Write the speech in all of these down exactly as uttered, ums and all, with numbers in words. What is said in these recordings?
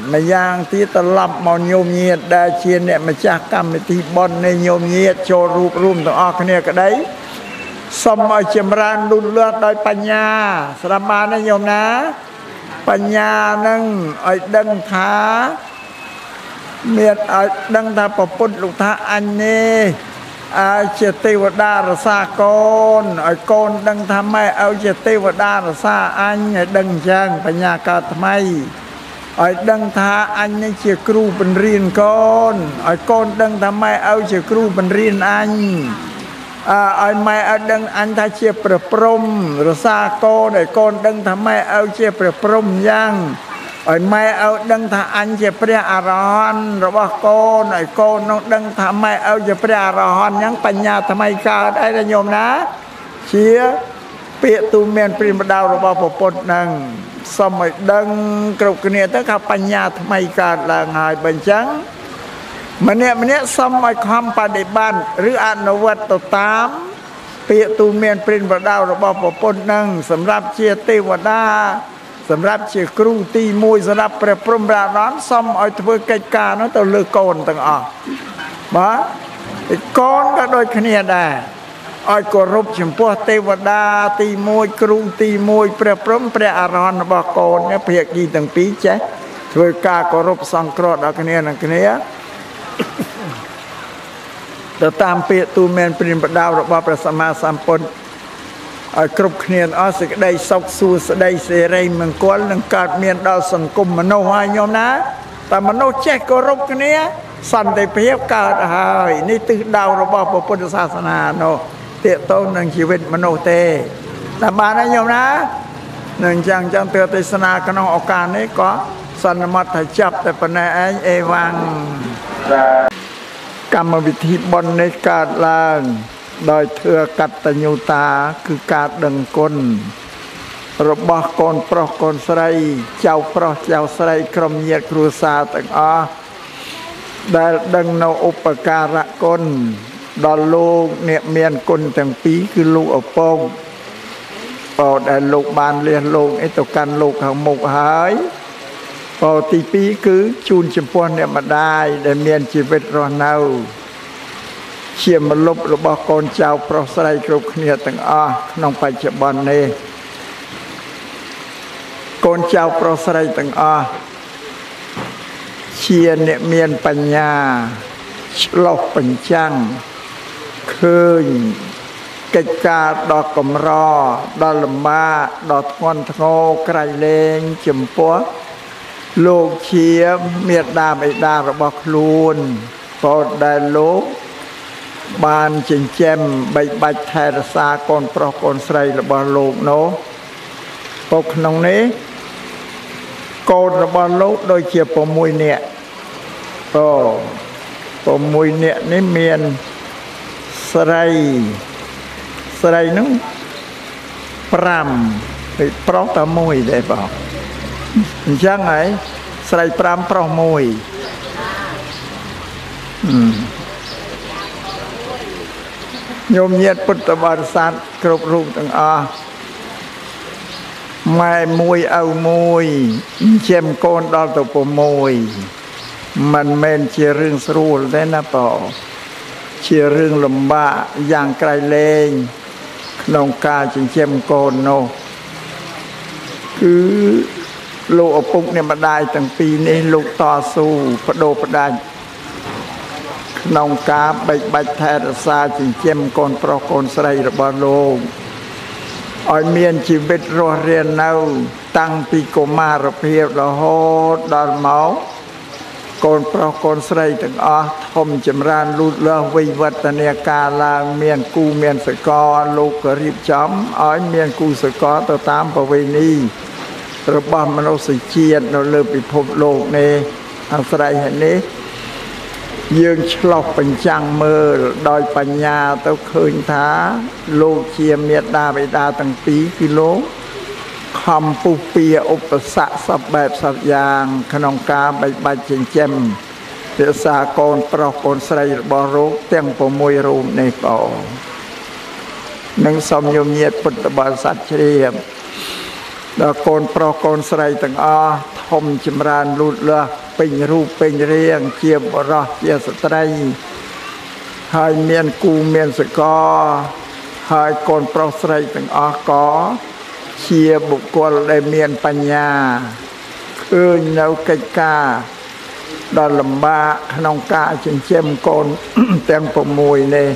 mà giang tí ta lập màu nhôm nhiệt đa chiên nè mà chắc cầm tí bon này nhôm nhiệt cho rụp rùm tụi ọc này cái đấy xong ở chìm ran đun lướt đôi bà nhà sẵm bà này nhôm ná bà nhà nâng ở đăng thá miệt ở đăng thá bà phút lục thá anh nê ai chế tiêu đa là xa con ở con đăng thá mày ở chế tiêu đa là xa anh ở đăng chàng bà nhà cả thá mày ở đăng thá anh ấy chế cru bình riêng con ở con đăng thá mày ở chế cru bình riêng anh à, ở mày ở đăng anh ta chế bờ prom rồi xa con để con đăng thá mày ở chế bờ prom giang ở mày ở đăng thá anh chế bờ aron rồi bà con ở con nó đăng thá mày ở chế bờ aron nhắn bà nhà thá mày cả đây là nhôm ná chia bịa tu men prim đào rồi bà phổ bột nâng xong rồi đăng cục cái này tất cả bà nhà thá mày cả là ngài bình trắng mà nè mà nè xong rồi không bà để bàn rứ ăn nó vật tổ tám bịa tu men prim đào rồi bà phổ bột nâng sầm rạp chia tiêu và đaสำหรับเชี่ยครูตีมวยสำหรับประพรมราร้อนซ่อมเอาเพื่อกิจการนั้นตัวเลือกโกนต่างออกบ้าโกนก็โดยขณีได้เอากรุบเฉพาะเทวดาตีมวยครูตีมวยประพรมประอารอนบอกโกนเนี่ยเพียกี่ต่างปีเจ้เพื่อการกรุบสังเคราะห์เอาขณีนั่นขณีแต่ตามเปียตูเมนปริมประดาวระบอบประสมาสัมปนกรุบเนียนอสิกได้สกสูสได้เสรีมังกรนังการเมียนดาวสังคมมโนหายยอมนะแต่มโนเช็คกรุบเนี้ยสันติเพียบเกิดหายนี่ตื่นดาวระบอบพุทธศาสนาโนเตะโตนังชีวิตมโนเตแต่บ้านนั้นยอมนะหนึ่งจังจังเตะเทศนาขนมโอกาสนี้ก็สันมัตจับแต่ปนัยเอวังกรรมวิธีบนในการลางโดยเธอกัตตญูตาคือการดังกลระบอบกนปรกนสไลเจ้าปรเจ้าสไลกรมเยียดครูซาต่างอ้อได้ดังนาอุปการะกลดอลลูกเนี่ยเมียนกลต่างปีคือลูกอปงพอได้ลูกบานเรียนลูกไอ้ตัวกันลูกของมุกหายพอตีปีคือชูนจมพวนเนี่ยมาได้ได้เมียนชีวิตรอเนาเชี่ยมลบระบกนเจ้าปรสไลกรุบเนียต่างอ้อนองไปเจ็บบอลเน่กนเจ้าปรสไลต่างอ้อเชี่ยเนี่ยเมียนปัญญาฉลอกปัญจังคืนกิจการดอกกำรอดอกลำบาดอกงอนทงโไกรเลงจมปัวโลกเชี่ยเมียดาไอดาระบกลูนพอได้โลกบานจิงแจมใบใบแทรสากรปรกรใส่ระบาโลกโนปกนองนี้โกนระบาโลกโดยเชี่ยปมวยเนี่ยโอ้ปมวยเนี่ยนี่เมียนสไลสไลนึงปรำไปปรอกตะมวยได้ป่ะยังไงสไลปรำปรอกมวยอืมโยมเยียดพุทธบริษัทกรุบรูปต่างอ้อไม่มวยเอามวยเชื่อมโกนดอลตัวปมวยมันเมนเชื่อเรื่องสรูลได้นะป่อเชื่อเรื่องลำบากอย่างไกลเลงนองกาจึงเชื่อมโกนโนคือโลกปุกเนี่ยมาได้ตั้งปีนี้ลูกต่อสู้ประโดประดานนองกาใบใบแทรซาจิงเจมกนปรกนสไลระบาโลงอ้อยเมียนชีวิตรอเรียนเนาตั้งปีโกมาระเพียบละโหดดอนเมากนปรกนสไลตั้งอ้อทมจำรานลุดเลือวิวัฒนาการลางเมียนกูเมียนสกอลูกกรีบจอมอ้อยเมียนกูสกอตัวตามประเวณีระบามโนสิเจียนเราเลือกไปพบโลกในอังสไลแห่งนี้ยืงฉลอกปัญจังมือโดยปัญญาเต้าคืนท้าโลกเชียเมียดาไปดาตั้งปีกิโลคำปูเปียอุปสรรคสับแบบสับยางขนมกาใบใบเจนเจมเดือสากรปรกรใส่บอรุเตียงปมวยรูมในป่อหนึ่งสมยมเยียดพุทธบริษัทเชียมដល់កូនប្រុសកូនស្រីទាំងអស់ធំចម្រើនលូតលាស់ពេញរូបពេញរាងជាបុរសជាស្ត្រីហើយមានគូមានសកលហើយកូនប្រុសស្រីទាំងអស់ក៏ជាបុគ្គលដែលមានបញ្ញាឃើញនៅកិច្ចការដ៏លំបាកក្នុងការចិញ្ចឹមកូនទាំង៦នេះ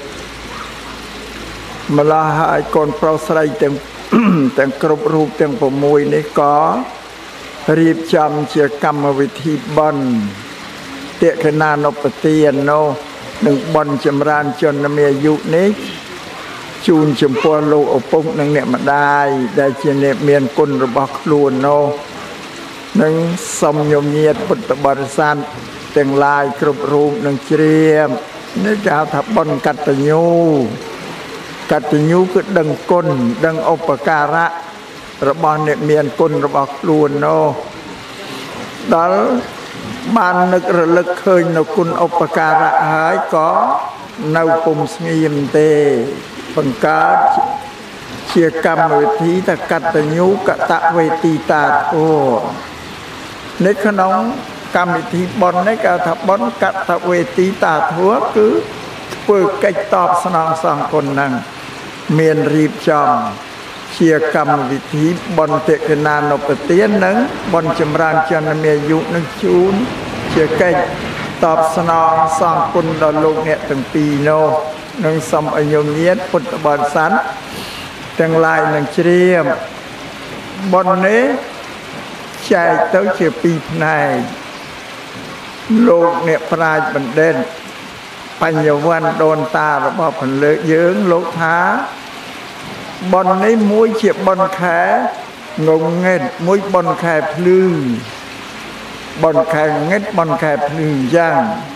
ម្ល៉េះហើយកូនប្រុសស្រីទាំងទាំងគ្រប់រូបទាំង6នេះក៏រៀបចំជាកម្មវិធីបុណ្យទក្ខិណានុប្បទាននោះនឹងបុណ្យចម្រើនជនមានអាយុនេះជូនចំពោះលោកឪពុកនិងអ្នកម្ដាយដែលជាអ្នកមានគុណរបស់ខ្លួននោះនឹងសូមញោមញាតពុទ្ធបរិស័ទទាំងឡាយគ្រប់រូបនឹងជ្រាបនេះគេហៅថាបុណ្យកតញ្ញូកតញ្ញូគឺដឹងគុណដឹងឧបការៈរបស់អ្នកមានគុណរបស់ខ្លួននោះដល់បាននឹករលឹកឃើញនៅគុណឧបការៈហើយក៏នៅពុំស្ងៀមទេបង្កើតជាកម្មវិធីថាកតញ្ញូកតវេទីតាធោនៅក្នុងកម្មវិធីបុណ្យនេះគេថាបុណ្យកតវេទីតាធោគឺធ្វើកិច្ចតបស្នងសងគុណហ្នឹងមានរៀបចំជាកម្មវិធីបុណ្យទក្ខិណានុប្បទាននិងបុណ្យចម្រើនជនមានអាយុនឹងជូនជាកិច្ចតបស្នងសងគុណដល់លោកអ្នកទាំងពីរនោះនឹងសូមអញ្ញោមញាតពុទ្ធបរិស័ទទាំងឡាយនឹងជ្រាបបុណ្យនេះចែកទៅជាពីរផ្នែកលោកអ្នកប្រាជ្ញបណ្ឌិតបញ្ញវន្តដូនតារបស់ពលលើកយើងលោកថាបុណ្យនេះមួយជាបុណ្យខែងងឹតមួយបុណ្យខែភ្លឺបុណ្យខែងឹតបុណ្យខែភ្លឺយ៉ាង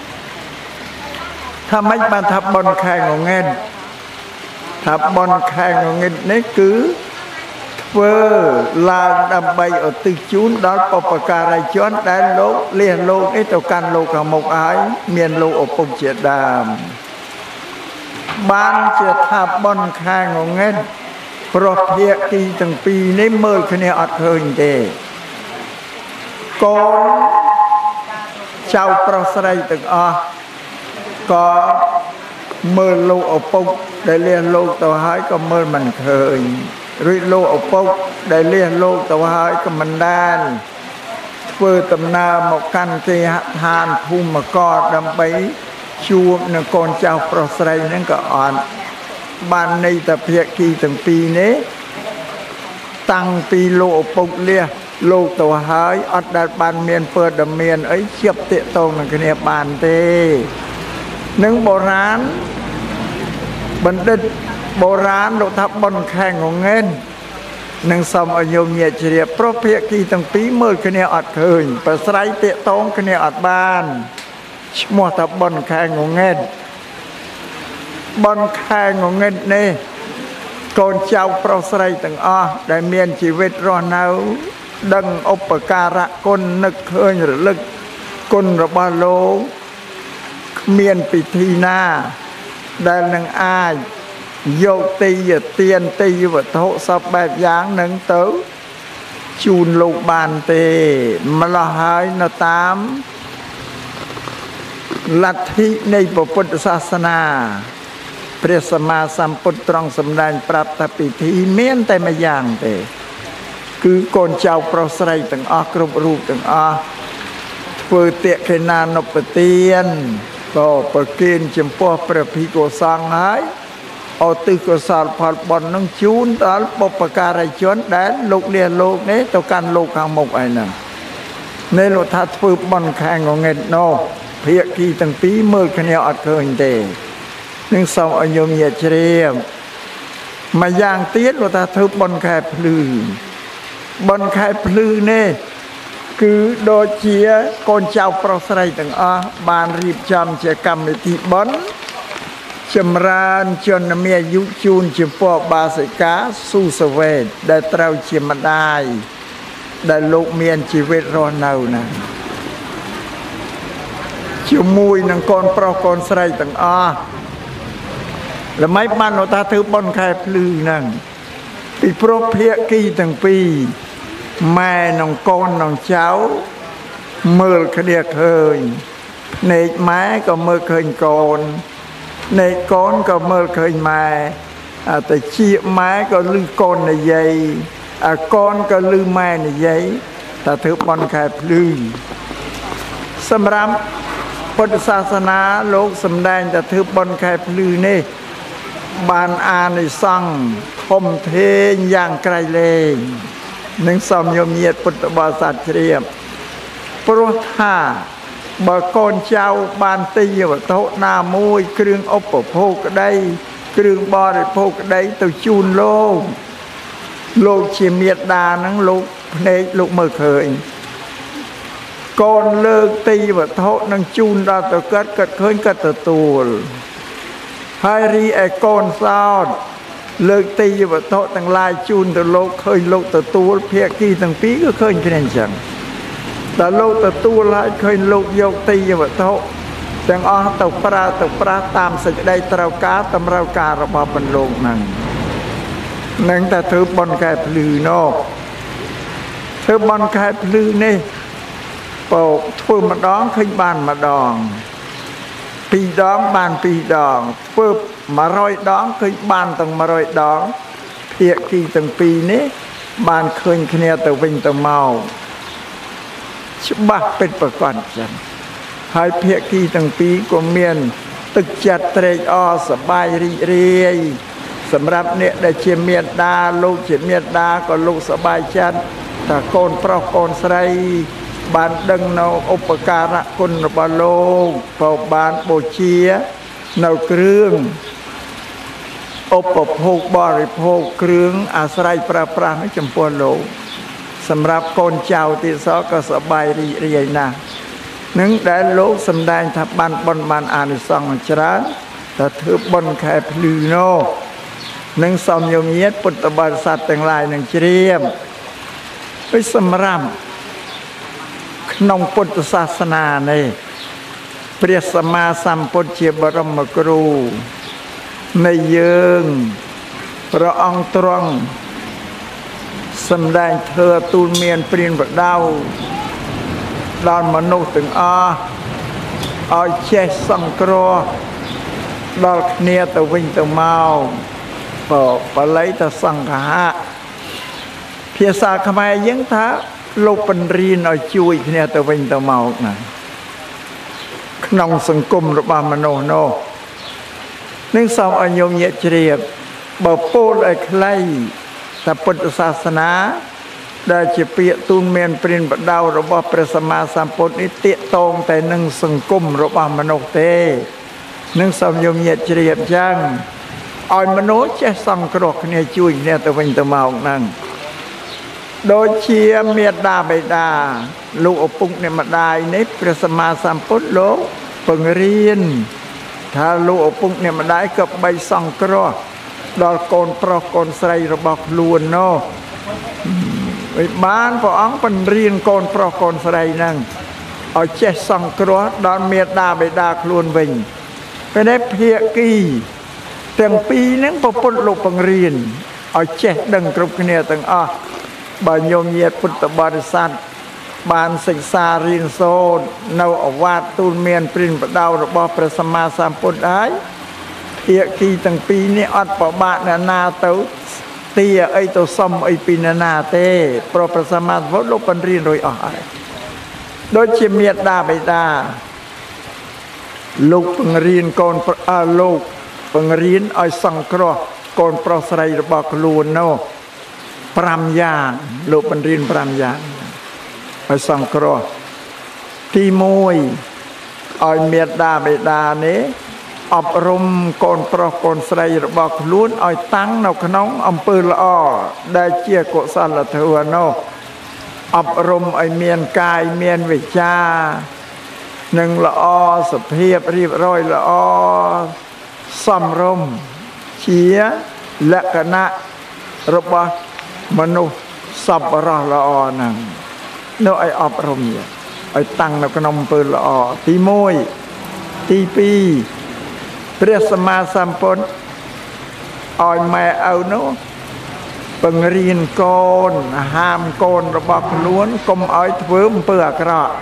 ថាម៉េចបានថាបុណ្យខែងងឹតថាបុណ្យខែងងឹតនេះគឺធ្វើឡើងដើម្បីឧទ្ទិសជូនដល់បុព្វការីជនដែលលោកលះលោកនេះទៅកាន់លោកខាងមុខហើយមានលោកឪពុកជាដើមបានជាថាបុណ្យខែងងឹតព្រោះភាគីទាំងពីរនេះមើលគ្នាអត់ឃើញទេកូនចៅប្រុសស្រីទាំងអស់ក៏មើលលោកឪពុកដែលលះលោកទៅហើយក៏មើលមិនឃើញឬលោកឪពុកដែលលះលោកទៅហើយក៏មិនបានធ្វើដំណើរមកកាន់គេហដ្ឋានភូមិករដើម្បីជួបនឹងកូនចៅប្រុសស្រីហ្នឹងក៏អត់បានន័យថាភាគីទាំងពីរនេះតាំងពីលោកឪពុកលះលោកទៅហើយអត់ដែលបានមានព័ត៌មានអីជាប់តាក់ទងនឹងគ្នាបានទេនឹងបុរាណបណ្ឌិតបុរាណលោកថាបុណ្យខែងងឹតនឹងសូមអញ្ញោមញាតជ្រាបព្រោះភាគីទាំងពីរមើលគ្នាអត់ឃើញប្រស្រ័យតាក់ទងគ្នាអត់បានឈ្មោះថាបុណ្យខែងងឹតបុណ្យខែងងឹតនេះកូនចៅប្រុសស្រីទាំងអស់ដែលមានជីវិតរស់នៅដឹងឧបការៈគុណនឹកឃើញរលឹកគុណរបស់លោកគ្មានពិធីណាដែលនឹងអាចយកទីទានទីវត្ថុសពបែបយ៉ាងនឹងទៅជូនលោកបានទេម្ល៉េះហើយនៅតាមលទ្ធិនៃពុទ្ធសាសនាព្រះសម្មាសម្ពុទ្ធទ្រង់សម្ដែងប្រាប់ថាពិធីមានតែមួយយ៉ាងទេគឺកូនចៅប្រុសស្រីទាំងអស់គ្រប់រូបទាំងអស់ធ្វើទក្ខិណានុប្បទានក៏ប្រគេនចំពោះព្រះភិក្ខុសង្ឃហើយឧទ្ទិសកុសលផលបុណ្យនឹងជូនដល់បុព្វការីជនដែលលោកលះលោកនេះទៅកាន់លោកខាងមុខឯហ្នឹងនេះលោកថាធ្វើបុណ្យខែងងឹតនោះភាគីទាំងពីរមើលគ្នាអត់ឃើញទេនឹងសូមអញ្ញោមញាតជ្រាបមួយយ៉ាងទៀតលោកថាធ្វើបុណ្យខែភ្លឺបុណ្យខែភ្លឺនេះគឺដូចជាកូនចៅប្រុសស្រីទាំងអស់បានរៀបចំជាកម្មវិធីបុណ្យចម្រើនជនមានអាយុជូនចំពោះបាសិកាសុសវេទដែលត្រូវជាម្ដាយដែលលោកមានជីវិតរស់នៅណាជាមួយនឹងកូនប្រុសកូនស្រីទាំងអស់ល្មិចបានថាធ្វើបុណ្យខែភ្លឺហ្នឹងពីព្រោះភាគីទាំងពីរម៉ែនងកូននងចៅមើលគ្នាឃើញភ្នែកម៉ែក៏មើលឃើញកូនភ្នែកកូនក៏មើលឃើញម៉ែអាតែជាម៉ែក៏ឮកូននិយាយអាកូនក៏ឮម៉ែនិយាយតែធ្វើបន់ខែភ្លឺសម្រាប់ពុទ្ធសាសនាលោកសម្ដែងតែធ្វើបន់ខែភ្លឺនេះបានអានិសង្ឃធំធេងយ៉ាងក្រៃលែងនឹងសំយមញាតពុទ្ធបរិស័ទជ្រាបព្រោះថាបើកូនចៅបានទិយវត្ថុណាមួយគ្រឿងឧបភោគក្តីគ្រឿងបរិភោគក្តីទៅជូនលោកលោកជាមេត្តានឹងលោកភ្នែកលោកមើលឃើញកូនលើកទិយវត្ថុនឹងជូនដល់ទៅកើតកើតឃើញកើតទទួលហើយរីឯកូនសោតលើកទិយវត្ថុទាំងឡាយជូនទៅលោកឃើញលោកទទួលភាគីទាំងពីរក៏ឃើញគ្នាអញ្ចឹងដល់លោកទទួលហើយឃើញលោកយកទិយវត្ថុទាំងអស់ទៅប្រើទៅប្រាស់តាមសេចក្តីត្រូវការតម្រូវការរបស់បណ្លោកហ្នឹងនឹងតែធ្វើបន់កែភ្លឺនោះធ្វើបន់កែភ្លឺនេះបោកធ្វើម្ដងឃើញបានម្ដងពីរដងបានពីរដងធ្វើមួយរយដងឃើញបានទាំងមួយរយដងភាគីទាំងពីរនេះបានឃើញគ្នាទៅវិញទៅមកច្បាស់ពិតប្រាកដចឹងហើយភាគីទាំងពីរក៏មានទឹកចិត្តត្រេកអរសប្បាយរីករាយសម្រាប់អ្នកដែលជាមេត្តាលោកជាមេត្តាក៏លោកសប្បាយចិត្តថាកូនប្រុសកូនស្រីបានដឹងនៅឧបការៈគុណរបស់លោកក៏បានបូជានៅគ្រឿងឧបភោគបរិភោគគ្រឿងអាស្រ័យប្រើប្រាស់នេះចំពោះលោកសម្រាប់កូនចៅទៀតសោះក៏សប្បាយរីករាយណាស់នឹងដែលលោកសម្ដែងថាបានបុណ្យបានអានិសង្ឃច្រើនតែធ្វើបុណ្យខែភ្លឺនោះនឹងសំយមញាតពុទ្ធបរិស័ទទាំងឡាយនឹងជ្រាបហើយសម្រាប់ក្នុងពុទ្ធសាសនានេះព្រះសម្មាសម្ពុទ្ធជាបរមគ្រូនៃយើងព្រះអង្គទ្រង់សម្ដែងធ្វើទូលមានព្រានប្រដៅដល់មនុស្សទាំងអស់ឲ្យចេះសង្គ្រោះដល់គ្នាទៅវិញទៅមកបើបល័យទៅសង្ឃៈភាសាខ្មែរយើងថាលោកបញ្រៀនឲ្យជួយគ្នាទៅវិញទៅមកណាក្នុងសង្គមរបស់មនុស្សនោះនឹងសូមឲ្យញោមញាតិជ្រាបបើពោលឲ្យខ្លីថាពុទ្ធសាសនាដែលជាពាក្យទូលមានព្រានប្រដៅរបស់ព្រះសម្មាសម្ពុទ្ធនេះទាក់ទងតែនឹងសង្គមរបស់មនុស្សទេនឹងសូមញោមញាតិជ្រាបចឹងឲ្យមនុស្សចេះសង្គ្រោះគ្នាជួយគ្នាទៅវិញទៅមកហ្នឹងដូចជាមេត្តាបិតាលោកឪពុកអ្នកម្ដាយនេះព្រះសម្មាសម្ពុទ្ធលោកពង្រៀនថាលោកឪពុកអ្នកម្ដាយក៏បីសង្គ្រោះដល់កូនប្រុសកូនស្រីរបស់ខ្លួននោះហើយបានព្រះអង្គបញ្រៀនកូនប្រុសកូនស្រីហ្នឹងឲ្យចេះសង្គ្រោះដល់មេត្តាបិតាខ្លួនវិញពេលនេះភាគីទាំងពីរហ្នឹងព្រះពុទ្ធលោកបង្រៀនឲ្យចេះដឹងគ្រប់គ្នាទាំងអស់បើញោមញាតិពុទ្ធបរិស័ទបានសិក្សារៀនសូត្រនៅអវាទទូលមានព្រានប្រដៅរបស់ព្រះសម្មាសម្ពុទ្ធហើយភាគីទាំងពីរនេះអត់ប្របាក់អ្នកណាទៅទាអីទៅសុំអីពីអ្នកណាទេព្រោះព្រះសម្មាសម្ពុទ្ធលោកបញ្រៀនរួចអស់ហើយដូចជាមេត្តាបិតាលោកបង្រៀនកូនអើលោកបង្រៀនឲ្យសង្គ្រោះកូនប្រុសស្រីរបស់ខ្លួននោះប្រាំយ៉ាងលោកបញ្រៀនប្រាំយ៉ាងឲ្យសង្គ្រោះទីមួយឲ្យមេត្តាបិតានេះអប់រំកូនប្រុសកូនស្រីរបស់ខ្លួនឲ្យតាំងនៅក្នុងអំពើល្អដែលជាកុសលធម៌នោះអប់រំឲ្យមានកាយមានវិជ្ជានិងល្អសុភាពរៀបរយល្អសមរម្យជាលក្ខណៈរបស់មនុស្សសប្បុរសល្អហ្នឹងនោះឲ្យអប់រំឲ្យតាំងនៅក្នុងអំពើល្អទីមួយទីពីរព្រះសម្មាសម្ពុទ្ធឲ្យម៉ែឪនោះបង្រៀនកូនហាមកូនរបស់ខ្លួនកុំឲ្យធ្វើអំពើអាក្រក់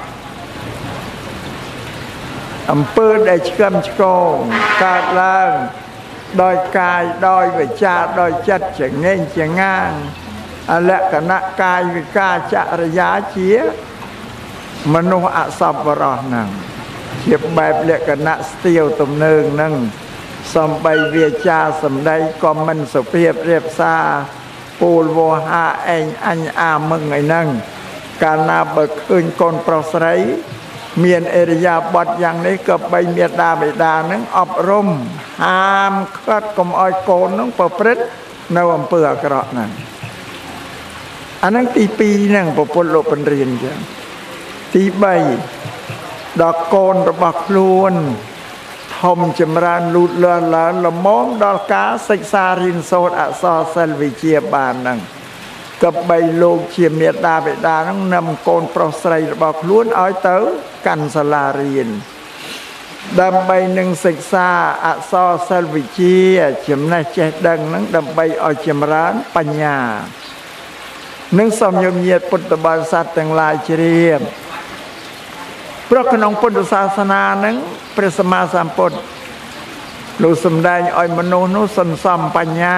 អំពើដែលឆ្កឹមឆ្កងកើតឡើងដោយកាយដោយវិជ្ជាដោយចិត្តចងេងចងាងលក្ខណៈកាយវិការចរិយាជាមនុស្សអសប្បុរសហ្នឹងជាបែបលក្ខណៈស្ទាវទំនើងហ្នឹងសំបីវាចាសម្ដីក៏មិនសុភាពរៀបសារពូលវោហាអេងអញអាមឹងអីហ្នឹងកាលណាបើឃើញកូនប្រុសស្រីមានអរិយាបថយ៉ាងនេះក៏បីមេត្តាបិតាហ្នឹងអប់រំហាមឃាត់កុំឲ្យកូនហ្នឹងប្រព្រឹត្តនៅអំពើអាក្រក់ហ្នឹងអាហ្នឹងទីពីរហ្នឹងប្រពុតលោកបញ្រៀនចឹងទីបីដល់កូនរបស់ខ្លួនធំចម្រើនលូតលាស់ឡើងល្មមដល់ការសិក្សារៀនសូត្រអក្សរសិល្ប៍វិជ្ជាបានហ្នឹងក៏បីលោកជាមេត្តាបិតាហ្នឹងនាំកូនប្រុសស្រីរបស់ខ្លួនឲ្យទៅកាន់សាលារៀនដើម្បីនឹងសិក្សាអក្សរសិល្ប៍វិជ្ជាចំណេះចេះដឹងហ្នឹងដើម្បីឲ្យចម្រើនបញ្ញានឹងសំយមញាតពុទ្ធបរិស័ទទាំងឡាយជ្រាបព្រោះក្នុងពុទ្ធសាសនាហ្នឹងព្រះសម្មាសម្ពុទ្ធលោកសម្ដែងឲ្យមនុស្សនោះសន្សំបញ្ញា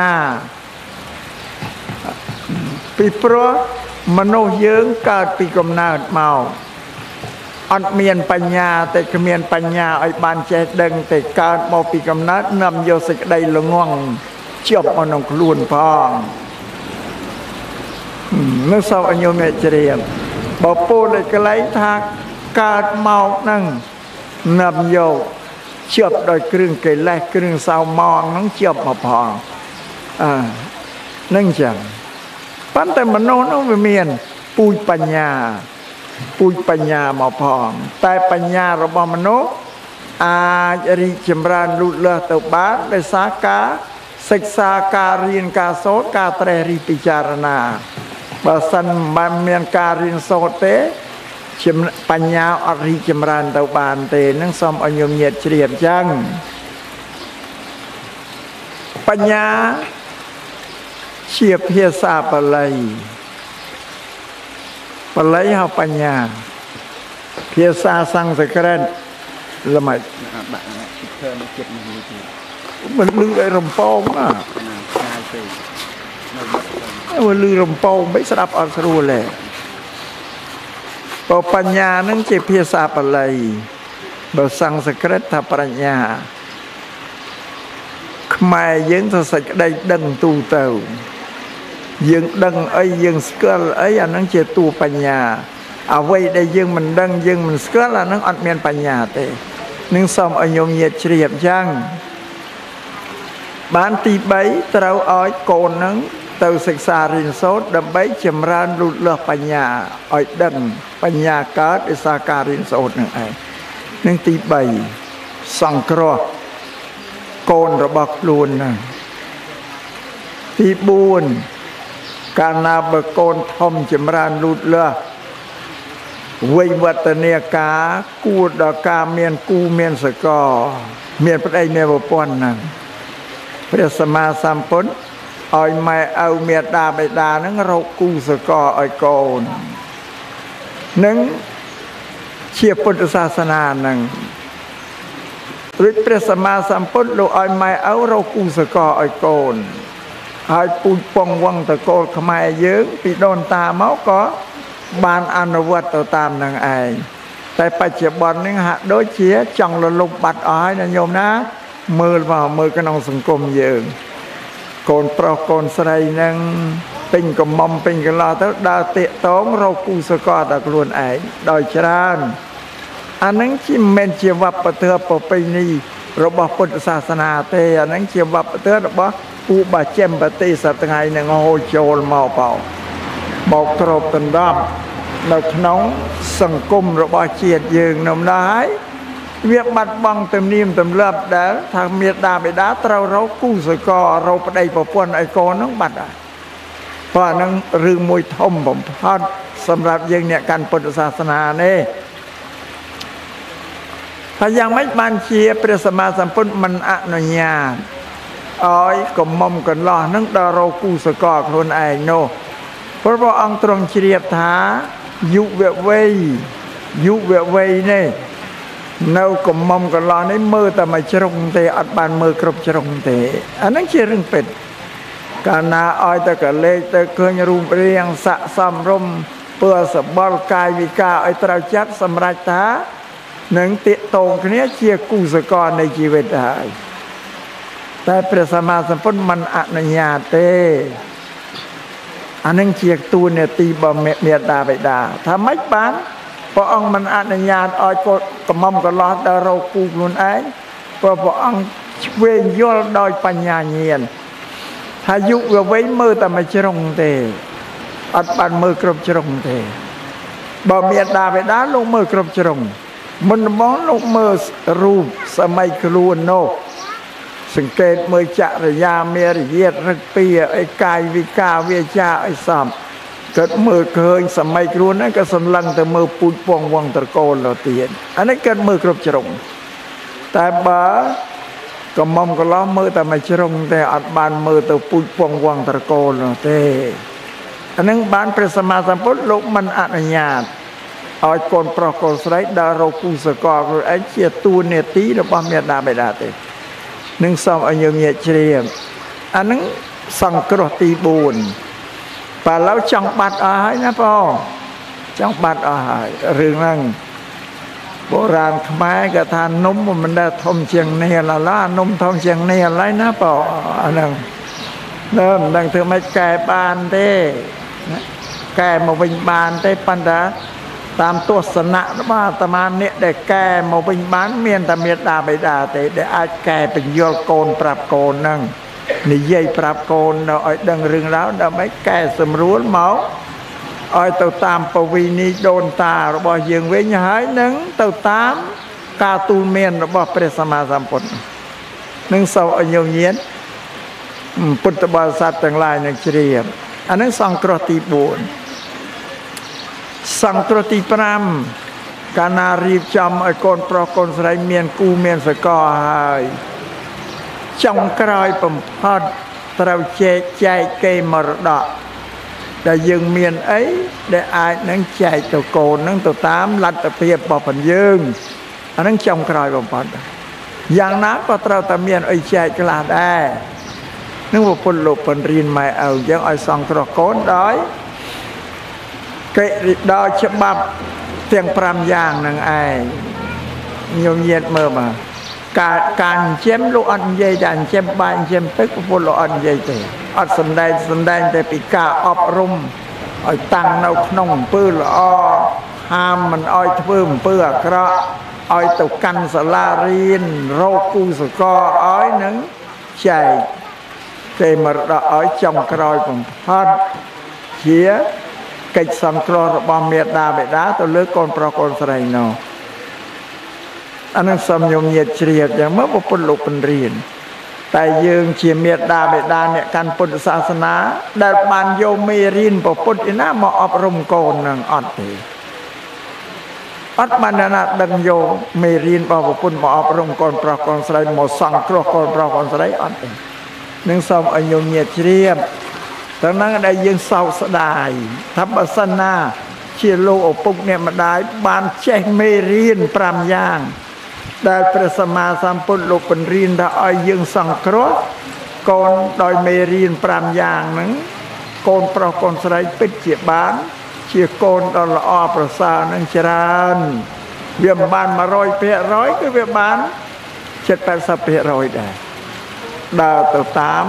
ពីព្រោះមនុស្សយើងកើតពីកំណើតមកអត់មានបញ្ញាតែគ្មានបញ្ញាឲ្យបានចេះដឹងតែកើតមកពីកំណើតនាំយកសេចក្តីល្ងងជាប់មកក្នុងខ្លួនផងនឹងសោកអញ្ញមេជ្រាបបពោលកន្លែងថាកើតមកហ្នឹងនាំយកជាប់ដោយគ្រឿងកិលេសគ្រឿងសៅមងហ្នឹងជាប់មកផងអើនឹងចឹងប៉ុន្តែមនុស្សនោះវាមានពូជបញ្ញាពូជបញ្ញាមកផងតែបញ្ញារបស់មនុស្សអាចរីកចម្រើនលូតលាស់ទៅបានដោយសារការសិក្សាការរៀនការសូត្រការត្រេះរិះពិចារណាបើសិនមិនមានការរៀនសូត្រទេបញ្ញាអត់រីកចម្រើនទៅបានទេនឹងសូមឲ្យញោមញាតជ្រាបចឹងបញ្ញាជាភាសាបាលីបាលីហៅបញ្ញាភាសាសំស្ក្រឹតល្មិចដាក់ធ្វើនៅចិត្តនេះទៀតមិនលឺឲ្យរំពងណាឆ្ងាយពេកនៅលឺរំពងមិនស្ដាប់អត់ស្រួលទេបើបញ្ញានឹងជាភាសាបាលីបើសំស្ក្រឹតថាប្រាជ្ញាខ្មែរយើងទៅសេចក្តីដឹងទូទៅយើងដឹងអីយើងស្គាល់អីអានឹងជាតួបញ្ញាអ្វីដែលយើងមិនដឹងយើងមិនស្គាល់អានឹងអត់មានបញ្ញាទេនឹងសូមឲ្យញោមញាតជ្រាបចឹងបានទីបីត្រូវឲ្យកូននឹងទៅសិក្សារៀនសូត្រដើម្បីចម្រើនលូតលាស់បញ្ញាឲ្យដឹងបញ្ញាកើតដោយសារការរៀនសូត្រនឹងឯងនឹងទីបីសង្គ្រោះកូនរបស់ខ្លួនហ្នឹងទីបួនកាលណាបើកូនធំចម្រើនលូតលាស់វ័យវឌ្ឍនាការគួរដល់ការមានគូមានសកលមានប្តីមានប្រពន្ធហ្នឹងព្រះសម្មាសម្ពុទ្ធឲ្យម៉ែឪមេត្តាបិតាហ្នឹងរកគូសកលឲ្យកូននឹងជាពុទ្ធសាសនាហ្នឹងរួចព្រះសម្មាសម្ពុទ្ធលោកឲ្យម៉ែឪរកគូសកលឲ្យកូនហើយពូជពងវងតកូលខ្មែរយើងពីដូនតាមកក៏បានអនុវត្តទៅតាមនឹងឯងតែបច្ចុប្បន្ននេះហាក់ដូចជាចង់លលុបបាត់អស់ហើយណាញោមណាមើលមកមើលក្នុងសង្គមយើងកូនប្រុសកូនស្រីនឹងពេញកំមុំពេញកន្លោះទៅដើរតាកតងរកគូសកលដល់ខ្លួនឯងដោយច្រើនអានឹងជាមិនមែនជាវប្បធម៌ប្រពៃណីរបស់ពុទ្ធសាសនាទេអានឹងជាវប្បធម៌របស់ពូបាចេមបតិសប្ថ្ងៃនឹងហូរចូលមកបោមកក្របដណ្ដប់នៅក្នុងសង្គមរបស់ជាតិយើងនៅម្ល៉េះហើយវាបាត់បង់ទំនៀមទម្លាប់ដែលថាមេត្តាបិតាត្រូវរកគូសកលរកប្តីប្រពន្ធឲ្យកូនហ្នឹងបាត់ហើយព្រោះអានឹងរឿងមួយធំបំផុតសម្រាប់យើងអ្នកកាន់ពុទ្ធសាសនានេះហើយយ៉ាងម៉េចបានជាព្រះសម្មាសម្ពុទ្ធមិនអនុញ្ញាតអើយកុំមុំកន្លោះនឹងដល់រកគូសកលខ្លួនឯងនោះព្រោះព្រះអង្គទ្រង់ជ្រាបថាយុវវ័យយុវវ័យនេះនៅកុំមុំកន្លោះនេះមើលតែមួយជ្រុងទេអត់បានមើលគ្រប់ជ្រុងទេអាហ្នឹងជារឿងពិតកាលណាឲ្យតែកលេចទៅឃើញរូបរាងស័ក្តិសមរម្យពើសបល់កាយវិការឲ្យត្រូវចាត់សម្រេចថានឹងទាក់ទងគ្នាជាគូសកលនៃជីវិតហើយតែព្រះសម្មាសម្ពុទ្ធមិនអនុញ្ញាតទេអានឹងជាតួនាទីរបស់មេដាបិតាថាម៉េចបានព្រះអង្គមិនអនុញ្ញាតឲ្យកុំកំកន្លោះដល់រកគូខ្លួនឯងព្រោះព្រះអង្គឆ្វេងយល់ដោយបញ្ញាញាណថាយុវវ័យមើលតែមួយជ្រុងទេអត់បានមើលគ្រប់ជ្រុងទេបើមេដាបិតាលោកមើលគ្រប់ជ្រុងមុនដំបូងលោកមើលរូបសម័យខ្លួននោះសង្កេតមើលចរិយាមេរយាទរិទ្ធពីអីកាយវិការវាចាអីសំគាត់មើលឃើញសម័យខ្លួនហ្នឹងក៏សម្លឹងទៅមើលពូជពងវងត្រកូលទៅទៀតអានេះគាត់មើលគ្រប់ជ្រុងតែបើកំមុំកន្លោះមើលតែមួយជ្រុងទេអត់បានមើលទៅពូជពងវងត្រកូលនោះទេអានឹងបានព្រះសម្មាសម្ពុទ្ធលោកមិនអនុញ្ញាតឲ្យកូនប្រុសកូនស្រីដល់រកគូសកលខ្លួនឯងជាតួនាទីរបស់មេដាបិតាទេនឹងសូមឲ្យញោមញាតិជ្រាបអានឹងសង្គ្រោះទីបួនបើឡូវចង់បាត់អស់ហើយណាបងចង់បាត់អស់ហើយរឿងហ្នឹងបុរាណខ្មែរគេថានំមិនដែលធំជាងនេះឡើយនំធំជាងនេះឡើយណាបងអាហ្នឹងនៅមិនដឹងធ្វើម៉េចកែបានទេកែមកវិញបានទេប៉ុន្តែតាមទស្សនៈរបស់អាត្មាអ្នកដែលកែមកវិញបានមានតែមេដាបិតាទេដែលអាចកែបញ្យល់កូនប្រាប់កូនហ្នឹងនិយាយប្រាប់កូនឲ្យដឹងរឿងរ៉ាវដើម្បីកែសម្រួលមកឲ្យទៅតាមពវិនីដូនតារបស់យើងវិញហើយនឹងទៅតាមការទូលមានរបស់ព្រះសម្មាសម្ពុទ្ធនឹងសូមឲ្យញោមញាតិពុទ្ធបរិស័ទទាំងឡាយនឹងជ្រាបអានឹងសង្គ្រោះទីបួនសង្គ្រោះទីប្រាំកាលណារៀបចំឲ្យកូនប្រុសកូនស្រីមានគូមានសកលហើយចុងក្រោយបំផុតត្រូវចែកចែកគេមរតកដែលយើងមានអីដែលអាចនឹងចែកទៅកូននឹងទៅតាមលទ្ធភាពរបស់ផងយើងអានឹងចុងក្រោយបំផុតយ៉ាងណាក៏ត្រូវតែមានអីចែកខ្លះដែរនឹងប្រពន្ធលោកបញ្រៀនម៉ែឪអញ្ចឹងឲ្យសង្គ្រោះកូនដោយកិរិដោយច្បាប់ទាំងប្រាំយ៉ាងនឹងឯងញោមញាតិមើលមកការការចិញ្ចឹមលោកអត់និយាយតែចិញ្ចឹមបាយចិញ្ចឹមទឹកប្រពន្ធលោកអត់និយាយទេអត់សំដែងសំដែងតែពីការអប់រំឲ្យតាំងនៅក្នុងអំពើល្អហាមមិនឲ្យធ្វើអំពើអាក្រក់ឲ្យទៅកាន់សាលារៀនរកគូសកលឲ្យនឹងចែកគេមរតកឲ្យចុងក្រោយបំផុតជាកិច្ចសង្គ្រោះរបស់មេដាបិតាទៅលើកូនប្រុសកូនស្រីនោះអានឹងសូមញោមញាតិជ្រាបយ៉ាងមើលពុទ្ធលោកបញ្រៀនតែយើងជាមេដាបិតាអ្នកកាន់ពុទ្ធសាសនាដែលបានយកមេរៀនពុទ្ធឯណាមកអប់រំកូននឹងអត់ទេអត់បានណាដឹងយកមេរៀនរបស់ពុទ្ធមកអប់រំកូនប្រុសកូនស្រីមកសង្គ្រោះកូនប្រុសកូនស្រីអត់ទេនឹងសូមឲ្យញោមញាតិជ្រាបទាំងហ្នឹងដែលយើងសោកស្ដាយថាបើសិនណាជាលោកឪពុកអ្នកម្ដាយបានចេះមេរៀនប្រាំយ៉ាងដែលព្រះសម្មាសម្ពុទ្ធលោកបញ្រៀនថាឲ្យយើងសង្គ្រោះកូនដោយមេរៀនប្រាំយ៉ាងហ្នឹងកូនប្រុសកូនស្រីពិតជាបានជាកូនដ៏ល្អប្រសើរនឹងច្រើនវាមិនបានមួយរយភាគរយគឺវាបានជិត八十ភាគរយដែរដើរទៅតាម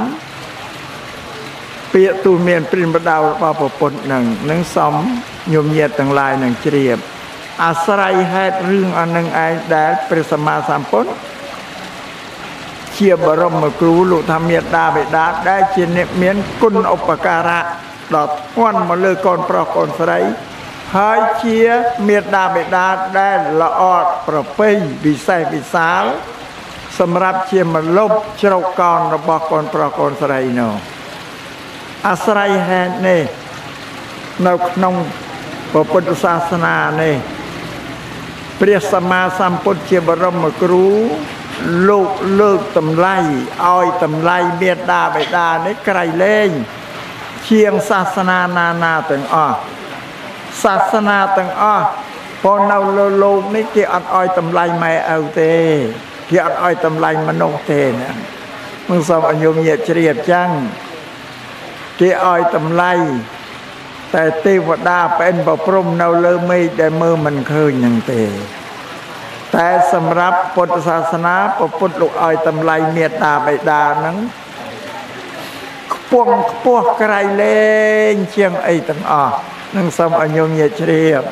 ពាក្យទូលមានព្រានបដៅរបស់ប្រពុតនឹងនឹងសំញោមញាតិទាំងឡាយនឹងជ្រាបអាស្រ័យហេតុរឿងអនឹងឯងដែលព្រះសម្មាសម្ពុទ្ធជាបរមគ្រូលោកថាមេដាបិតាដែលជាអ្នកមានគុណឧបការៈដល់ធ្ងន់មកលើកូនប្រុសកូនស្រីហើយជាមេដាបិតាដែលល្អប្រពៃវិសេសវិសាលសម្រាប់ជាមលប់ជ្រកកោនរបស់កូនប្រុសកូនស្រីនោះអាស្រ័យហេតុនេះនៅក្នុងពុទ្ធសាសនានេះព្រះសម្មាសម្ពុទ្ធជាបរមគ្រូលោកលើកតម្លៃឲ្យតម្លៃមេត្តាបិតានេះក្រៃលែងជាងសាសនាណាណាទាំងអស់សាសនាទាំងអស់ប៉ុន្តែនៅលើលោកនេះគេអត់ឲ្យតម្លៃម៉ែឪទេគេអត់ឲ្យតម្លៃមនុស្សទេណាมึงសូមឲ្យញោមញាតិជ្រាបចឹងគេឲ្យតម្លៃតែទេវតាប្អិនប្រព្រំនៅលើមេឃដែលមើលមិនឃើញនឹងទេតែសម្រាប់ពុទ្ធសាសនាព្រះពុទ្ធលោកឲ្យតម្លៃមេត្តាបិតាហ្នឹងខ្ពង់ខ្ពស់ក្រៃលែងជាងអីទាំងអស់នឹងសូមឲ្យញោមញាតិជ្រាប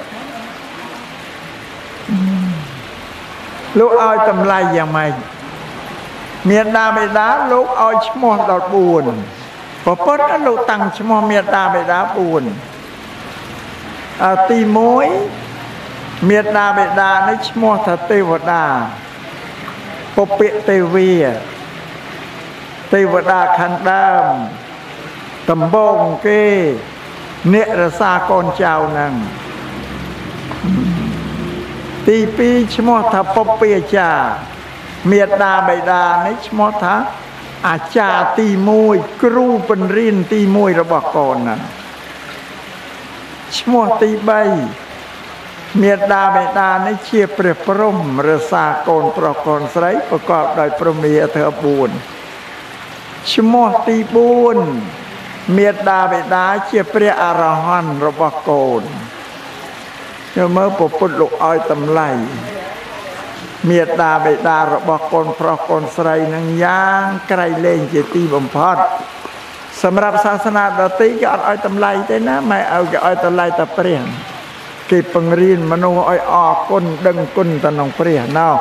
លោកឲ្យតម្លៃយ៉ាងម៉េចមេត្តាបិតាលោកឲ្យឈ្មោះដល់បួនព្រះពុទ្ធលោកតាំងឈ្មោះមេត្តាបិតាបួនអទីមួយមេត្តាបិតានេះឈ្មោះថាទេវតាពុព្វទេវីទេវតាខាងដើមដំបងគេអ្នករសាកូនចៅហ្នឹងទីពីរឈ្មោះថាពុព្វាចារ្យមេត្តាបិតានេះឈ្មោះថាអាចារ្យទីមួយគ្រូបង្រៀនទីមួយរបស់កូនហ្នឹងឈ្មោះទីបីមេត្តាបិតានេះជាព្រះព្រហ្មរសាកូនប្រុសកូនស្រីប្រកបដោយព្រហ្មាធិបួនឈ្មោះទីបួនមេត្តាបិតាជាព្រះអរហន្តរបស់កូនយកមើលព្រះពុទ្ធលោកឲ្យតម្លៃមេត្តាបិតារបស់កូនប្រុសកូនស្រីនឹងយ៉ាងក្រៃលែងជាទីបំផុតសម្រាប់សាសនាដទៃគេអត់ឲ្យតម្លៃទេណាម៉ែឲ្យគេឲ្យតម្លៃតែព្រះគេបង្រៀនមនុស្សឲ្យអរគុណដឹងគុណទៅក្នុងព្រះណោះ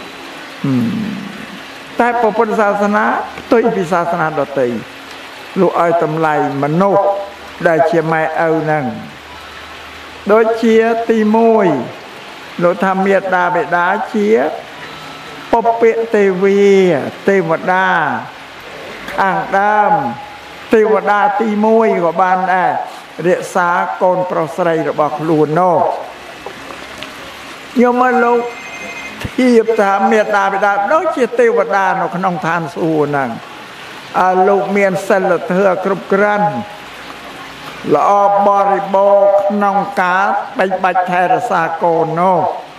តែពុទ្ធសាសនាផ្ទុយពីសាសនាដទៃលោកឲ្យតម្លៃមនុស្សដែលជាម៉ែឪហ្នឹងដូចជាទីមួយលោកថាមេត្តាបិតាជាពុព្វទេវីទេវតាខាងដើមទេវតាទីមួយក៏បានដែររក្សាកូនប្រុសស្រីរបស់ខ្លួននោះយកមកលោកធៀបថាមេត្តាបិតាដូចជាទេវតានៅក្នុងឋានសួគ៌ហ្នឹងអើលោកមានសិលធម៌គ្រប់គ្រាន់ល្អបរិបូរណ៍ក្នុងការបែកបាច់ថែរក្សាកូននោះ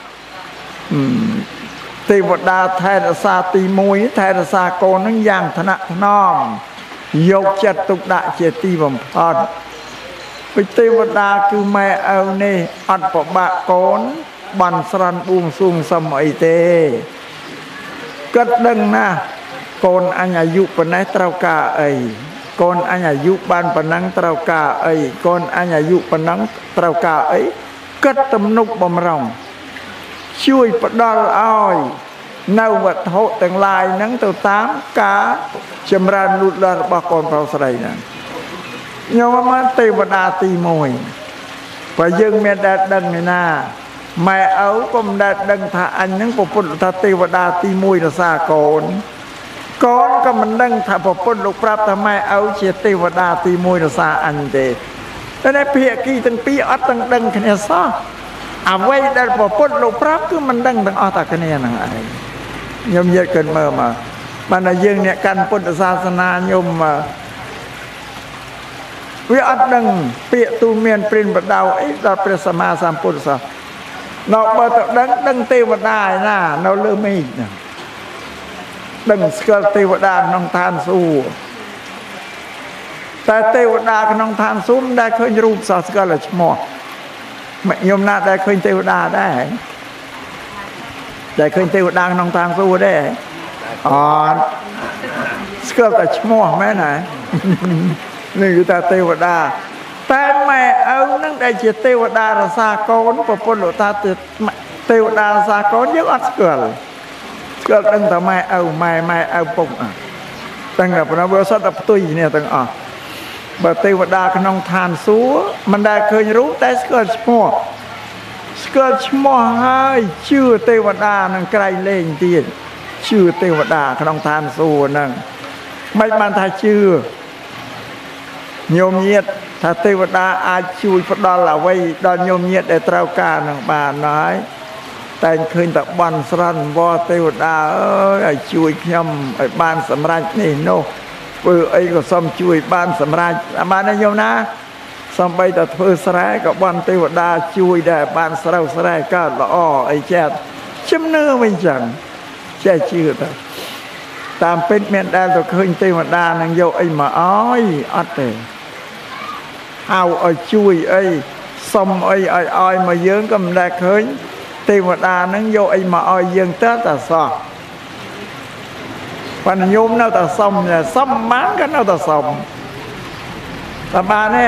ទេវតាថែរក្សាទីមួយថែរក្សាកូននឹងយ៉ាងថ្នាក់ថ្នមយកចិត្តទុកដាក់ជាទីបំផុតពីទេវតាគឺម៉ែឪនេះអត់ប្របាក់កូនបានស្រន់បួងសួងសុំអីទេគិតដឹងណាកូនអញអាយុប៉ុណ្ណេះត្រូវការអីកូនអញអាយុបានប៉ុណ្ណឹងត្រូវការអីកូនអញអាយុប៉ុណ្ណឹងត្រូវការអីគិតទំនុកបំរុងជួយផ្ដល់ឲ្យនៅវត្ថុទាំងឡាយហ្នឹងទៅតាមការចម្រើនលូតលាស់របស់កូនប្រុសស្រីហ្នឹងញោមមកទេវតាទីមួយបើយើងមានតែដឹងឯណាម៉ែឪក៏មិនដែលដឹងថាអញហ្នឹងពុទ្ធថាទេវតាទីមួយរសាកូនកូនក៏មិនដឹងថាពុទ្ធលោកប្រាប់ថាម៉ែឪជាទេវតាទីមួយរសាអញទេតែភាគីទាំងពីរអត់ទាំងដឹងគ្នាសោះអ្វីដែលពុទ្ធលោកប្រាប់គឺមិនដឹងទាំងអស់តែគ្នាហ្នឹងឯងញោមយកគិតមើលមកបានតែយើងអ្នកកាន់ពុទ្ធសាសនាញោមវាអត់ដឹងពាក្យទូមានព្រិនបដៅអីដល់ព្រះសម្មាសម្ពុទ្ធសាសនៅបើទៅដឹងដឹងទេវតាឯណានៅលើមេឃហ្នឹងដឹងស្គាល់ទេវតាក្នុងឋានសួគ៌តែទេវតាក្នុងឋានសួគ៌មិនដែលឃើញរូបសោះស្គាល់តែឈ្មោះញោមណាដែលឃើញទេវតាដែរដែលឃើញទេវតាក្នុងឋានសួគ៌ដែរអត់ស្គាល់តែឈ្មោះមែនហ៎នេះគឺថាទេវតាតែម៉ែឪនឹងដែលជាទេវតារសាកូនប្រពន្ធលោកតាទេវតារសាកូនយើងអត់ស្គាល់ស្គាល់ដឹងតែម៉ែឪម៉ែម៉ែឪពុកទាំងតែប៉ុណ្ណឹងវាសតតែផ្ទុយនេះទាំងអស់បើទេវតាក្នុងឋានសួគ៌មិនដែលឃើញរូបតែស្គាល់ឈ្មោះស្គាល់ឈ្មោះហើយជឿទេវតានឹងក្រៃលែងទៀតជឿទេវតាក្នុងឋានសួគ៌ហ្នឹងមិនបានថាជឿញោមញាតិថាទេវតាអាចជួយផ្ដល់អ្វីដល់ញោមញាតិដែលត្រូវការនឹងបានហើយแต่งคืนตะบันสรันวอเทวดาเอ้ยช่วยย่ำไอ้บ้านสำราญนี่โน่เออไอ้ก็ซ้ำช่วยบ้านสำราญบ้านนายโยมนะซ้ำไปแต่เธอสลายกับบ้านเทวดาช่วยได้บ้านสลายสลายก็ละอ้อไอ้แจ๊ดชิมเนื้อไม่จังแจ๊ชื่อแต่ตามเป็นเมียนได้ตัวเคยเทวดานางโยไอ้มาอ้อยอัดเลยเอาไอ้ช่วยไอ้ซ้ำไอ้ไอ้อ้อยมาเยื้องก็ไม่ได้เคยเทวดานั้นโยไอ้มาอ้อยเยื้องเต้แต่ซอปัญญมน่าแต่ซ้ำเนี่ยซ้ำมันกันน่าแต่ซ้ำแต่บ้านนี่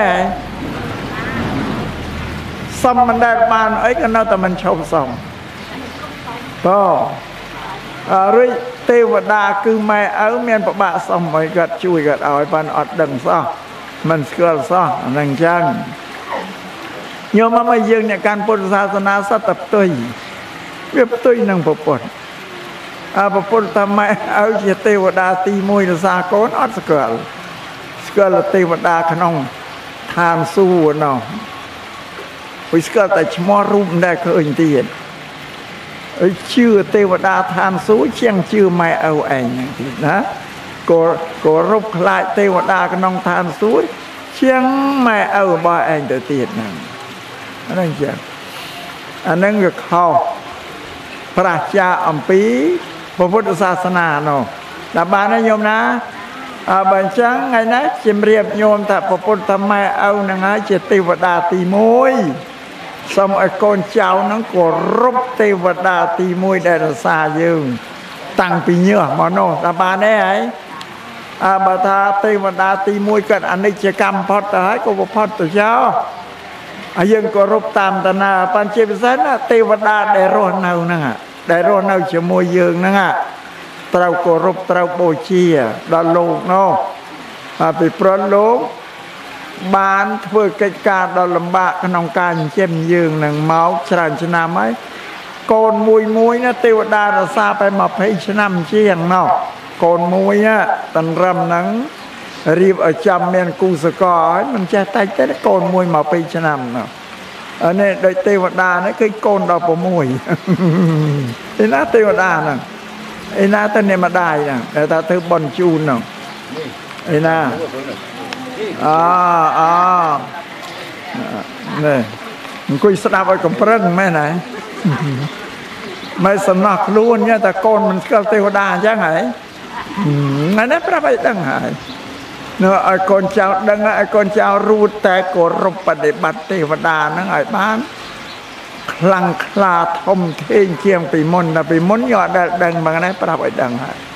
ซ้ำมันได้บ้านไอ้ก็น่าแต่มันชอบซ้ำก็อะไรเทวดาคือไม่เอาเมียนประบะซ้ำไว้ก็ช่วยกันเอาไอ้ปันอดดังซ้อมันเกิดซ้อนั่งจังโยมมาเยือนเนี่ยการพุทธศาสนาสัตย์ตุยเวียบตุยนั่งปปดอาปปดทำไมเอาเทวดาตีมวยสากลอัดสกัลสกัลเทวดาขนมทานสู้เนาะวิสกัลแต่ชมอรูปได้เคยตีนชื่อเทวดาทานสู้เชียงชื่อไม่เอาเองนะก็ก็รูปคล้ายเทวดาขนมทานสู้เชียงไม่เอาบ่เองเดือดตีนนั่นอันนั้นเชียงอันนั้นก็เข้าพระเจ้าอัมพีพระพุทธศาสนาเนาะแต่บ้านนะโยมนะบัญชังไงนะจิมเรียบโยมแต่พระพุทธทำไมเอาหนังไอ้เจติวดาตีมวยสมัยก่อนเจ้านั้นก็รบเทวดาตีมวยได้รักษายืงตั้งปีเนื้อมโนแต่บ้านนี่ไอ้อาบาทาเทวดาตีมวยกันอันนี้จะกรรมพอดแต่ให้ก็พอดตัวเจ้าอายังก็รบตามตนาปัญเจปิสันนะเทวดาได้รอดเนานะได้รอดเนาจะมวยยืงนะเต้าก็รบเต้าโบชีดอลโลกเนาะไปปลดโลกบ้านเพื่อกิจการดอลลำบากขนมการเช่มยืงหนึ่งเมาชราชนะไหมโกนมวยมวยนะเทวดาเราซาไปมาเพชนำเชียงเนาะโกนมวยนะตันรำนังรีบเอาจำเมียนกูสกอมันจะตายแต่โกนมวยมาเพชนำเนาะอันนี้โดยเทวดานี่คือโกนดอกมวยไอ้น่าเทวดาน่ะไอ้น่าท่านเนี่ยมาได้น่ะแต่ถ้าเธอบอลจูนน่ะไอ้น่าอ่าอ่าเนี่ยมันคุยสนับไอ้กำเริงแม่ไหนไม่สนับล้วนเนี่ยแต่โกนมันก็เทวดาใช่ไหมนั่นแหละพระไปตั้งหายเนาะไอ้คนเจ้าดังไอ้คนเจ้ารู้แต่โกรบปฏิบัติเทวดานั่งไอ้บ้านคลังคลาทมเท่งเชียงปีมนนะปีมนยอดดังบางนั้นปรับไอ้ดังหาย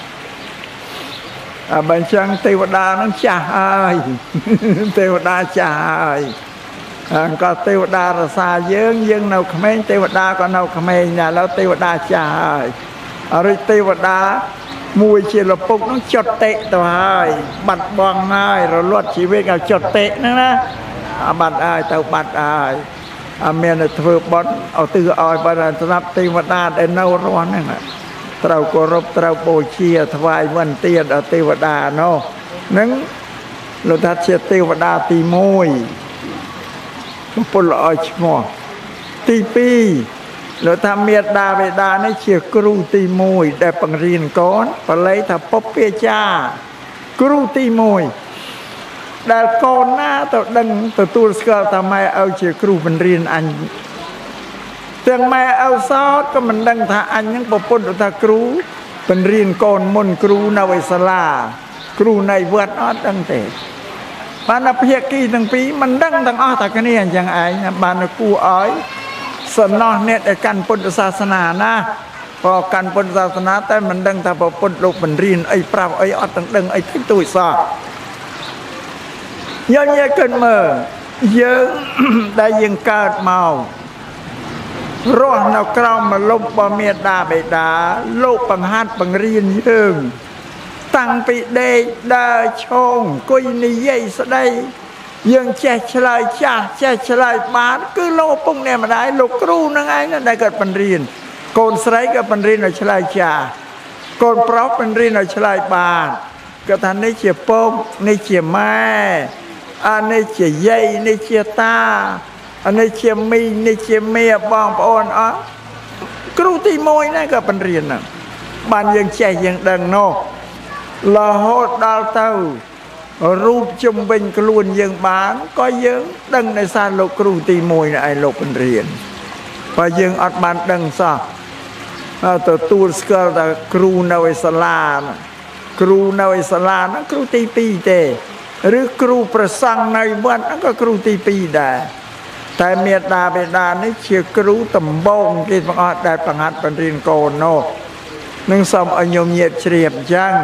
บัญชังเทวดานั่งจ่ายเทวดาจ่ายก็เทวดาราซาเยื้องเยื้องเนาขมิ้นเทวดาก็เนาขมิ้นเนี่ยแล้วเทวดาจ่ายอะไรเทวดามวยเชียร์ปุกต้องจดเตะตัวให้บัดบองง่ายเราลวดชีวิตเราจดเตะนั่นนะบัดอายเต่าบัดอายอเมนเทอร์บอลเอาตือออยบาร์สนับเทวดาได้เนาร้อนนั่นแหละเรากรบเราโบเชียถวายวันเตียนเอาเทวดาเนาะนั่งเราทัดเชียเทวดาตีมวยปุ่นลอยชมอตีปีเราทำเมียดาเวดาในเชียกรูตีมวยได้ปังเรียนก้อนปเลยถ้าปบเปียจ้ากรูตีมวยแต่ก่อนหน้าตัวดังตัวตัวสกัลทำไมเอาเชียกรูเป็นเรียนอันแต่ไม่เอาซอสก็มันดังท่าอันยังปปนท่าครูเป็นเรียนก่อนมนครูนาวิสลาครูในวัดอัดดังเตะบ้านเพียกี้ตั้งปีมันดังตั้งอ้อตะกันนี่อย่างไอ้บ้านกูอ้อยสนอเนี่ยแต่การพุทธศาสนานะพอการพุทธศาสนาแต่มันดังแต่ปปนลูกเป็นเรียนไอ้ปราบไอ้อัดตั้งดังไอ้ที่ตุยซอย้อนแย่เกินเมื่อเยอะได้ยังเกิดเมาร้อนเอากล้องมาลบบ่เมียดาเบดาโลกปังฮัดปังเรียนยืงตั้งปีเดดาชงกุยนิยัยสได้ยังแช่ชลายจ่าแช่ชลายบาทคือโลกปุ่งเนี่ยมาได้โลกครูนั่งไงนั่นได้เกิดปันเรียนโกนสไลก็ปันเรียนเอาชลายจ่าโกนปลอกปันเรียนเอาชลายบาทก็ทันในเฉียบโป้งในเฉียบแม่อันในเฉียใหญ่ในเฉียตาอันนี้เชียมีนี่เชียเมียบองปอนอ๋อគ្រូទីមួយហ្នឹងក៏បានរៀនហ្នឹងបានយើងចេះយើងដឹងនោះរហូតដល់ទៅរូបជំវិញខ្លួនយើងបានក៏យើងដឹងในសារលោកគ្រូទីមួយនេះឯងលោកបានរៀនបើយើងអត់បានដឹងសោះទទួលស្គាល់ថាគ្រូនៅឯសាលាគ្រូនៅឯសាលាហ្នឹងគ្រូទីពីរទេឬគ្រូប្រសង់នៅវត្តហ្នឹងក៏គ្រូទីពីរដែរតែមេត្តាបិតានេះជាគ្រូដំបូងគេបងអត់ដែលបង្ហាត់បង្រៀនកូននោះនឹងសូមឲ្យញោមញាតជ្រាបអញ្ចឹង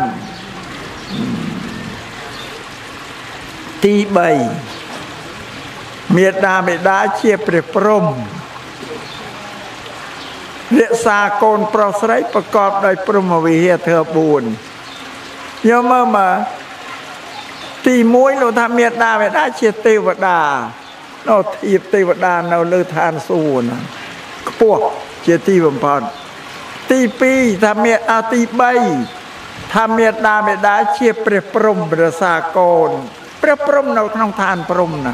ទីបីមេត្តាបិតាជាព្រះព្រហ្មរក្សាកូនប្រុសស្រីប្រកបដោយព្រហ្មវិហារធម៌បួនយកមើលមកទីមួយលោកថាមេត្តាបិតាជាទេវតានៅធៀបទេវតានៅលើឋានសួគ៌ណាខ្ពស់ជាទីបំផុតទីពីរថាមេអាទីបីថាមេត្តាបិតាជាព្រះព្រហ្មរក្សាកូនព្រះព្រហ្មនៅក្នុងឋានព្រហ្មណា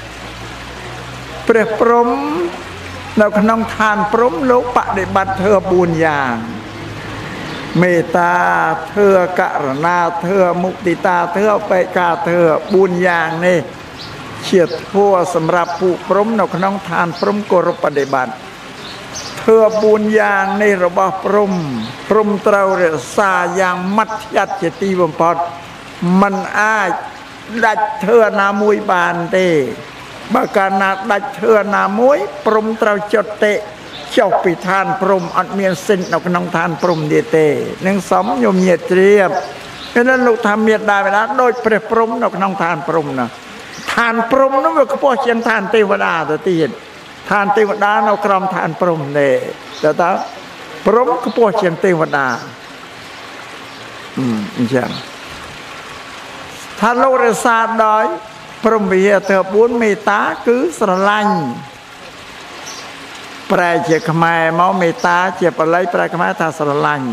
ព្រះព្រហ្មនៅក្នុងឋានព្រហ្មលោកបដិបត្តិធ្វើបួនយ៉ាងមេត្តាធ្វើករណាធ្វើមុទិតាធ្វើអបេក្ខាធ្វើបួនយ៉ាងនេះជាធម៌សម្រាប់ពួកព្រហ្មនៅក្នុងឋានព្រហ្មគោរពបដិបត្តិធ្វើបួនយ៉ាងនេះរបស់ព្រហ្មព្រហ្មត្រូវរក្សាយ៉ាងម៉ត់ឆ្ងាត់ជាទីបំផុតមិនអាចដាច់ធ្វើណាមួយបានទេបើកាលណាដាច់ធ្វើណាមួយព្រហ្មត្រូវចុតិចុះពីឋានព្រហ្មអត់មានសិទ្ធនៅក្នុងឋានព្រហ្មទៀតទេនឹងសមញោមញាតជ្រាបគឺលោកថាមេត្តាបិតាដូចព្រះព្រហ្មនៅក្នុងឋានព្រហ្មណាឋានព្រហ្មនោះវាខ្ពស់ជាងឋានទេវតាទៅទៀតឋានទេវតានៅក្រោមឋានព្រហ្មទេតែតើព្រហ្មខ្ពស់ជាងទេវតាអឺអញ្ចឹងថាលោករសាដោយព្រហ្មវិហារធម៌បួនមេត្តាគឺស្រឡាញ់ប្រែជាខ្មែរមកមេត្តាជាបាលីប្រែខ្មែរថាស្រឡាញ់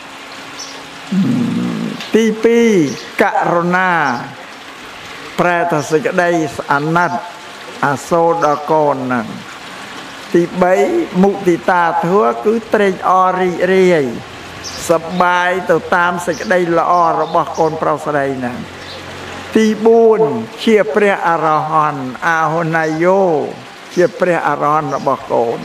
ទីពីរករុណាប្រែថាសេចក្តីអាណិតអាសូរដល់កូនហ្នឹងទីបីមុទិតាធម៌គឺត្រេកអររីករាយសប្បាយទៅតាមសេចក្តីល្អរបស់កូនប្រុសស្រីហ្នឹងទីបួនជាព្រះអរហន្តអហុណយោជាព្រះអរហន្តរបស់កូន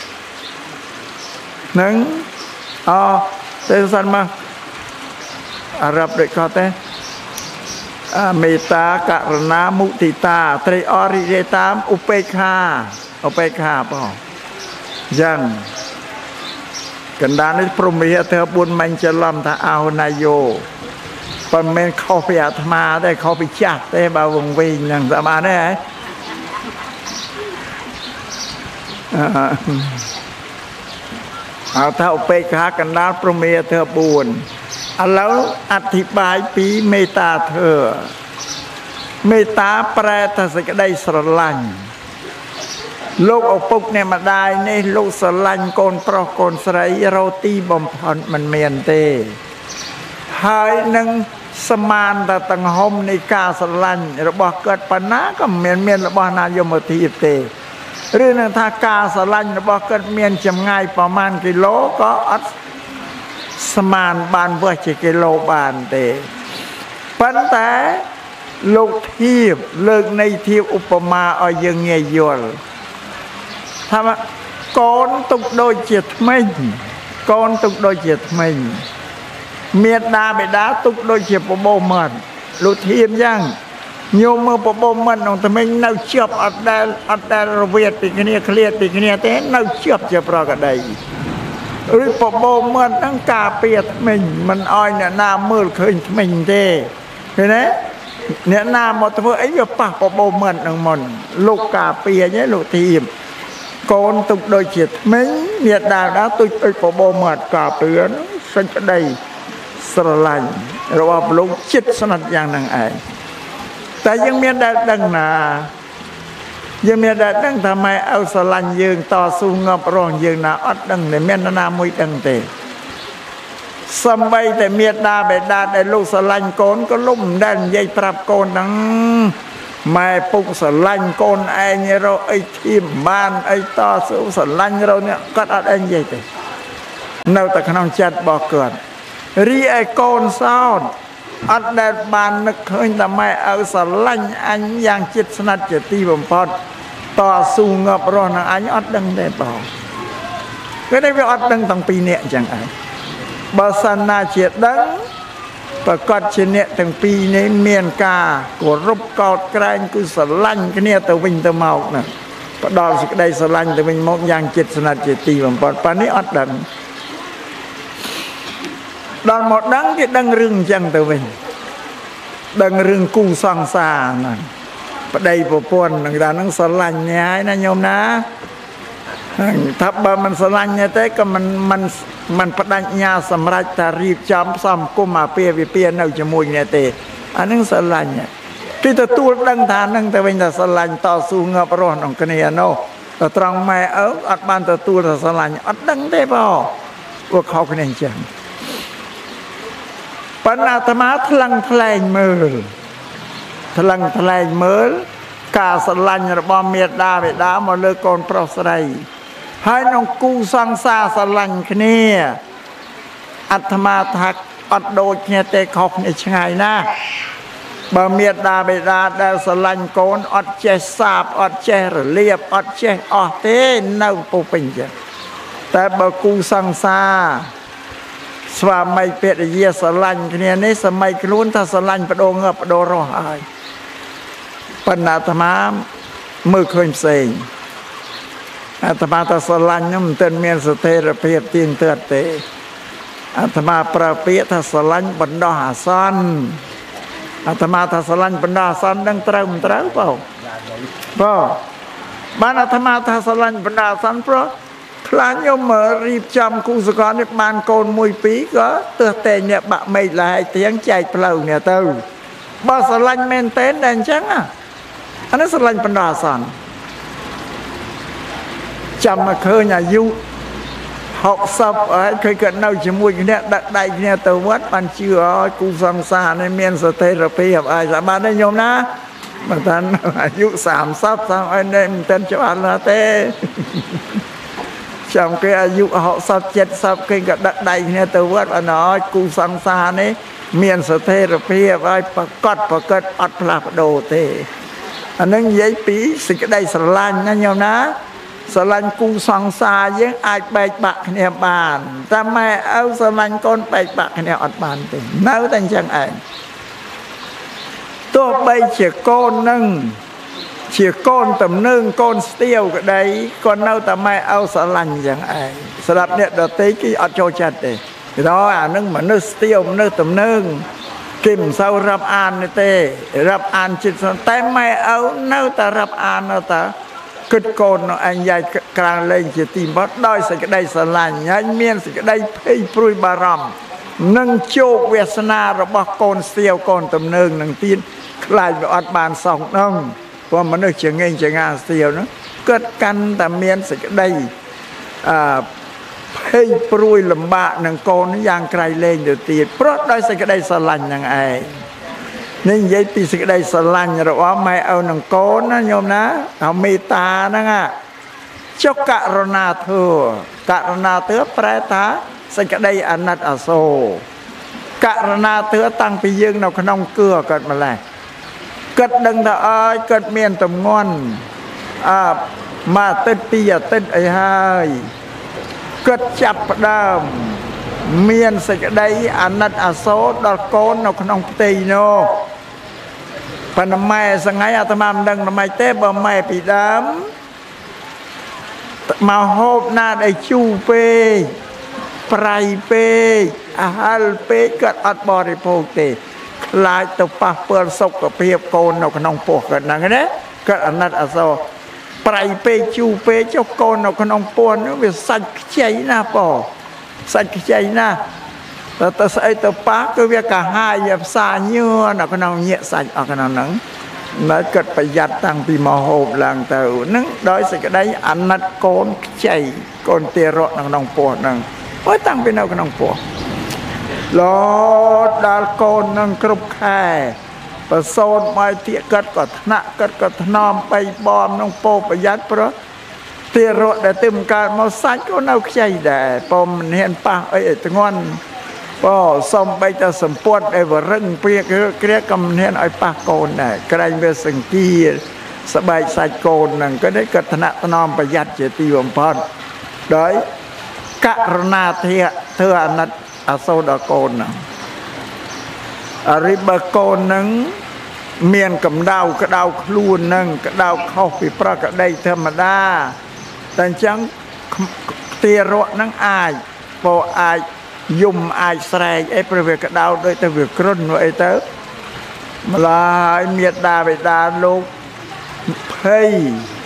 នឹងអទេសិនមកអារ៉ាប់ដូចគាត់ទេមេត្តាករុណាមុទិតាត្រេកអររីករាយតាមឧបេក្ខាឧបេក្ខាបងយ៉ាងកណ្ដាលនេះព្រហ្មវិហារធម៌បួនមិនច្រឡំថាអហុណយោមិនមែនខុសពីអាត្មាទេខុសពីចាស់ទេបើវងវិញហ្នឹងស្មានទេហ៎អើថាឧបេក្ខាកណ្ដាលព្រហ្មវិហារធម៌បួនឥឡូវអធិប្បាយពីមេត្តាធម៌មេត្តាប្រែថាសេចក្តីស្រឡាញ់លោកឪពុកអ្នកម្ដាយនេះលោកស្រឡាញ់កូនប្រុសកូនស្រីរោទីបំផុតមិនមានទេហើយនឹងសមានតែទាំងហុំនៃការស្រឡាញ់របស់គាត់ប៉ុណ្ណាក៏មិនមានរបស់ណាយកមកធៀបទេឬនឹងថាការស្រឡាញ់របស់គាត់មានចម្ងាយប្រមាណគីឡូក៏អត់ស្មានបានវះជាគីឡូបានទេប៉ុន្តែលោកធៀបលើកនៃធៀបឧបមាឲ្យយើងងាយយល់ថាកូនទុកដូចជាថ្មិញកូនទុកដូចជាថ្មិញមេត្តាបិតាទុកដូចជាបបោមាត់លោកធៀបយ៉ាងញោមមើលបបោមាត់ក្នុងថ្មិញនៅជាប់អត់ដែលអត់ដែលរវាតពីគ្នាឃ្លាតពីគ្នាទេនៅជាប់ជាប្រកដីឬបបោមាត់ហ្នឹងការពារថ្មិញមិនអោយអ្នកណាមើលឃើញថ្មិញទេឃើញទេអ្នកណាមកធ្វើអីវាប៉ះបបោមាត់ហ្នឹងមុនលោកការពារហ្នឹងលោកធៀបកូនទុកដូចជាថ្មិញមេត្តាដាទុកដូចបបោមាត់ការពារសេចក្តីស្រឡាញ់របស់លោកចិត្តស្និទ្ធយ៉ាងហ្នឹងឯងតែយើងមានដែលដឹងណាយើងមានដែលដឹងថាម៉ែឪស្រឡាញ់យើងតស៊ូងាប់រងយើងណាអត់ដឹងតែមានណាមួយដឹងទេសំបីតែមេត្តាបិតាដែលលោកស្រឡាញ់កូនក៏លោកមិនដែលនិយាយប្រាប់កូនហ្នឹងម៉ែពុកស្រឡាញ់កូនឯងរកអីធៀបបានអីតស៊ូស្រឡាញ់រកនេះគាត់អត់ឯងនិយាយទេនៅតែក្នុងចិត្តរបស់គាត់រីឯកូនសោតអត់ដែលបាននឹកឃើញតែម៉ែឪស្រឡាញ់អញយ៉ាងជិតស្និទ្ធជាទីបំផុតតស៊ូងាប់រស់នឹងអញអត់ដឹងទេបងគេនេះវាអត់ដឹងទាំងពីរនាក់អញ្ចឹងឯងបើសិនណាជាដឹងប្រកាសជាអ្នកទាំងពីរនេះមានការគោរពកោតក្រែងគឺស្រឡាញ់គ្នាទៅវិញទៅមកណាផ្ដល់សេចក្តីស្រឡាញ់ទៅវិញមកយ៉ាងជិតស្និទ្ធជាទីបំផុតប៉ានេះអត់ដឹងដល់មកដឹងគេដឹងរឿងអញ្ចឹងទៅវិញដឹងរឿងគូសង្សារហ្នឹងប្តីប្រពន្ធនឹងថាហ្នឹងស្រឡាញ់ញ៉ាយណាញោមណាថាបើមិនស្រឡាញ់ទេក៏មិនមិនមិនបដិញ្ញាសម្រេចថារៀបចំផ្សំគុំអាពាហ៍ពិពាហ៍នៅជាមួយគ្នាទេអាហ្នឹងស្រឡាញ់គេទទួលដឹងថាហ្នឹងទៅវិញថាស្រឡាញ់តស៊ូងាប់រស់ក្នុងគ្នានោះតែត្រង់ម៉ែឪអត់បានទទួលថាស្រឡាញ់អត់ដឹងទេបងពួកខុសគ្នាអញ្ចឹងប៉ុន្តែអាត្មាថ្លឹងថ្លែងមើលថ្លឹងថ្លែងមើលការស្រឡាញ់របស់មេដាបេដាមកលើកូនប្រុសស្រីហើយក្នុងគូសង្សារស្រឡាញ់គ្នាអាត្មាថាអត់ដូចគ្នាទេខុសគ្នាឆ្ងាយណាស់បើមេដាបេដាដែលស្រឡាញ់កូនអត់ចេះសាបអត់ចេះរលាបអត់ចេះអស់ទេនៅពុពេញចឹងតែបើគូសង្សារស្វាមីភរិយាស្រឡាញ់គ្នានេះសម័យខ្លួនថាស្រឡាញ់បដូរងាប់បដូររស់ហើយប៉ុន្តែអាត្មាមើលឃើញផ្សេងអាត្មាថាស្រឡាញ់នោះមិនទាន់មានស្ថិរភាពទៀងទាត់ទេអាត្មាប្រើពាក្យថាស្រឡាញ់បណ្ដោះអាសន្នអាត្មាថាស្រឡាញ់បណ្ដោះអាសន្ននឹងត្រូវមិនត្រូវបងបងបានអាត្មាថាស្រឡាញ់បណ្ដោះអាសន្នព្រោះខ្លាញ់ខ្ញុំមករៀបចំគូសកលនេះបានកូនមួយពីរក៏ទើសតែអ្នកបាក់មេឃលហើយទៀងចែកផ្លូវនេះទៅបើស្រឡាញ់មែនតែនតែអញ្ចឹងអានេះស្រឡាញ់បណ្ដោះអាសន្នចាំមកឃើញអាយុហុកសិបហើយឃើញគាត់នៅជាមួយគ្នាដាក់ដៃគ្នាទៅវត្តបានជឿឲ្យគូសង្សារនេះមានស្ថិរភាពហើយសាបានទេញោមណាមិនតាន់អាយុសាមសិបតាមឲ្យនេះមិនតាន់ច្បាស់ណាស់ទេចាំគេអាយុហុកសិប เจ็ดสิบគេក៏ដាក់ដៃគ្នាទៅវត្តអត់ឲ្យគូសង្សារនេះមានស្ថិរភាពហើយប្រកបប្រកបអត់ផ្លាស់ប្ដូរទេអានឹងនិយាយពីសេចក្តីស្រឡាញ់ណាញោមណាស្រឡាញ់គូសង្សារយើងអាចបែកបាក់គ្នាបានតែម៉ែឪស្រឡាញ់កូនបែកបាក់គ្នាអត់បានទេនៅតែអញ្ចឹងឯងទោះបីជាកូននឹងជាកូនតំណឹងកូនស្ទាវក្តីក៏នៅតែម៉ែឪស្រឡាញ់អញ្ចឹងឯងសម្រាប់អ្នកដទៃគេអត់ចូលចិត្តទេព្រោះអានឹងមនុស្សស្ទាវមនុស្សតំណឹងគេមិនសូវរាប់អានទេរាប់អានចិត្តតែម៉ែឪនៅតែរាប់អាននៅតែគិតកូននៅអញយាយក្រាងលេងជាទីបំផុតដោយសេចក្តីស្រឡាញ់ហើយមានសេចក្តីភ័យព្រួយបារម្ភនឹងជោគវាសនារបស់កូនស្ទាវកូនតំណឹងនឹងទៀតខ្លាចវាអត់បានសងនឹងព្រោះមនុស្សជាងឯងជាងាស្ទាវនោះគិតកាន់តែមានសេចក្តីអឺភ័យព្រួយលំបាកនឹងកូនយ៉ាងក្រៃលែងទៅទៀតព្រោះដោយសេចក្តីស្រឡាញ់នឹងឯងនេះនិយាយពីសេចក្តីស្រឡាញ់របស់ម៉ែឪនឹងកូនណាញោមណាអមេត្តាហ្នឹងចុះករណាធម៌ករណាធម៌ប្រែថាសេចក្តីអាណិតអាសូរករណាធម៌តាំងពីយើងនៅក្នុងគឿកាត់ម្លេះគិតដឹងថាអើយគិតមានទម្ងន់អើមួយអាទិត្យពីរអាទិត្យអីហើយគិតចាប់ផ្ដើមមានសេចក្តីអាណិតអាសូរដល់កូននៅក្នុងផ្ទៃនោះប៉ុន្តែម៉ែសងៃអាត្មាមិនដឹងម៉េចទេបើម៉ែពីដើមមកហូបណាដែលជូរពេកប្រៃពេកអាហារពេកគាត់អត់បរិភោគទេខ្លាចទៅប៉ះពាល់សុខភាពកូននៅក្នុងពោះគាត់ហ្នឹងណាគាត់អាណិតអាសូរប្រៃពេកជូរពេកចុះកូននៅក្នុងពោះនោះវាសាច់ខ្ចីណាស់ប៉សាច់ខ្ចីណាស់តែទៅស្អីទៅប៉ះគឺវាកាហាយវាផ្សាញឿនៅក្នុងញាក់សាច់អស់ក្នុងហ្នឹងនៅគិតប្រយ័ត្នតាំងពីមកហូបឡើងទៅហ្នឹងដោយសេចក្តីអាណិតកូនខ្ចីកូនទារកនៅក្នុងពោះហ្នឹងហើយតាំងពីនៅក្នុងពោះលោដល់កូននឹងគ្រប់ខែប្រសូតមកទៀតគាត់ក៏ថ្នាក់គាត់ក៏ថ្នមបីបំក្នុងពោប្រយ័ត្នព្រោះទារកដែលទើបកើតមកសាច់ក៏នៅខ្ចីដែរព្រមមិនហ៊ានប៉ះអីឲ្យធ្ងន់បើសំបីតែសម្ពុតឲ្យវរឹងព្រាគ្រាក៏មិនហ៊ានឲ្យប៉ះកូនដែរក្រែងវាសង្គាស្បែកសាច់កូនហ្នឹងក៏នេះក៏ថ្នាក់ថ្នមប្រយ័ត្នជាទីបំផុតដោយករណាធាធ្វើអាណិតអាសូរដល់កូនហ្នឹងអរិបកូនហ្នឹងមានកម្ដៅក្តៅខ្លួនហ្នឹងក្តៅខុសពីប្រកដីធម្មតាតែអញ្ចឹងទារកហ្នឹងអាចពោអាចយំអាចស្រែកអីព្រោះវាក្តៅដូចទៅវាគ្រុនអីទៅម្ល៉េះមេដាបេដាលោកភ័យ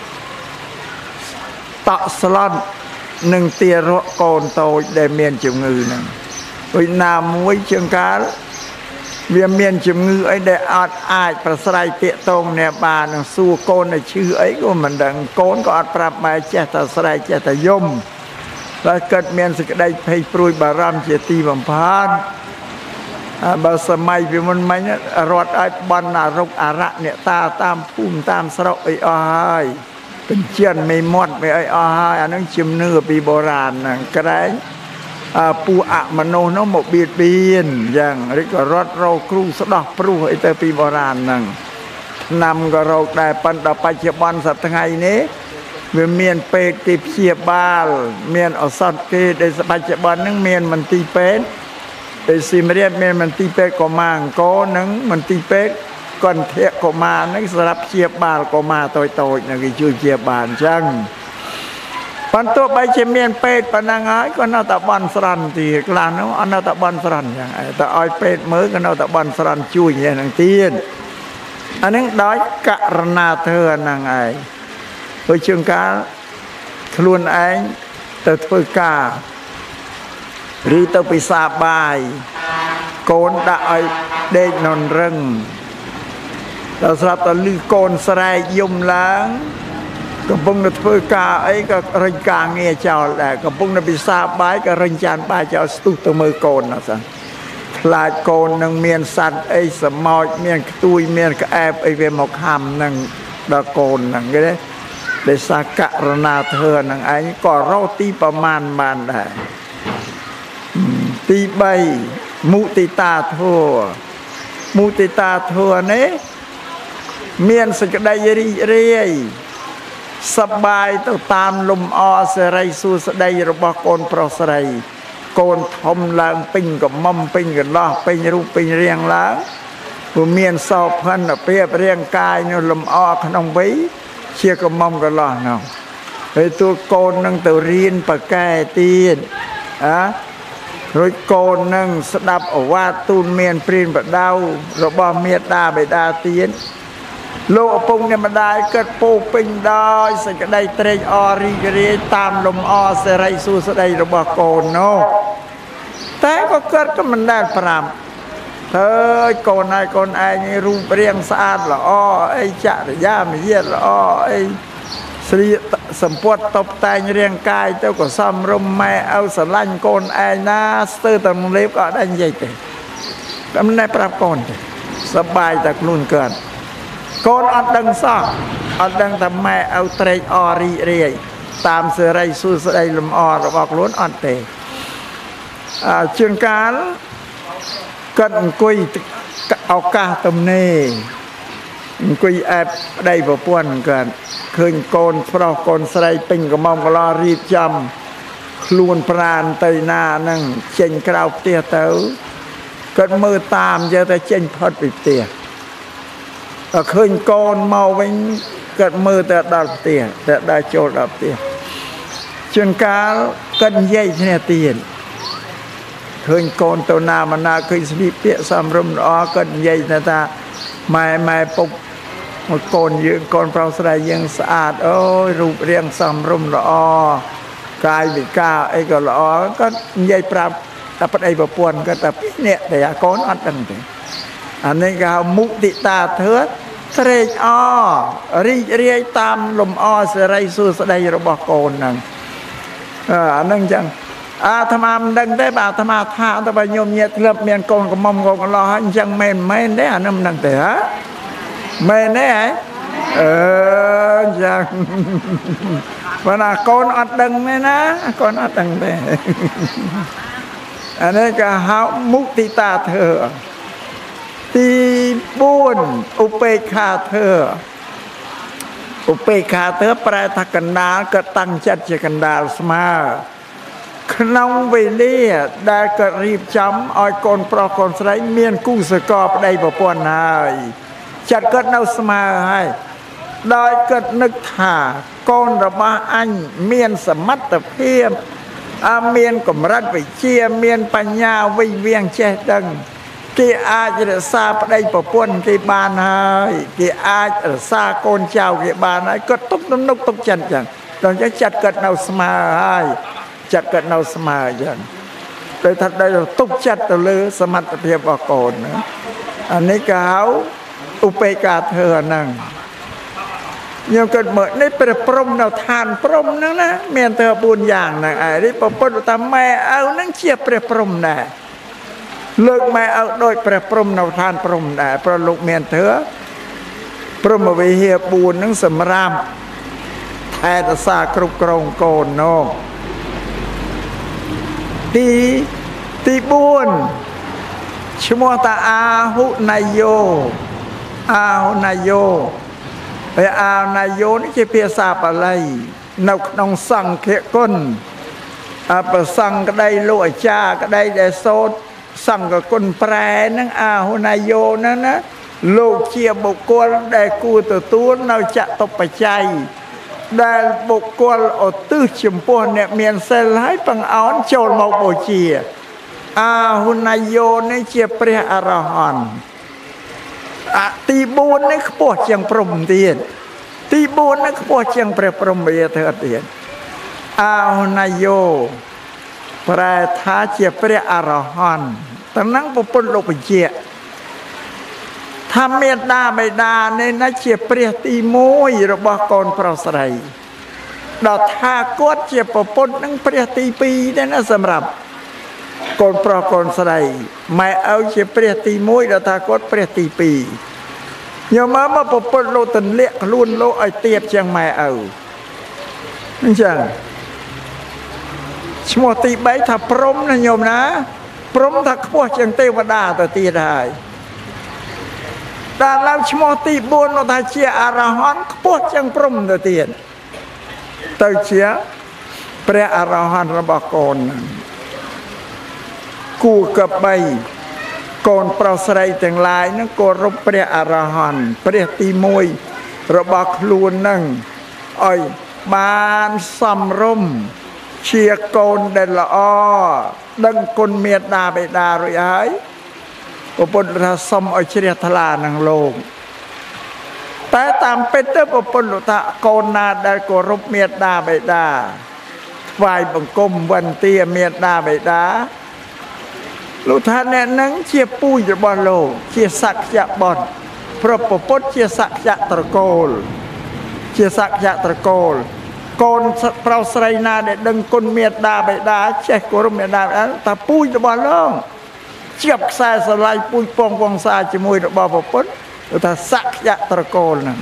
តក់ស្លន់នឹងទារកកូនតូចដែលមានជំងឺហ្នឹងដូចណាមួយជាងកាលវាមានជំងឺអីដែលអត់អាចប្រស្រ័យតាកតងអ្នកបាននឹងសួរកូនឲ្យឈឺអីក៏មិនដឹងកូនក៏អត់ប្រាប់ម៉ែចេះតែស្រែកចេះតែយំហើយកើតមានសេចក្តីភ័យព្រួយបារម្ភជាទីបំផុតបើសម័យពីមុនមិញរត់ឲ្យបន់អារុកអារៈអ្នកតាតាមភូមិតាមស្រុកអីអស់ហើយបញ្ជាន់មេមាត់មិនអីអស់ហើយអានឹងជំនឿពីបុរាណហ្នឹងក្រែងពួកអមនុស្សនោះមកបៀតបៀនយ៉ាងឬក៏រត់រោគ្រូស្ដោះព្រោះអីទៅពីបុរាណហ្នឹងឆ្នាំក៏រោគដែរប៉ុន្តែបច្ចុប្បន្នសប្តាហ៍ថ្ងៃនេះវាមានពេទ្យគេព្យាបាលមានឱសថគេដែលបច្ចុប្បន្នហ្នឹងមានមន្ទីរពេទ្យដែលសៀមរាបមានមន្ទីរពេទ្យកុមារអង្គរនិងមន្ទីរពេទ្យកន្ធៈកុមារហ្នឹងសម្រាប់ព្យាបាលកុមារតូចតូចហ្នឹងគេជួយព្យាបាលអញ្ចឹងប៉ុន្តែបើជាមានពេទ្យប៉ុណ្ណឹងហើយក៏នៅតែបន់ស្រន់ទីខ្លះនោះអត់នៅតែបន់ស្រន់យ៉ាងតែឲ្យពេទ្យមើលក៏នៅតែបន់ស្រន់ជួយយ៉ាងហ្នឹងទៀតអានឹងដោយករណាធ្វើអាហ្នឹងឯងព្រោះជាងកាលខ្លួនឯងទៅធ្វើការឬទៅពិសាបាយកូនដាក់ឲ្យដេកនន់រឹងដល់ស្រាប់តែលឺកូនស្រែកយំឡើងកំពុងទៅធ្វើការអីក៏រិញការងារចោលដែរកំពុងទៅពិសាបាយក៏រិញចានបាយចោលស្ទុះទៅមើលកូនណាសិនខ្លាចកូននឹងមានសត្វអីសម្ោចមានខ្ទួយមានក្អែបអីវាមកហាំនឹងដល់កូនហ្នឹងគេដែលសាករណាធ្វើនឹងឯងក៏រកទីប្រមាណបានដែរទីបីមុទិតាធម៌មុទិតាធម៌នេះមានសេចក្តីរីករាយសប្បាយទៅតាមលំអសេរីសួស្តីរបស់កូនប្រុសស្រីកូនធំឡើងពេញកំមុំពេញកន្លោះពេញរូបពេញរាងឡើងព្រោះមានសោភ័ណភាពរាងកាយនៅលំអក្នុងវ័យជាកំមុំកន្លោះនោះហើយទូកូននឹងទៅរៀនបកែទៀតអារួចកូននឹងស្ដាប់អវាទទូលមានព្រានបដៅរបស់មេដាបេដាទៀតលោកឪពុកអ្នកម្ដាយកើតពោពេញដោយសេចក្តីត្រេកអររីករាយតាមលំអសេរីសួស្តីរបស់កូននោះតែក៏កើតក៏មិនដែលប្រាប់ហើយកូនហើយកូនឯងរូបរាងស្អាតល្អអីចរិយាមាយាទល្អអីស្រីសម្ពុតតបតែងរាងកាយទៅក៏សំរុំម៉ែឲ្យស្រឡាញ់កូនឯងណាស្ទើរតែលេបក៏អត់ដែរនិយាយទេតែមិនដែលប្រាប់កូនទេសប្បាយតែខ្លួនកើតកូនអត់ដឹងសោះអត់ដឹងថាម៉ែឲ្យត្រេកអររីករាយតាមសេរីសួស្តីលំអរបស់ខ្លួនអត់ទេអើជាងកាលគាត់អង្គុយឱកាសទំនេរអង្គុយអែបប្តីប្រពន្ធគាត់ឃើញកូនប្រុសកូនស្រីពេញកំមុំកន្លោះរៀបចំខ្លួនប្រានទៅណាហ្នឹងចេញក្រៅផ្ទះទៅគាត់មើលតាមយកតែចេញផុតពីផ្ទះតែឃើញកូនមកវិញគាត់មើលតែដល់ផ្ទះតែដល់ចូលដល់ផ្ទះជួនកាលគាត់និយាយគ្នាទៀតឃើញកូនទៅណាមកណាឃើញស្លៀកពាក់សំរុំល្អគាត់និយាយថាម៉ែម៉ែពុកមកកូនយើងកូនប្រុសស្រីយើងស្អាតអូយរូបរាងសំរុំល្អកាយវិការអីក៏ល្អគាត់និយាយប្រាប់តែប្តីប្រពន្ធគាត់តែពីរនាក់តែកូនអត់ដឹងទេអានេះគេហៅមុទិតាធឿត្រេកអររីករាយតាមលំអសេរីសួស្តីរបស់កូនហ្នឹងអាហ្នឹងចឹងអាត្មាមិនដឹងទេបាទអាត្មាថាតែបើញោមញាតធ្លាប់មានកូនកំមុំកូនកន្លោះអញ្ចឹងមែនមែនទេអាហ្នឹងមិនដឹងទេហ៎មែនទេហ៎អឺចឹងวันน่ะกอนอัดดังไหมนะกอนอัดดังเลยอันนี้ก็หามุติตาเธอที่บุญอุเบกขาเธออุเบกขาเธอแปลทักกันดาก็ตั้งจัดจะกันดาสมาขนมเวลีได้ก็รีบจำเอาคนปลอกคนใส่เมียนกู้สกอบได้ประปวนหายจัดก็เนาสมาให้ได้ก็นึกถ่าก้อนระบาอันเมียนสมัตเพียมอาเมียนกมรัดไปเชียเมียนปัญญาวิเวียงเจดังที่อาจจะทราบได้ประปวนที่บ้านให้ที่อาจจะทราบคนเจ้าที่บ้านให้ก็ตุกน้ำนกตุกจันจังตอนจะจัดก็เนาสมาให้จัดกันเอาสมาอย่างโดยทัดได้ตุกจัดตัวเลือสมัติเพียบก่อนนะอันนี้ก็เขาอุเบกขาเธอนั่งยังเกิดเหมือนในประพรมเราทานพรมนั่งนะเมียนเธอบุญอย่างนั่งไอ้ที่ปปตามแม่เอานั่งเชียประพรมได้เลิกแม่เอาโดยประพรมเราทานพรมได้เพราะลูกเมียนเธอพรหมวิเหียบุญนั่งสมรามแทนสากรุกรองโกนโนตีตีบุญชโมตาอาหุนายโยอาหุนายโยไออานายโยนี่จะเพียสาบอะไรนกนองสั่งเขก้นอาปสั่งก็ได้โลอจ้าก็ได้แต่โซดสั่งกับคนแปรนั่งอาหุนายโยนั่นนะโลกเชียบุกลได้กูตัวตัวเราจะตบปัจจัยได้บุกลอดตื้อชมพูเนี่ยเมียนเซลให้ปังอ้อนโจลมาโบเชียอาหุนายโยนี่เชียเปรียอรหันตีบูนนี่ขบวนยังพรหมเตียนตีบูนนี่ขบวนยังเปรียพรหมเบียเถิดเตียนอาหุนายโยแปรท้าเชียเปรียอรหันตั้งนั่งปปนโลกเชียทำเมตตาใบดาในนักเชียเปรียตีมวยระบกรพระสไรดอกทากดเชียปปนนั่งเปรียตีปีได้นะสำหรับกรพระกรสไรไม่เอาเชียเปรียตีมวยดอกทากดเปรียตีปีอย่ามามาปปนโลตันเลี้ยล้วนโลไอเตียบเชียงไม่เอานั่นจังชโมตีใบถ้าพรมนะโยมนะพรมถ้าขวดเชียงเทวดาตัวตีได้แต่เราชโมตีบุญเราทาเชียอารหันพวกจังพรมตัวเตียนเตยเชียพระอรหันต์ระบกรกูกับใบกรปราศรัยแต่งลายนั่งกรบพระอรหันต์พระตีมวยระบกลูนนั่งอ้อยบานสัมรมเชียโกนเดลอ้อดังคนเมียดาไปดาหรือไอ้ปปนราสมอเชียทลานังโลกแต่ตามเป็นเตอร์ปปนลุตะโกนาได้กรบเมียดาใบดาฝ่ายบังกมวันเตียเมียดาใบดาลุท่านเนี่ยนังเชียปุ้ยบอลโลกเชียสักจะบอลเพราะปปนเชียสักจะตะโกลเชียสักจะตะโกลโกนเปล่าใส่นาเด็ดดังคนเมียดาใบดาเชียกรบเมียดาแต่ปุ้ยบอลโลกเจียบสายสลายปุยปองปองสายจมูกระบอบปนแต่สักยะตะโกนนั่น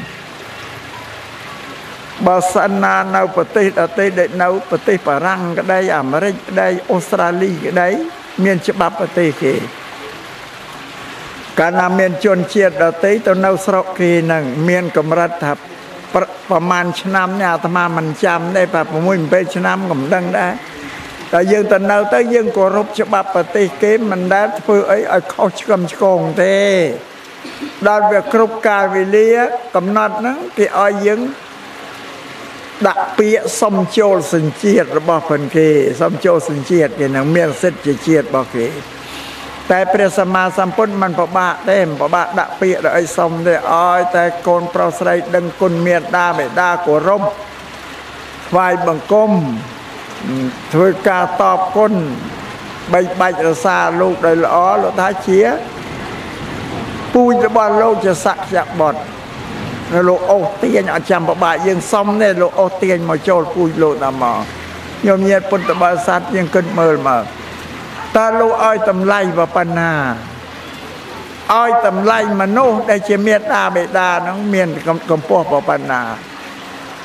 บาสนาเนาประเทศประเทศเด็ดเนาประเทศฝรั่งก็ได้อเมริกก็ได้ออสเตรเลียก็ได้เมียนฉบับประเทศเกการนำเมียนชนเชียดประเทศตัวเนาสระเกนั่งเมียนกำรัดทับประมาณชนามเนี่ยธรรมามันจำได้ปะประมุ่งไปชนามกำดังได้แต่ยังแต่เนาแต่ยังกรบฉบับปฏิเกมมันได้เพื่อไอ้ไอ้เขาชมชงเทด้านเviệcครบการวิเลียกำนัดนั้นที่อ้อยยังดักเปียสมโจสินเจียดระบอบพันเกสมโจสินเจียดอย่างนั้นเมียนเสร็จเจียดบอกเกแต่เปรียสมาสัมพุนมันปะบะเต็มปะบะดักเปียไอ้สมได้อ้อยแต่โกนเปล่าใส่ดังคนเมียดาไม่ดากรบฝ่ายบังกมถือการตอบก้นใบใบจะซาลูกได้ล้อลูกท้าเชียปูจะบอลลูกจะสักจะบอดลูกโอเตียนอาจารย์ปะบะยังซ้ำเนี่ยลูกโอเตียนมาโจลปูลูกนำมายมเย็ดปุตตะบาสัตยังขึ้นเมื่อมาตาลูกอ้อยตำไลปะปัญหาอ้อยตำไลมโนได้เจเมียดาเบดาน้องเมียนกำปอปะปัญหา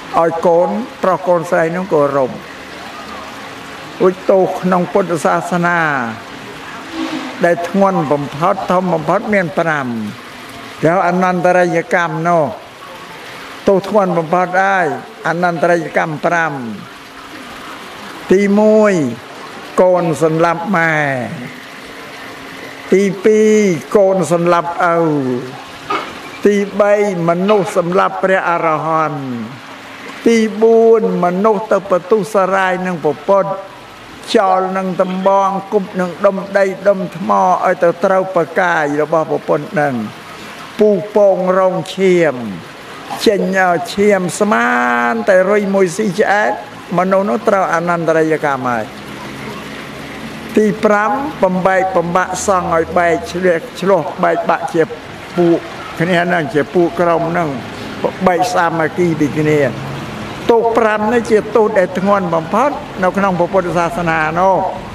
ឲ្យកូនប្រុសកូនស្រីនោះគោរពឧចទោសក្នុងពុទ្ធសាសនាដែលធ្ងន់បំផុតធំបំផុតមានប្រាំแล้วอนันตริยกรรมเนาะទោសធ្ងន់បំផុតដែរអនន្តរយកម្មប្រាំទីមួយកូនសន្លប់ម៉ែទីពីរកូនសន្លប់ឪទីបីមនុស្សសម្លាប់ព្រះអរហន្តទីបួនមនុស្សទៅបន្ទុះសារាយនឹងពពុទ្ធចោលនឹងតំបងគប់នឹងដុំដីដុំថ្មឲ្យទៅត្រូវបកាយរបស់ពពុទ្ធនឹងពូពងរងឈាមចេញឈាមស្មានតែរុយមួយស៊ីឆ្អែតមនុស្សនោះត្រូវអនន្តរយកម្មហើយទីប្រាំបំបែកបំបាក់សង់ឲ្យបែកឆ្លៀកឆ្លោះបែកបាក់ជាពួកគ្នាហ្នឹងជាពួកក្រុមហ្នឹងបែកសាមគ្គីពីគ្នាទោសប្រាំនេះជាទោសដែលធ្ងន់បំផុតនៅក្នុងពុទ្ធសាសនានោះ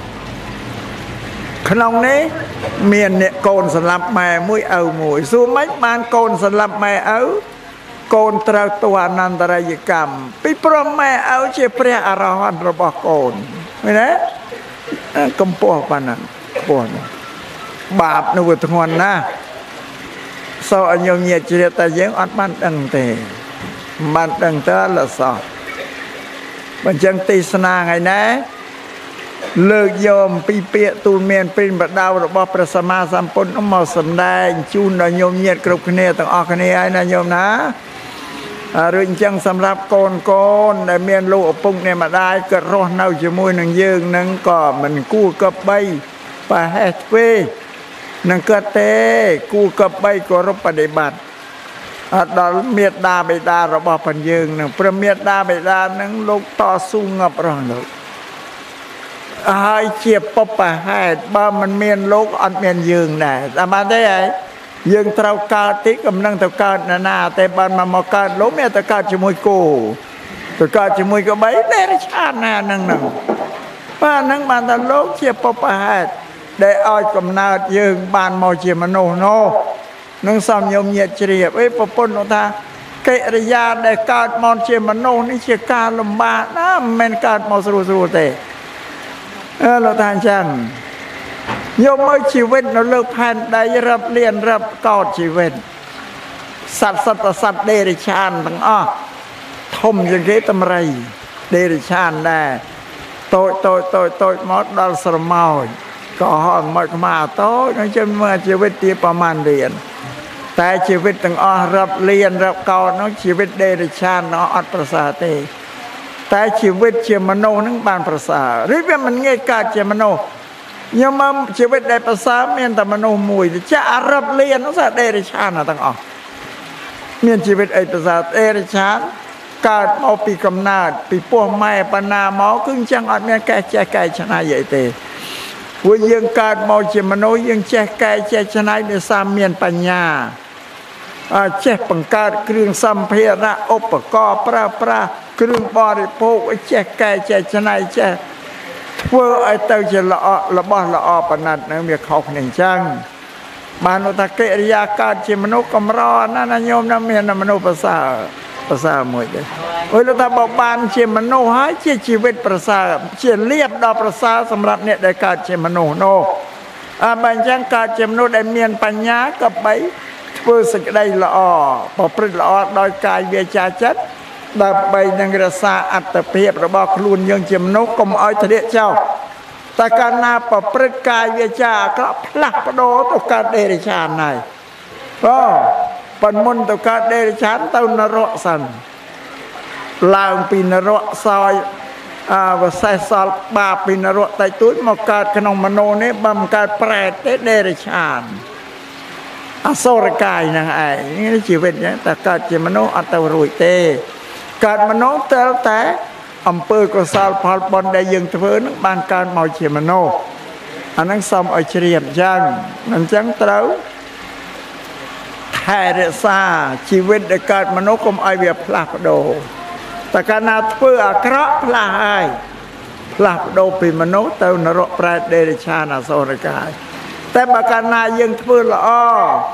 ក្នុងនេះមានអ្នកកូនសម្លាប់ម៉ែមួយឪមួយសួរមិនបានកូនសម្លាប់ម៉ែឪកូនត្រូវទោសអនន្តរយកម្មពីព្រោះម៉ែឪជាព្រះអរហន្តរបស់កូនឃើញទេកម្ពស់ប៉ុណ្ណាខ្ពស់ណាស់បាបនោះវាធ្ងន់ណាស់សូអញ្ញញាតិជ្រាបតែយើងអត់បានដឹងទេបានដឹងទៅលសោះបើចឹងទេសនាថ្ងៃណាលើកយកអំពីពាក្យទូលមានព្រិនបដៅរបស់ព្រះសម្មាសម្ពុទ្ធមកសម្ដែងជូនដល់ញោមញាតិគ្រប់គ្នាទាំងអស់គ្នាហើយណាញោមណាឬអញ្ចឹងសម្រាប់កូនកូនដែលមានលោកឪពុកអ្នកម្ដាយគាត់រស់នៅជាមួយនឹងយើងនឹងក៏មិនគួរកបីប្រហែសទ្វេនឹងគាត់ទេគួរកបីគោរពបដិបត្តិអត់ដល់មេត្តាបិតារបស់ផងយើងនឹងព្រះមេត្តាបិតានឹងលោកតស៊ូងាប់រស់លោកហើយជាបបហេតុបើមិនមានលោកអត់មានយើងដែរតែបានទេហើយយើងត្រូវកើតទីកំណឹងទៅកើតណានាតែបានមកមកកើតលោកមានតែកើតជាមួយគោទៅកើតជាមួយក្បីតែឆានណានឹងនឹងបាទនឹងបានតែលោកជាបបហេតុដែលឲ្យកំណើតយើងបានមកជាមនុស្សនោះនឹងសំញោមញាតិជ្រាបអីប្រពន្ធថាកិរិយាដែលកើតមកជាមនុស្សនេះជាការលំបាកណាស់មិនមែនកើតមកស្រួលស្រួលទេអើលោកតាអញ្ចឹងញោមមើលជីវិតនៅលើផែនដីរាប់លានរាប់កោតជីវិតសត្វសត្វសត្វដេរិឆានទាំងអស់ធំជាងគេតម្រៃដេរិឆានដែរតូចតូចតូចតូចមកដល់ស្រមោចក៏ហត់មកខ្មាតូចនឹងជិះមើលជីវិតទីប្រមាណរៀនតែជីវិតទាំងអស់រាប់លានរាប់កោតនោះជីវិតដេរិឆាននោះអត់ប្រសើរទេតែជីវិតជាមនុស្សនឹងបានប្រសើរឬវាមិនងាយកើតជាមនុស្សខ្ញុំមកជីវិតដែលប្រសើរមានតែមនុស្សមួយចាក់រាប់លាននោះសាដេរិឆានទាំងអស់មានជីវិតអីប្រសើរដេរិឆានកើតមកពីកំណើតពីពោះម៉ែបណ្ណាមកគឺអញ្ចឹងអត់មានកែចេះកែច្នៃអីទេព្រោះយើងកើតមកជាមនុស្សយើងចេះកែចេះច្នៃដោយសារមានបញ្ញាអើចេះបង្កើតគ្រឿងសម្ភារៈឧបករណ៍ប្រើប្រាស់គ្រឿងបរិភោគចេះកែចេះច្នៃចេះធ្វើឲ្យទៅជាល្អរបស់ល្អប៉ុណ្ណាត់នឹងវាខុសគ្នាអញ្ចឹងបានថាកិរិយាកើតជាមនុស្សកម្រណាស់ណាញោមណាមានមនុស្សប្រសើរប្រសើរមួយទេអូយលោកថាបើបានជាមនុស្សហើយជាជីវិតប្រសើរជាលៀបដល់ប្រសើរសម្រាប់អ្នកដែលកើតជាមនុស្សនោះអើបើអញ្ចឹងកើតជាមនុស្សដែលមានបញ្ញាក៏បីធ្វើសេចក្តីល្អប្រព្រឹត្តល្អដោយកាយវាចាចិត្តដើម្បីនឹងរក្សាអត្តភាពរបស់ខ្លួនយើងជាមនុស្សកុំឲ្យធ្លាក់ចោលតែកាលណាប្រព្រឹត្តកាយវាចាអាក្រក់ផ្លាស់ប្ដូរទៅកើតដេរិឆានហើយអូប៉ុន្តែមុនទៅកើតដេរិឆានទៅនរកសិនឡើងពីនរកសោយអវសេសសល់បាបពីនរកតិចតួចមកកើតក្នុងមនោនេះបើមិនកើតប្រែតទេដេរិឆានអសុរកាយហ្នឹងឯងនេះជីវិតហ្នឹងតែកើតជាមនុស្សអត់ទៅរួចទេកើតមនុស្សតែតែអំពើកុសលផលបុណ្យដែលយើងធ្វើនឹងបានកើតមកជាមនុស្សអាហ្នឹងសូមឲ្យជ្រាបអញ្ចឹងអញ្ចឹងត្រូវថែរក្សាជីវិតដែលកើតមនុស្សកុំឲ្យវាផ្លាស់ប្ដូរតែកាលណាធ្វើអាក្រក់ផ្លាស់ហើយផ្លាស់ប្ដូរពីមនុស្សទៅនរកប្រែតដេរិឆានអសុរកាយតែបើកាលណាយើងធ្វើល្អ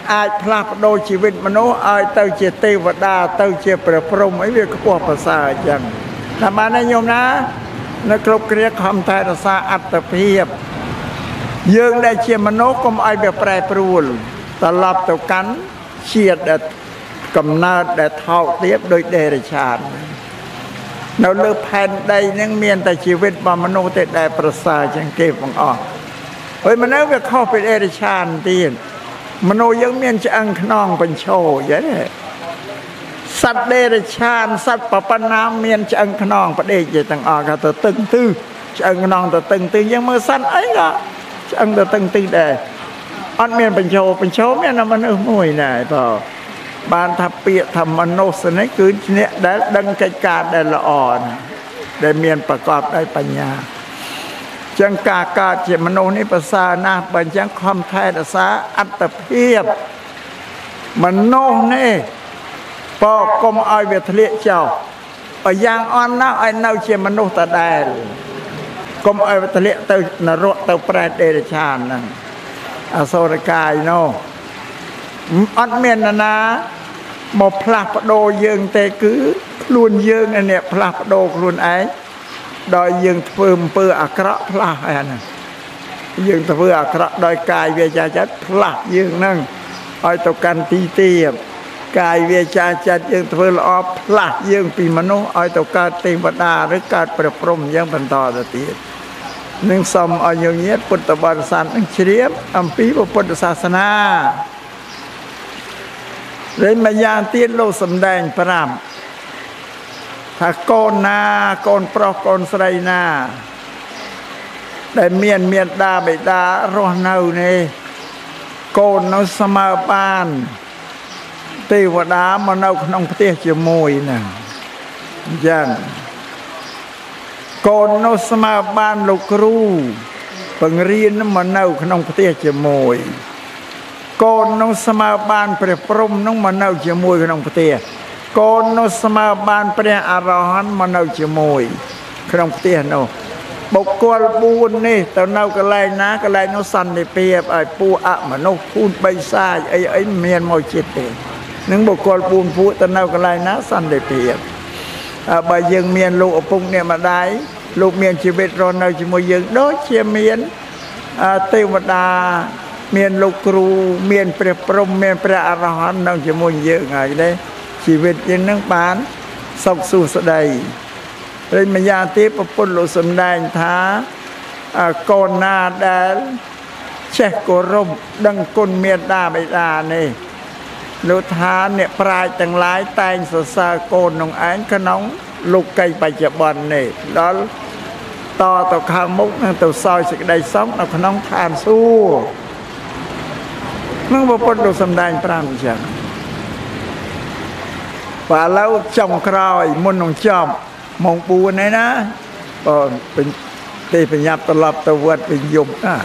អាចផ្លាស់ប្ដូរជីវិតមនុស្សឲ្យទៅជាទេវតាទៅជាព្រះព្រហ្មអីវាខ្ពស់ប្រសើរអញ្ចឹងតែបានទេញោមណានៅគ្រប់គ្រាខំតែរក្សាអត្តភាពយើងដែលជាមនុស្សកុំឲ្យវាប្រែប្រួលត្រឡប់ទៅកាន់ជាតិដែលកំណើតដែលថោកទាបដោយដេរឆាននៅលើផែនដីនឹងមានតែជីវិតរបស់មនុស្សទេដែលប្រសើរជាងគេបងអស់ហើយមនុស្សវាខុសពីដេរឆានទៀតមនុស្សយើងមានឆ្អឹងខ្នងបញ្ឈរអញ្ចឹងសត្វដេរឆានសត្វប្រប៉ុណ្ណាមានឆ្អឹងខ្នងផ្ដេកទាំងអស់ក៏ទៅតឹងទឺឆ្អឹងខ្នងទៅតឹងទឺយើងមើលសត្វអីក៏ឆ្អឹងទៅតឹងទឺដែរអត់មានបញ្ឈរបញ្ឈរមានតែមនុស្សមួយដែរបើបានថាពាក្យថាមនុស្សនេះគឺអ្នកដែលដឹងកិច្ចការដែលល្អណាដែលមានប្រកបដោយបញ្ញាចឹងការកើតជាមនុស្សនេះប្រសើរណាស់បើអញ្ចឹងខំថែរក្សាអត្តភាពមនុស្សនេះបើកុំឲ្យវាធ្លាក់ចោលឲ្យយ៉ាងអន់ណាស់ឲ្យនៅជាមនុស្សដដែលកុំឲ្យវាធ្លាក់ទៅនរកទៅប្រែតដេរឆានហ្នឹងអសុរកាយនោះអត់មានណាមកផ្លាស់ប្ដូរយើងទេគឺខ្លួនយើងនេះផ្លាស់ប្ដូរខ្លួនឯងដោយយើងធ្វើអំពើអាក្រក់ផ្លាស់ហ្នឹងយើងធ្វើអាក្រក់ដោយកាយវាចាចិត្តផ្លាស់យើងហ្នឹងឲ្យទៅកាន់ទីទាបកាយវាចាចិត្តយើងធ្វើល្អផ្លាស់យើងពីមនុស្សឲ្យទៅកើតទេវតាឬកើតព្រះព្រហ្មយ៉ាងបន្តទៅទៀតនឹងសូមឲ្យញញាតិពុទ្ធបរិស័ទនឹងជ្រាបអំពីពុទ្ធសាសនាហើយម្យ៉ាងទៀតលោកសំដែងប្រាប់ថាកូនណាកូនប្រុសកូនស្រីណាដែលមានមេត្តាបិតារស់នៅនេះកូននៅស្មើបានទេវតាមកនៅក្នុងផ្ទះជាមួយហ្នឹងអញ្ចឹងកូននៅស្មើបានលោកគ្រូបង្រៀនមកនៅក្នុងផ្ទះជាមួយកូននឹងស្មើបានព្រះព្រហ្មនឹងមកនៅជាមួយក្នុងផ្ទះកូននឹងស្មើបានព្រះអរហន្តមកនៅជាមួយក្នុងផ្ទះនោះបុគ្គលបួននេះទៅនៅកន្លែងណាកន្លែងនោះសន្តិភាពឲ្យពួកអមនុស្សភូតបិសាចអីអីមានមកចិត្តទេនឹងបុគ្គលបួនពួកទៅនៅកន្លែងណាសន្តិភាពបើយើងមានលោកឪពុកអ្នកម្ដាយលោកមានជីវិតរស់នៅជាមួយយើងដូចជាមានទេវតាមានលោកគ្រូមានព្រះព្រហ្មមានព្រះអរហន្តនៅជាមួយយើងហើយទេជីវិតយើងនឹងបានសុខសួស្តីហើយម្យ៉ាងទៀតព្រះពុទ្ធលោកសម្ដែងថាកូនណាដែលចេះគោរពដឹងគុណមេត្តាបិតានេះលោកថាអ្នកប្រាជ្ញទាំងឡាយតែងសរសើរកូនក្នុងឯងក្នុងលោកីបច្ចុប្បន្ននេះដល់តទៅខាងមុខនឹងទៅសោយសេចក្តីសុខនៅក្នុងឋានសួគ៌នឹងព្រះពុទ្ធលោកសម្ដែងប្រាំអញ្ចឹងបើឥឡូវចុងក្រោយមុននឹងចប់ម៉ោងបួននេះណាបងទេប្រញាប់ត្រឡប់ទៅវត្តវិញយប់ណា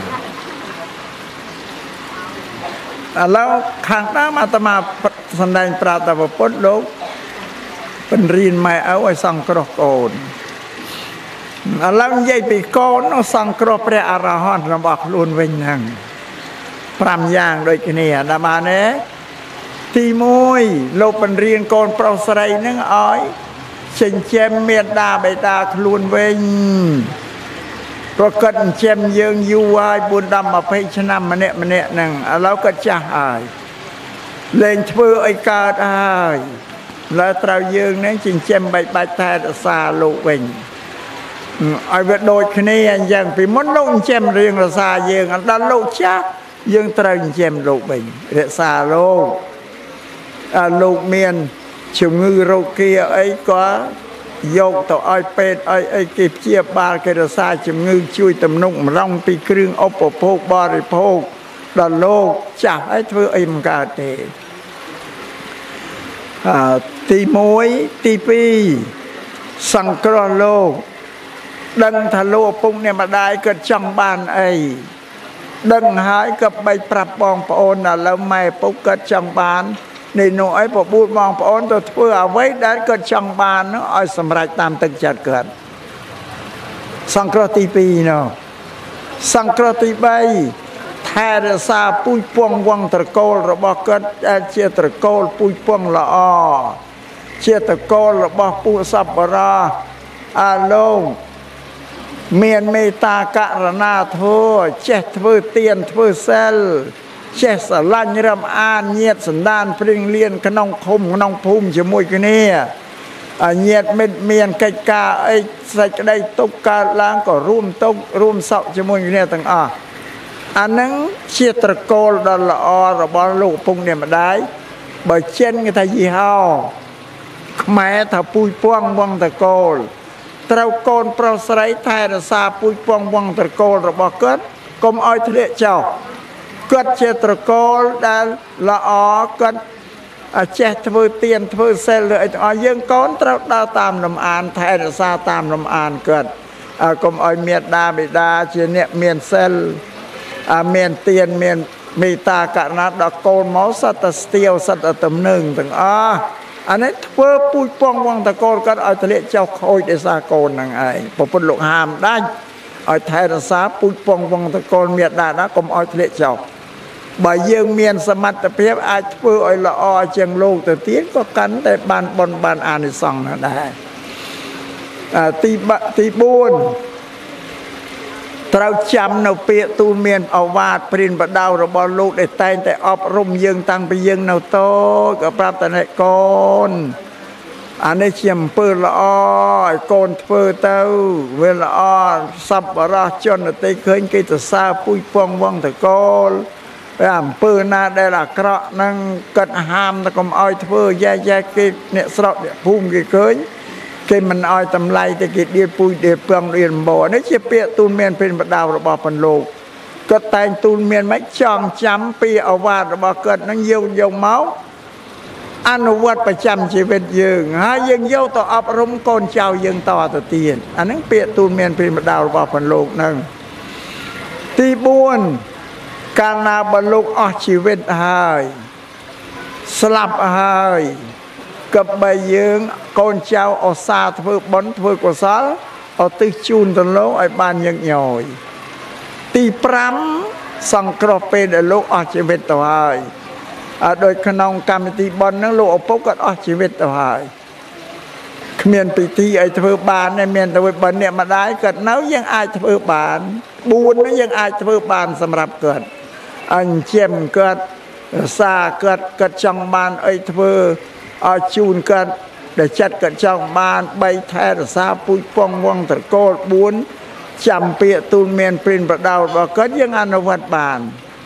ឥឡូវខាងដើមអាត្មាសម្ដែងប្រាប់តែព្រះពុទ្ធលោកបញ្រៀនម៉ែឪឲ្យសង្គ្រោះកូនឥឡូវនិយាយពីកូននោះសង្គ្រោះព្រះអរហន្តរបស់ខ្លួនវិញហ្នឹងប្រាំយ៉ាងដូចគ្នាណាបានទេទីមួយលោកបញ្រៀនកូនប្រុសស្រីនឹងឲ្យចិញ្ចឹមមេត្តាបិតាខ្លួនវិញប្រកាសចិញ្ចឹមយើងយូរហើយបួនដល់ยี่สิบឆ្នាំម្នាក់ម្នាក់ហ្នឹងឥឡូវក៏ចាស់ហើយលែងធ្វើឲ្យកើតហើយឡើយត្រូវយើងនឹងចិញ្ចឹមបែបបាច់ថែរក្សាលោកវិញឲ្យវាដូចគ្នាអញ្ចឹងពីមុនលោកចិញ្ចឹមរៀងរក្សាយើងដល់លោកចាស់យើងត្រូវចិញ្ចឹមលោកវិញរក្សាលោកអើលោកមានជំងឺរោគាអីក៏យកទៅឲ្យពេទ្យឲ្យអីគេព្យាបាលគេរក្សាជំងឺជួយទំនុកម្រងពីគ្រឿងឧបភោគបរិភោគដល់លោកចាស់ឲ្យធ្វើអីមិនកើតទេអឺទីមួយទីពីរសង្គ្រោះលោកដឹងថាលោកឪពុកអ្នកម្ដាយគាត់ចង់បានអីដឹងហើយក៏បីប្រាប់បងប្អូនឥឡូវម៉ែឪពុកគាត់ចង់បាននេះនោះអីបបួលបងប្អូនទៅធ្វើអ្វីដែលគាត់ចង់បាននោះឲ្យសម្រេចតាមទឹកចិត្តគាត់សង្គ្រោះទីពីរនោះសង្គ្រោះទីបីថែរក្សាពូជពង្សវង្សត្រកូលរបស់គាត់ដែលជាត្រកូលពូជពង្សល្អជាត្រកូលរបស់ពួកសប្បុរសអាលោកមានមេត្តាករណាធម៌ចេះធ្វើទានធ្វើសិលចេះស្រឡាញ់រំអានញាតិសន្តានព្រៀងលៀនក្នុងឃុំក្នុងភូមិជាមួយគ្នាញាតិមិត្តមានកិច្ចការអីសេចក្តីទុកកើតឡើងក៏រួមទុករួមសោកជាមួយគ្នាទាំងអស់អានឹងជាត្រកូលដ៏ល្អរបស់លោកឪពុកម្ដាយបើចិនគេថាយីហោខ្មែរថាពូជពង្សវង្សត្រកូលត្រូវកូនប្រុសស្រីថែរក្សាពូជពង្សវង្សត្រកូលរបស់គាត់កុំឲ្យធ្លាក់ចោលគាត់ជាត្រកូលដែលល្អគាត់ចេះធ្វើទានធ្វើសិលឬអីទាំងអស់យើងកូនត្រូវដើរតាមលំអានថែរក្សាតាមលំអានគាត់កុំឲ្យមេត្តាបិតាជាអ្នកមានសិលមានទានមានមេត្តាករុណាដល់កូនមកសត្វតែស្ទាវសត្វតែទំនឹងទាំងអស់អានេះធ្វើពូជពង្សវង្សត្រកូលគាត់ឲ្យធ្លាក់ចុះខូចដោយសារកូនហ្នឹងឯងព្រះពុទ្ធលោកហាមដាច់ឲ្យថែរក្សាពូជពង្សវង្សត្រកូលមេត្តាណាកុំឲ្យធ្លាក់ចុះបើយើងមានសមត្ថភាពអាចធ្វើឲ្យល្អជាងលោកទៅទៀតក៏កាន់តែបានបុណ្យបានអានិសង្សដែរទីទីបួនត្រូវចាំនៅពាក្យទូលមានអវាទព្រានបដៅរបស់លោកដែលតែងតែអប់រំយើងតាំងពីយើងនៅតូចក៏ប្រាប់តអ្នកកូនអានេះជាអំពើល្អឲ្យកូនធ្វើទៅវាល្អសប្បុរសជនតែឃើញគេទៅសើពូជពង្សវង្សត្រកូលអំពើណាដែលអាក្រក់ហ្នឹងកាត់ហាមតែកុំឲ្យធ្វើយ៉ែយ៉ែគេអ្នកស្រុកអ្នកភូមិគេឃើញគេមិនឲ្យតម្លៃតែគេដៀលពូជដៀលពងដៀលម្បោនេះជាពាក្យទូលមានព្រានបដៅរបស់ពន្លោកគាត់តែងទូលមានមិនចងចាំពីអវាទរបស់គាត់នឹងយកយកមកអនុវត្តប្រចាំជីវិតយើងហើយយើងយកទៅអប់រំកូនចៅយើងតទៅទៀតអាហ្នឹងពាក្យទូលមានព្រានបដៅរបស់ពន្លោកហ្នឹងទីបួនកាលណាបើលោកអស់ជីវិតហើយស្លាប់ហើយក៏បីយើងកូនចៅឧស្សាហ៍ធ្វើបុណ្យធ្វើកុសលឧទ្ទិសជូនទៅលោកឲ្យបានញឹកញយទីប្រាំសង្គ្រោះពេលដែលលោកអស់ជីវិតទៅហើយដោយក្នុងកម្មវិធីបុណ្យហ្នឹងលោកឪពុកគាត់អស់ជីវិតទៅហើយគ្មានពិធីអីធ្វើបានទេមានតែបុណ្យអ្នកម្ដាយគាត់នៅយើងអាចធ្វើបានបួននេះយើងអាចធ្វើបានសម្រាប់គាត់អញ្ចឹងគាត់សាគាត់គាត់ចង់បានអីធ្វើឲ្យជូនគាត់ដែលចិត្តគាត់ចង់បានបីថែរក្សាពូជពង្សវង្សត្រកូលបួនចាំពាក្យទូលមានព្រានបដៅរបស់គាត់យើងអនុវត្តបាន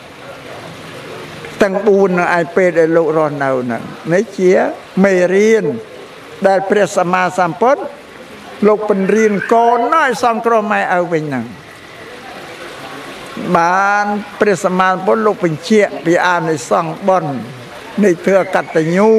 ទាំងបួននៅឯពេលដែលលោករស់នៅហ្នឹងនេះជាមេរៀនដែលព្រះសម្មាសម្ពុទ្ធលោកបញ្រៀនកូនឲ្យសង្គ្រោះម៉ែឪវិញហ្នឹងបានព្រះសម្មាសម្ពុទ្ធលោកបញ្ជាក់ពីអានិសង្សបុណ្យនៃធ្វើកតញ្ញូ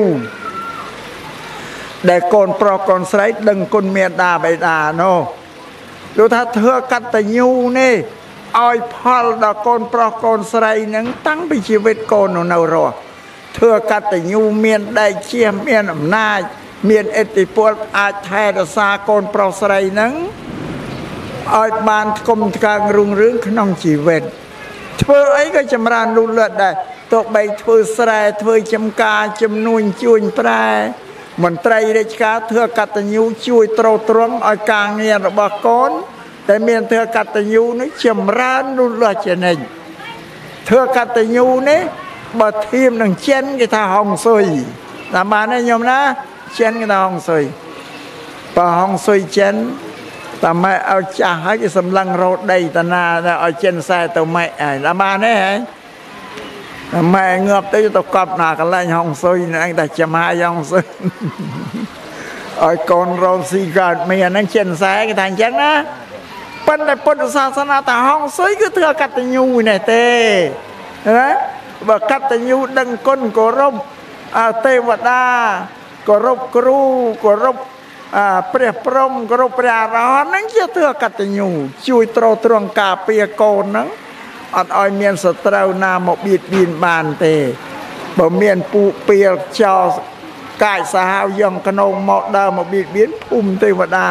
ដែលកូនប្រុសកូនស្រីដឹងគុណមេត្តាបិតានោះលោកថាធ្វើកតញ្ញូនេះឲ្យផលដល់កូនប្រុសកូនស្រីនឹងតាំងពីជីវិតកូននៅរស់ធ្វើកតញ្ញូមានដែកជះមានអំណាចមានឥទ្ធិពលអាចថែរក្សាកូនប្រុសស្រីនឹងឲ្យបានថ្កុំថ្កើងរុងរឿងក្នុងជីវិតធ្វើអីក៏ចម្រើនលូតលាស់ដែរទោះបីធ្វើស្រែធ្វើចំការជំនួញជួញប្រែមន្ត្រីរាជការធ្វើកតញ្ញូជួយទ្រទ្រង់ឲ្យការងាររបស់កូនតែមានធ្វើកតញ្ញូនេះចម្រើនលូតលាស់ជានិច្ចធ្វើកតញ្ញូនេះបើធៀបនឹងចិនគេថាហុងស៊ុយតាមបានទេញោមណាចិនគេថាហុងស៊ុយបើហុងស៊ុយចិនតែម៉ែឲ្យចាស់ហើយគេសម្លឹងរោដីតាណាឲ្យចិនខ្សែទៅម៉ែឯងតាមបានទេហ៎ម៉ែងាប់ទៅទៅកប់ណាកន្លែងហុងស៊ុយហ្នឹងតែចំហាយហុងស៊ុយឲ្យកូនរោស៊ីកើតមានហ្នឹងចិនខ្សែគេថាអញ្ចឹងណាប៉ុន្តែពុទ្ធសាសនាតាហុងស៊ុយគឺធ្វើកតញ្ញូនេះទេណាបើកតញ្ញូដឹងគុណគោរពទេវតាគោរពគ្រូគោរពព្រះព្រំគោរពព្រះអរហន្តហ្នឹងជាធ្វើកតញ្ញូជួយទ្រទ្រង់ការពារកូនហ្នឹងអត់ឲ្យមានសត្រូវណាមកបៀតបៀនបានទេបើមានពូពៀលចោលកាយសាហាវយ៉ងកណោមកដើរមកបៀតបៀនភូមិទេវតា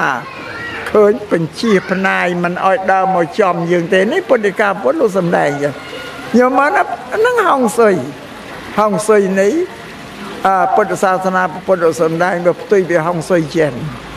ឃើញបញ្ជាផ្នាយមិនឲ្យដើរមកចំយើងទេនេះពុទ្ធិកាពុទ្ធលោកសំដែងចឹងញោមមើលហ្នឹងហងសុយហងសុយនេះអាពុទ្ធសាសនាពុទ្ធសំដែងវាផ្ទុយពីហងសុយចិន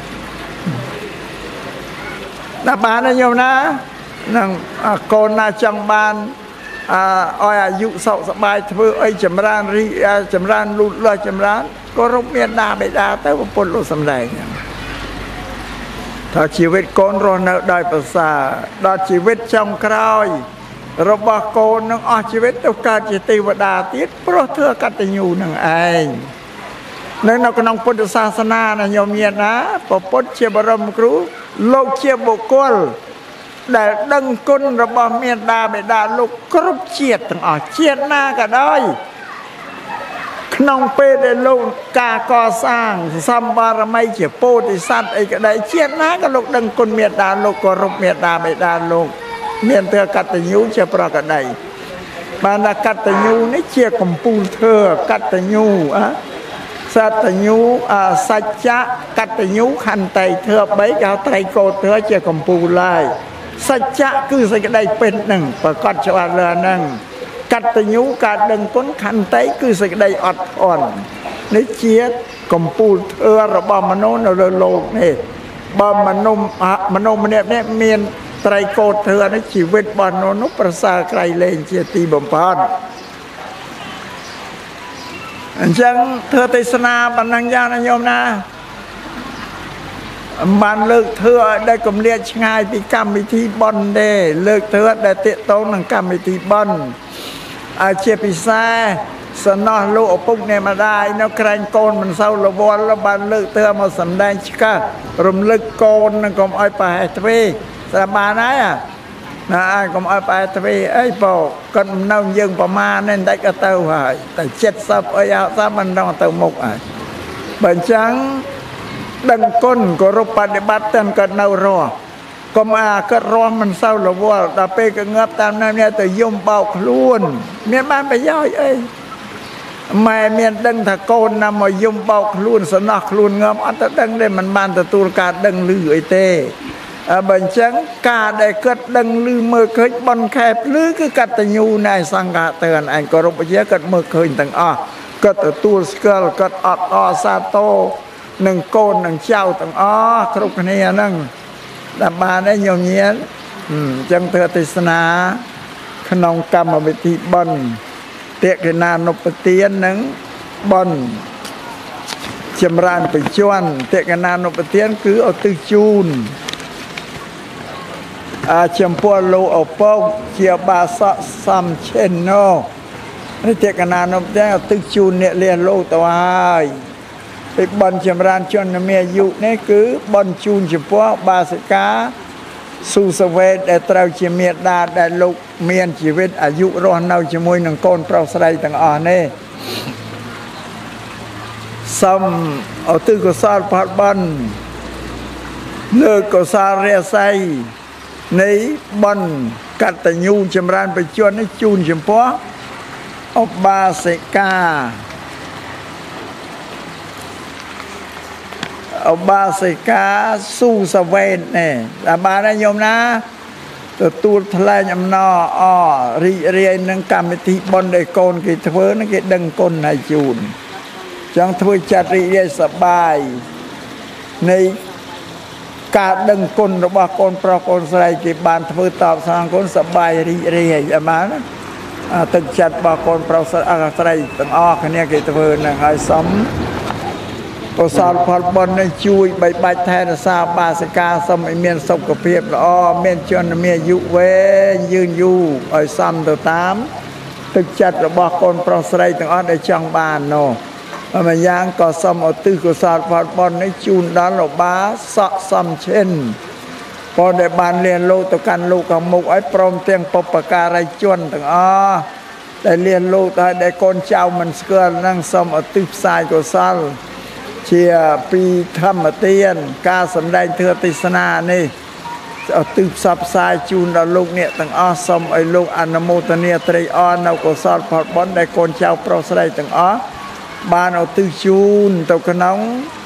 ណាបានណាញោមណានឹងកូនណាចង់បានអើឲ្យអាយុសុខសប្បាយធ្វើអីចម្រើនរីចម្រើនលូតលាស់ចម្រើនគោរពមេត្តាបិតាទៅពុទ្ធលោកសំដែងថាជីវិតកូនរស់នៅដោយប្រសើរដល់ជីវិតចុងក្រោយរបស់កូននឹងអស់ជីវិតទៅកើតជាទេវតាទៀតព្រោះធ្វើកតញ្ញូនឹងឯងនៅនៅក្នុងពុទ្ធសាសនាណាញោមញាតិណាព្រះពុទ្ធជាបរមគ្រូលោកជាបុគ្គលដែលដឹងគុណរបស់មេត្តាបិតាលោកគ្រប់ជាតិទាំងអស់ជាតិណាក៏ដោយក្នុងពេលដែលលោកការកសាងសម្បារមីជាពោធិសត្វអីក្តីជាតិណាក៏លោកដឹងគុណមេត្តាលោកគោរពមេត្តាបិតាលោកមានធ្វើកតញ្ញូជាប្រកដីបានថាកតញ្ញូនេះជាកម្ពូលធ្វើកតញ្ញូអសតញ្ញូសច្ចៈកតញ្ញូខន្តីធ្វើបីគេហៅត្រៃកោធ្វើជាកម្ពូលឡើយសច្ចៈគឺសេចក្តីពិតហ្នឹងប្រកបច្បាស់លើហ្នឹងកតញ្ញូការដឹងគុណខន្តីគឺសេចក្តីអត់ធន់នេះជាកម្ពូលធ្វើរបស់មនុស្សនៅលើលោកនេះបើមនុស្សមនុស្សម្នាក់នេះមានត្រៃកោធ្វើនេះជីវិតរបស់មនុស្សនោះប្រសើរក្រៃលែងជាទីបំផុតអញ្ចឹងធ្វើទេសនាបណ្ដឹងយ៉ាងណាញោមណាបានលើកធ្វើឲ្យដែលគម្លាតឆ្ងាយពីកម្មវិធីបុណ្យទេលើកធ្វើដែលតេតងនឹងកម្មវិធីបុណ្យឲ្យជាពិសេសសំណោះលោកឪពុកអ្នកម្ដាយនៅក្រែងកូនមិនសូវរវល់បានលើកធ្វើមកសម្ដែងឆ្កាស់រំលឹកកូននឹងកុំឲ្យប្រហែសទ្វេស្រាប់បានហើយណាឲ្យកុំឲ្យប្រហែសទ្វេអីបោគាត់នៅយើងប្រមាណនេះតែក៏ទៅហើយតែចិត្តសពអីអត់តាមមិនដល់ទៅមុខហើយបើអញ្ចឹងដឹងគុណគោរពបដិបត្តិតែគាត់នៅរស់កុំអាគាត់រស់មិនសូវរវល់ដល់ពេលក៏ងាប់តាមនៅនេះទៅយំបោកខ្លួនមានបានប្រយោជន៍អីម៉ែមានដឹងថាកូនណាមកយំបោកខ្លួនសំណោះខ្លួនងាប់អត់ទៅដឹងទេមិនបានទទួលការដឹងឮអីទេបើអញ្ចឹងការដែលគាត់ដឹងឮមើលឃើញបនខែភ្លឺគឺកតញ្ញូណែសង្ឃទៅឯងគោរពវិជាគាត់មើលឃើញទាំងអស់គាត់ទទួលស្គាល់គាត់អត់អសាទរនឹងកូននឹងចៅទាំងអស់គ្រប់គ្នាហ្នឹងដល់បានឯងញោមញាតិអញ្ចឹងធ្វើទេសនាក្នុងកម្មវិធីបុណ្យតេកេណានុបទាននឹងបុណ្យចម្រើនបច្ចុប្បន្នតេកេណានុបទានគឺឧទ្ទិសជូនអាចំពោះលោកឪពុកជាបាសកសំឆិនណូនេះតេកេណានុបទានឧទ្ទិសជូនអ្នកលះលោកទៅហើយពីបុណ្យចម្រើនជនមានអាយុនេះគឺបុណ្យជូនចំពោះបាសិកាស៊ូសវេតដែលត្រូវជាមេត្តាដែលលោកមានជីវិតអាយុរស់នៅជាមួយនឹងកូនប្រុសស្រីទាំងអស់នេះសូមឧទ្ទិសកុសលផលបុណ្យលើកុសលរាសីនៃបុណ្យកតញ្ញូចម្រើនបច្ចុប្បន្ននេះជូនចំពោះឧបាសិកាឧបាសិកាស៊ូសវេតនេះតែបានហើយញោមណាទទួលថ្លែងអំណរអរីករាយនឹងកម្មវិធីបុណ្យដែលកូនគេធ្វើនឹងគេដឹងគុណហើយជូនចង់ធ្វើចាត់រីករាយសប្បាយនៃការដឹងគុណរបស់កូនប្រុសកូនស្រីគេបានធ្វើតបស្នងគុណសប្បាយរីករាយអាបានទឹកចិត្តរបស់កូនប្រុសស្រីទាំងអស់គ្នាគេធ្វើនឹងហើយសំកុសលផលបុណ្យនេះជួយបីបាច់ថែរក្សាបាសិកាសូមឲ្យមានសុខភាពល្អមានជនមានអាយុវែងយឺនយូរឲ្យសមទៅតាមទឹកចិត្តរបស់កូនប្រុសស្រីទាំងអស់ដែលចង់បាននោះម្យ៉ាងក៏សូមឧទ្ទិសកុសលផលបុណ្យនេះជូនដល់ឧបាសកសំឆិនក៏ដែលបានលះលោកទៅកាន់លោកខាងមុខឲ្យព្រមទាំងបុព្វការីជនទាំងអស់ដែលលះលោកទៅដែលកូនចៅមិនស្គាល់នឹងសូមឧទ្ទិសផ្សាយកុសលជាពីធម្មទានការសម្ដែងធ្វើទេសនានេះឧទ្ទិសផ្សព្វផ្សាយជូនដល់លោកអ្នកទាំងអស់សូមឲ្យលោកអនុមោទនាត្រេកអរនៅកុសលផលបុណ្យដែលកូនចៅប្រុសស្រីទាំងអស់បានឧទ្ទិសជូនទៅក្នុង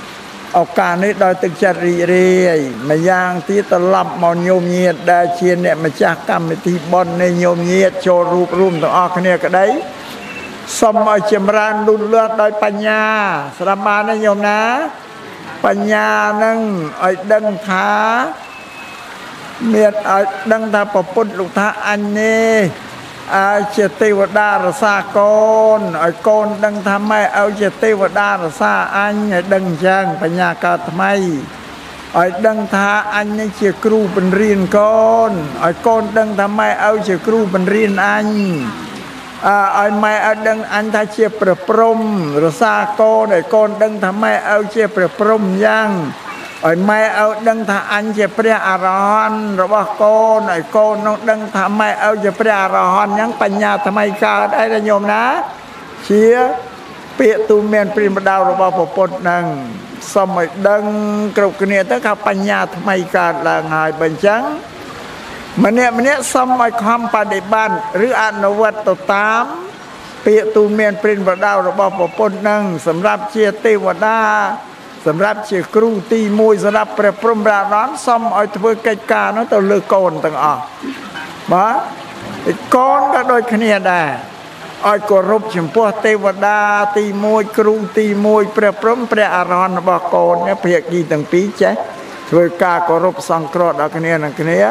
ឱកាសនេះដោយទឹកចិត្តរីករាយម្យ៉ាងទៀតត្រឡប់មកញោមញាតិដែលជាអ្នកម្ចាស់កម្មវិធីបុណ្យនៃញោមញាតិចូលរួបរួមទាំងអស់គ្នាក្តីសូមឲ្យចម្រើនលូតលាស់ដោយបញ្ញាស្រាប់បានទេញោមណាបញ្ញានឹងឲ្យដឹងថាមានឲ្យដឹងថាប្រពុតលោកថាអញនេះអាចជាទេវតារសាកូនឲ្យកូនដឹងថាម៉ែឲ្យជាទេវតារសាអញឲ្យដឹងអញ្ចឹងបញ្ញាកើតថ្មីឲ្យដឹងថាអញនេះជាគ្រូបង្រៀនកូនឲ្យកូនដឹងថាម៉ែឲ្យជាគ្រូបង្រៀនអញអើឲ្យម៉ែឲ្យដឹងអញថាជាព្រះព្រំរសាកូនឲ្យកូនដឹងថាម៉ែឲ្យជាព្រះព្រំយ៉ាងឲ្យម៉ែឲ្យដឹងថាអញជាព្រះអរហន្តរបស់កូនឲ្យកូននោះដឹងថាម៉ែឲ្យជាព្រះអរហន្តយ៉ាងបញ្ញាថ្មីកើតអីណាញោមណាជាពាក្យទូមានព្រាហ្មណ៍ដៅរបស់ព្រះពុទ្ធនឹងសូមឲ្យដឹងគ្រប់គ្នាទៅថាបញ្ញាថ្មីកើតឡើងហើយបើអញ្ចឹងម្នាក់ម្នាក់សូមឲ្យខំបដិបត្តិឬអនុវត្តទៅតាមពាក្យទូមានព្រាហ្មណ៍ដៅរបស់ព្រះពុទ្ធនឹងសម្រាប់ជាទេវតាសម្រាប់ជាគ្រូទីមួយសម្រាប់ព្រះព្រំរានសូមឲ្យធ្វើកិច្ចការនោះទៅលើកូនទាំងអស់បាទកូនក៏ដូចគ្នាដែរឲ្យគោរពចំពោះទេវតាទីមួយគ្រូទីមួយព្រះព្រំព្រះអរហន្តរបស់កូនភាគីទាំងពីរចេះធ្វើការគោរពសង្គ្រោះដល់គ្នានឹងគ្នា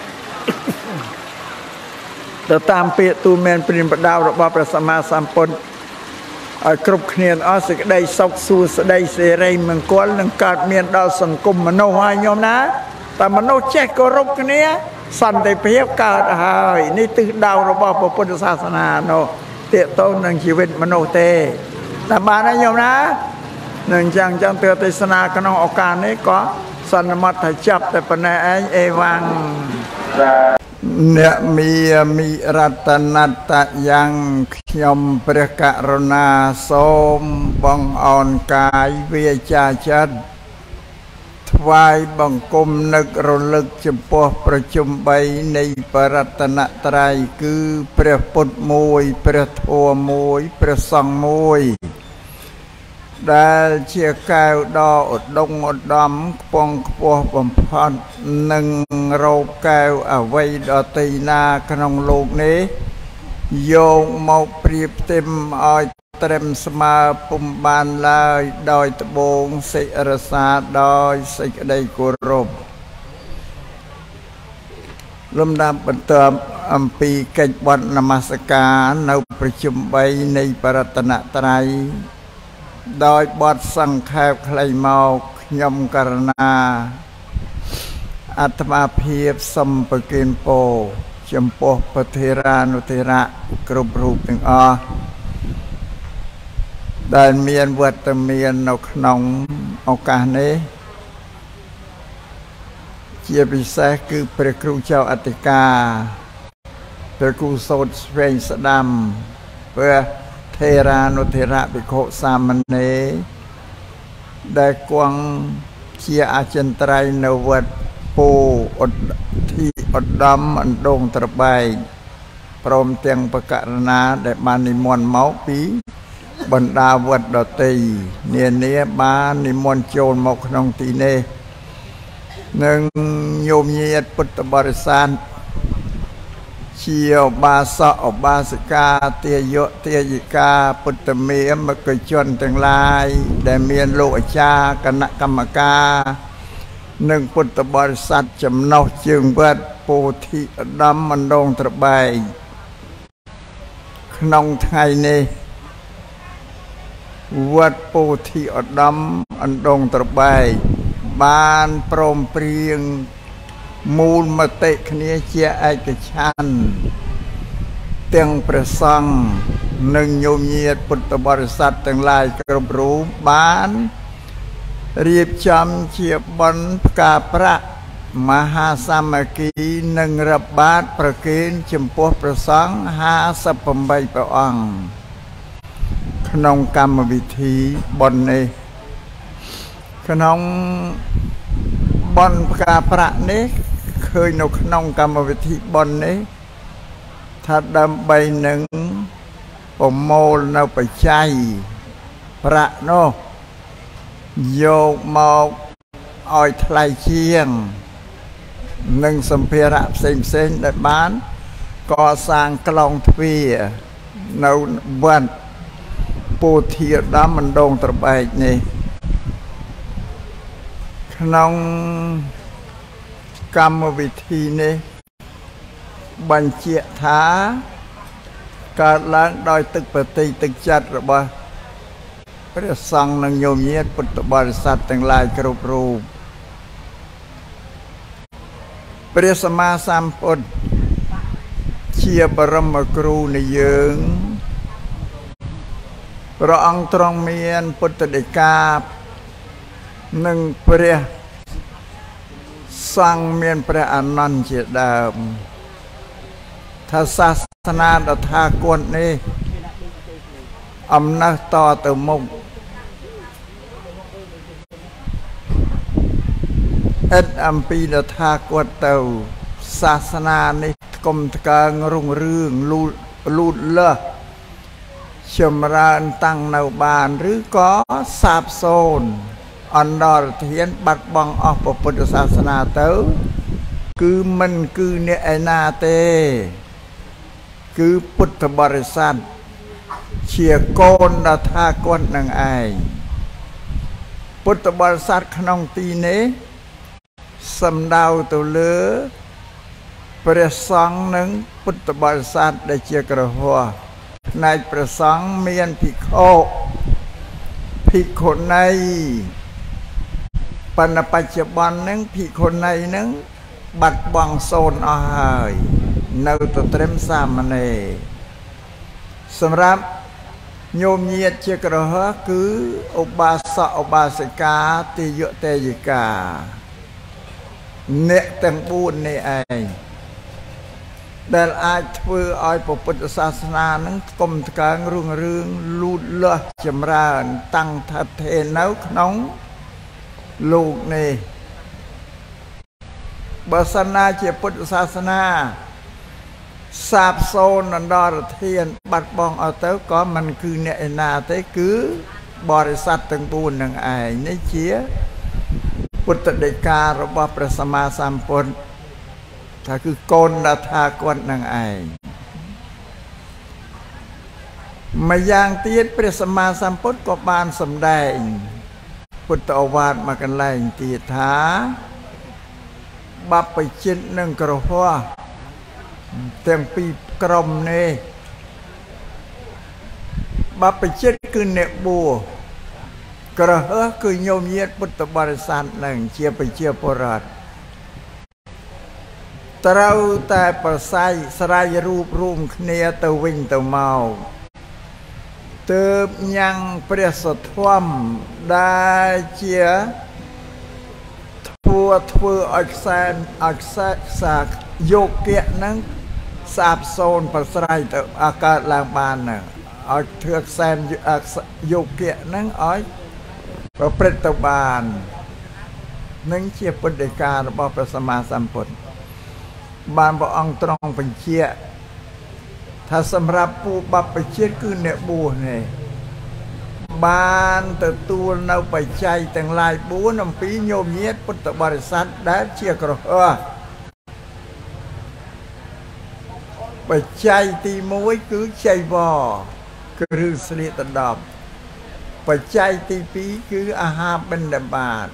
ទៅតាមពាក្យទូមានព្រាហ្មណ៍ដៅរបស់ព្រះសម្មាសម្ពុទ្ធឲ្យគ្រប់គ្នាអស់សេចក្តីសុខសួស្តីសេរីមង្គលនឹងកើតមានដល់សង្គមមនុស្សហើយញោមណាតែមនុស្សចេះគោរពគ្នាសន្តិភាពកើតហើយនេះទិសដៅរបស់ពុទ្ធសាសនានោះទាក់ទងនឹងជីវិតមនុស្សទេតែបានហើយញោមណានឹងអញ្ចឹងអញ្ចឹងទើបទេសនាក្នុងឱកាសនេះក៏សន្មតថាចាប់តែប៉ុណ្ណេះឯងអេវ៉ាំងអ្នកមីមិរតនតយ៉ាងខ្ញុំព្រះករុណាសូមបងអោនកាយវាចាចិត្តថ្វាយបង្គំនឹករលឹកចំពោះប្រជុំបីនៃបរតនត្រ័យគឺព្រះពុទ្ធមួយព្រះធម៌មួយព្រះសង្ឃមួយដែលជាកែវដ៏ឧត្តមឧត្តមខ្ពង់ខ្ពស់បំផុតនឹងរោគកែវអវ័យដតីណាក្នុងលោកនេះយកមកប្រៀបផ្ទឹមឲ្យត្រឹមស្មើពុំបានឡើយដោយត្បូងសិរសាដោយសេចក្តីគោរពលំដាប់បន្ទាប់អំពីកិច្ចបន់នមស្ការនៅប្រជុំបីនៃបរតនត្រ័យដោយបទសង្ខេបខ្លីមកខ្ញុំករណាអាត្មាភាពសូមប្រគេនពរចំពោះព្រះធេរានុធេរៈគ្រប់រូបទាំងអស់ដែលមានវត្តមាននៅក្នុងឱកាសនេះជាពិសេសគឺព្រះគ្រូចៅអធិការព្រះគ្រូសូត្រស្វែងស្ដាំព្រះធេរានុធេរៈភិក្ខុសាមណេរដែលគង់ជាអចិន្ត្រៃយ៍នៅវត្តពោឧទ្ធីឧត្តមអណ្ដូងត្របែកព្រមទាំងបកករណាដែលបាននិមន្តមកពីបណ្ដាវត្តដតីនានាបាននិមន្តចូលមកក្នុងទីនេះនិងញោមញាតិពុទ្ធបរិស័ទជាឧបាសកឧបាសិកាទាយកទាយិកាពុទ្ធមេមកជនទាំងឡាយដែលមានលោកអាចារ្យគណៈកម្មការនិងពុទ្ធបរិស័ទចំណុះជើងវត្តពោធិឧត្តមអណ្ដូងត្របែកក្នុងថ្ងៃនេះវត្តពោធិឧត្តមអណ្ដូងត្របែកបានព្រមព្រៀងមូលមតិគ្នាជាឯកច្ឆន្ទទាំងព្រះសង្ឃនិងញោមញាតិពុទ្ធបរិស័ទទាំងឡាយគ្រប់រូបបានរៀបចំជាបុណ្យផ្កាប្រាក់មហាសាមគ្គីនិងរាប់បាតប្រគេនចំពោះព្រះសង្ឃห้าสิบแปดព្រះអង្គក្នុងកម្មវិធីបុណ្យនេះក្នុងបុណ្យផ្កាប្រាក់នេះឃើញនៅក្នុងកម្មវិធីបុណ្យនេះថាដើម្បីនឹងប្រមូលនៅបច្ច័យប្រាក់នោះយកមកឲ្យថ្លៃជាងនិងសម្ភារៈផ្សេងផ្សេងដែលបានកសាងក្លោងទ្វារនៅវត្តពោធិដាមមណ្ដងត្របែកនេះក្នុងកម្មវិធីនេះបញ្ជាក់ថាកើតឡើងដោយទឹកប្រតិទឹកចិត្តរបស់ព្រះសង្ឃនិងញោមញាតិពុទ្ធបរិស័ទទាំងឡាយគ្រប់រូបព្រះសម្មាសម្ពុទ្ធជាបរមគ្រូនៃយើងព្រះអង្គទ្រង់មានពុទ្ធដីកានិងព្រះសង្ឃមានព្រះអានន្ទជាដើមថាសាសនាតថាគតនេះអំណះតទៅមុខឥតអំពីតថាគតទៅសាសនានេះកុំថ្កើងរុងរឿងលូតលូតលាស់ចម្រើនតាំងនៅបានឬក៏សាបសូន្យអន្តរធានបាត់បង់អស់ពុទ្ធសាសនាទៅគឺមិនគឺអ្នកឯណាទេគឺពុទ្ធបរិស័ទជាកូនតថាគតនឹងឯងពុទ្ធបរិស័ទក្នុងទីនេះសំដៅទៅលើព្រះសង្ឃនិងពុទ្ធបរិស័ទដែលជាគ្រហស្ថផ្នែកព្រះសង្ឃមានភិក្ខុភិក្ខុនីបណ្ឌបច្ចុប្បន្នហ្នឹងភិក្ខុនីហ្នឹងបាត់បង់សូន្យអស់ហើយនៅទៅត្រឹមសាមណេរសម្រាប់ញោមញាតិជាគ្រហស្ថគឺឧបាសកឧបាសិកាទាយទេយិកាអ្នកទាំងបួននេះឯងដែលអាចធ្វើឲ្យពុទ្ធសាសនានឹងកុំថ្កើងរុងរឿងលូតលាស់ចម្រើនតាំងថិតថេរនៅក្នុងលោកនេះបើសិនណាជាពុទ្ធសាសនាសាបសូន្យអន្តរធានបាត់បង់អត់ទៅក៏មិនគឺអ្នកឯណាទេគឺបរិស័ទទាំងបួននឹងឯងនេះជាពុទ្ធដីការបស់ព្រះសម្មាសម្ពុទ្ធថាគឺកូនតថាគតនឹងឯងម្យ៉ាងទៀតព្រះសម្មាសម្ពុទ្ធក៏បានសម្ដែងពុទ្ធឱវាទមកកន្លែងទៀតថាបព្វជិតនិងគ្រហស្ថទាំងពីរក្រុមនេះបព្វជិតគឺអ្នកបួសគ្រហស្ថគឺញោមញាតិពុទ្ធបរិស័ទនឹងជាប្រជាពលរដ្ឋត្រូវតែប្រស័យស្រ័យរូបរួមគ្នាទៅវិញទៅមកទើបញ៉ាំងព្រះសទ្ធំដែលជាធ្វើធ្វើឲ្យខ្សែឲ្យខ្សែសាយោគៈនឹងសាបសូន្យប្រស្រ័យទៅអាកើតឡើងបាននឹងឲ្យធ្វើខ្សែយោគៈនឹងឲ្យប្រព្រឹត្តទៅបាននឹងជាពុទ្ធដីការបស់ព្រះសម្មាសម្ពុទ្ធបានព្រះអង្គទ្រង់បញ្ជាក់ថាសម្រាប់ពួកបព្វជិតគឺអ្នកបួសនេះបានទទួលនៅបច្ច័យទាំងឡាយបួនអំពីញោមញាតិពុទ្ធបរិស័ទដែលជាគ្រហស្ថបច្ច័យទីមួយគឺចៃវរគឺឬស្លៀកដណ្ដប់បច្ច័យទីពីរគឺអាហារបិណ្ឌបាត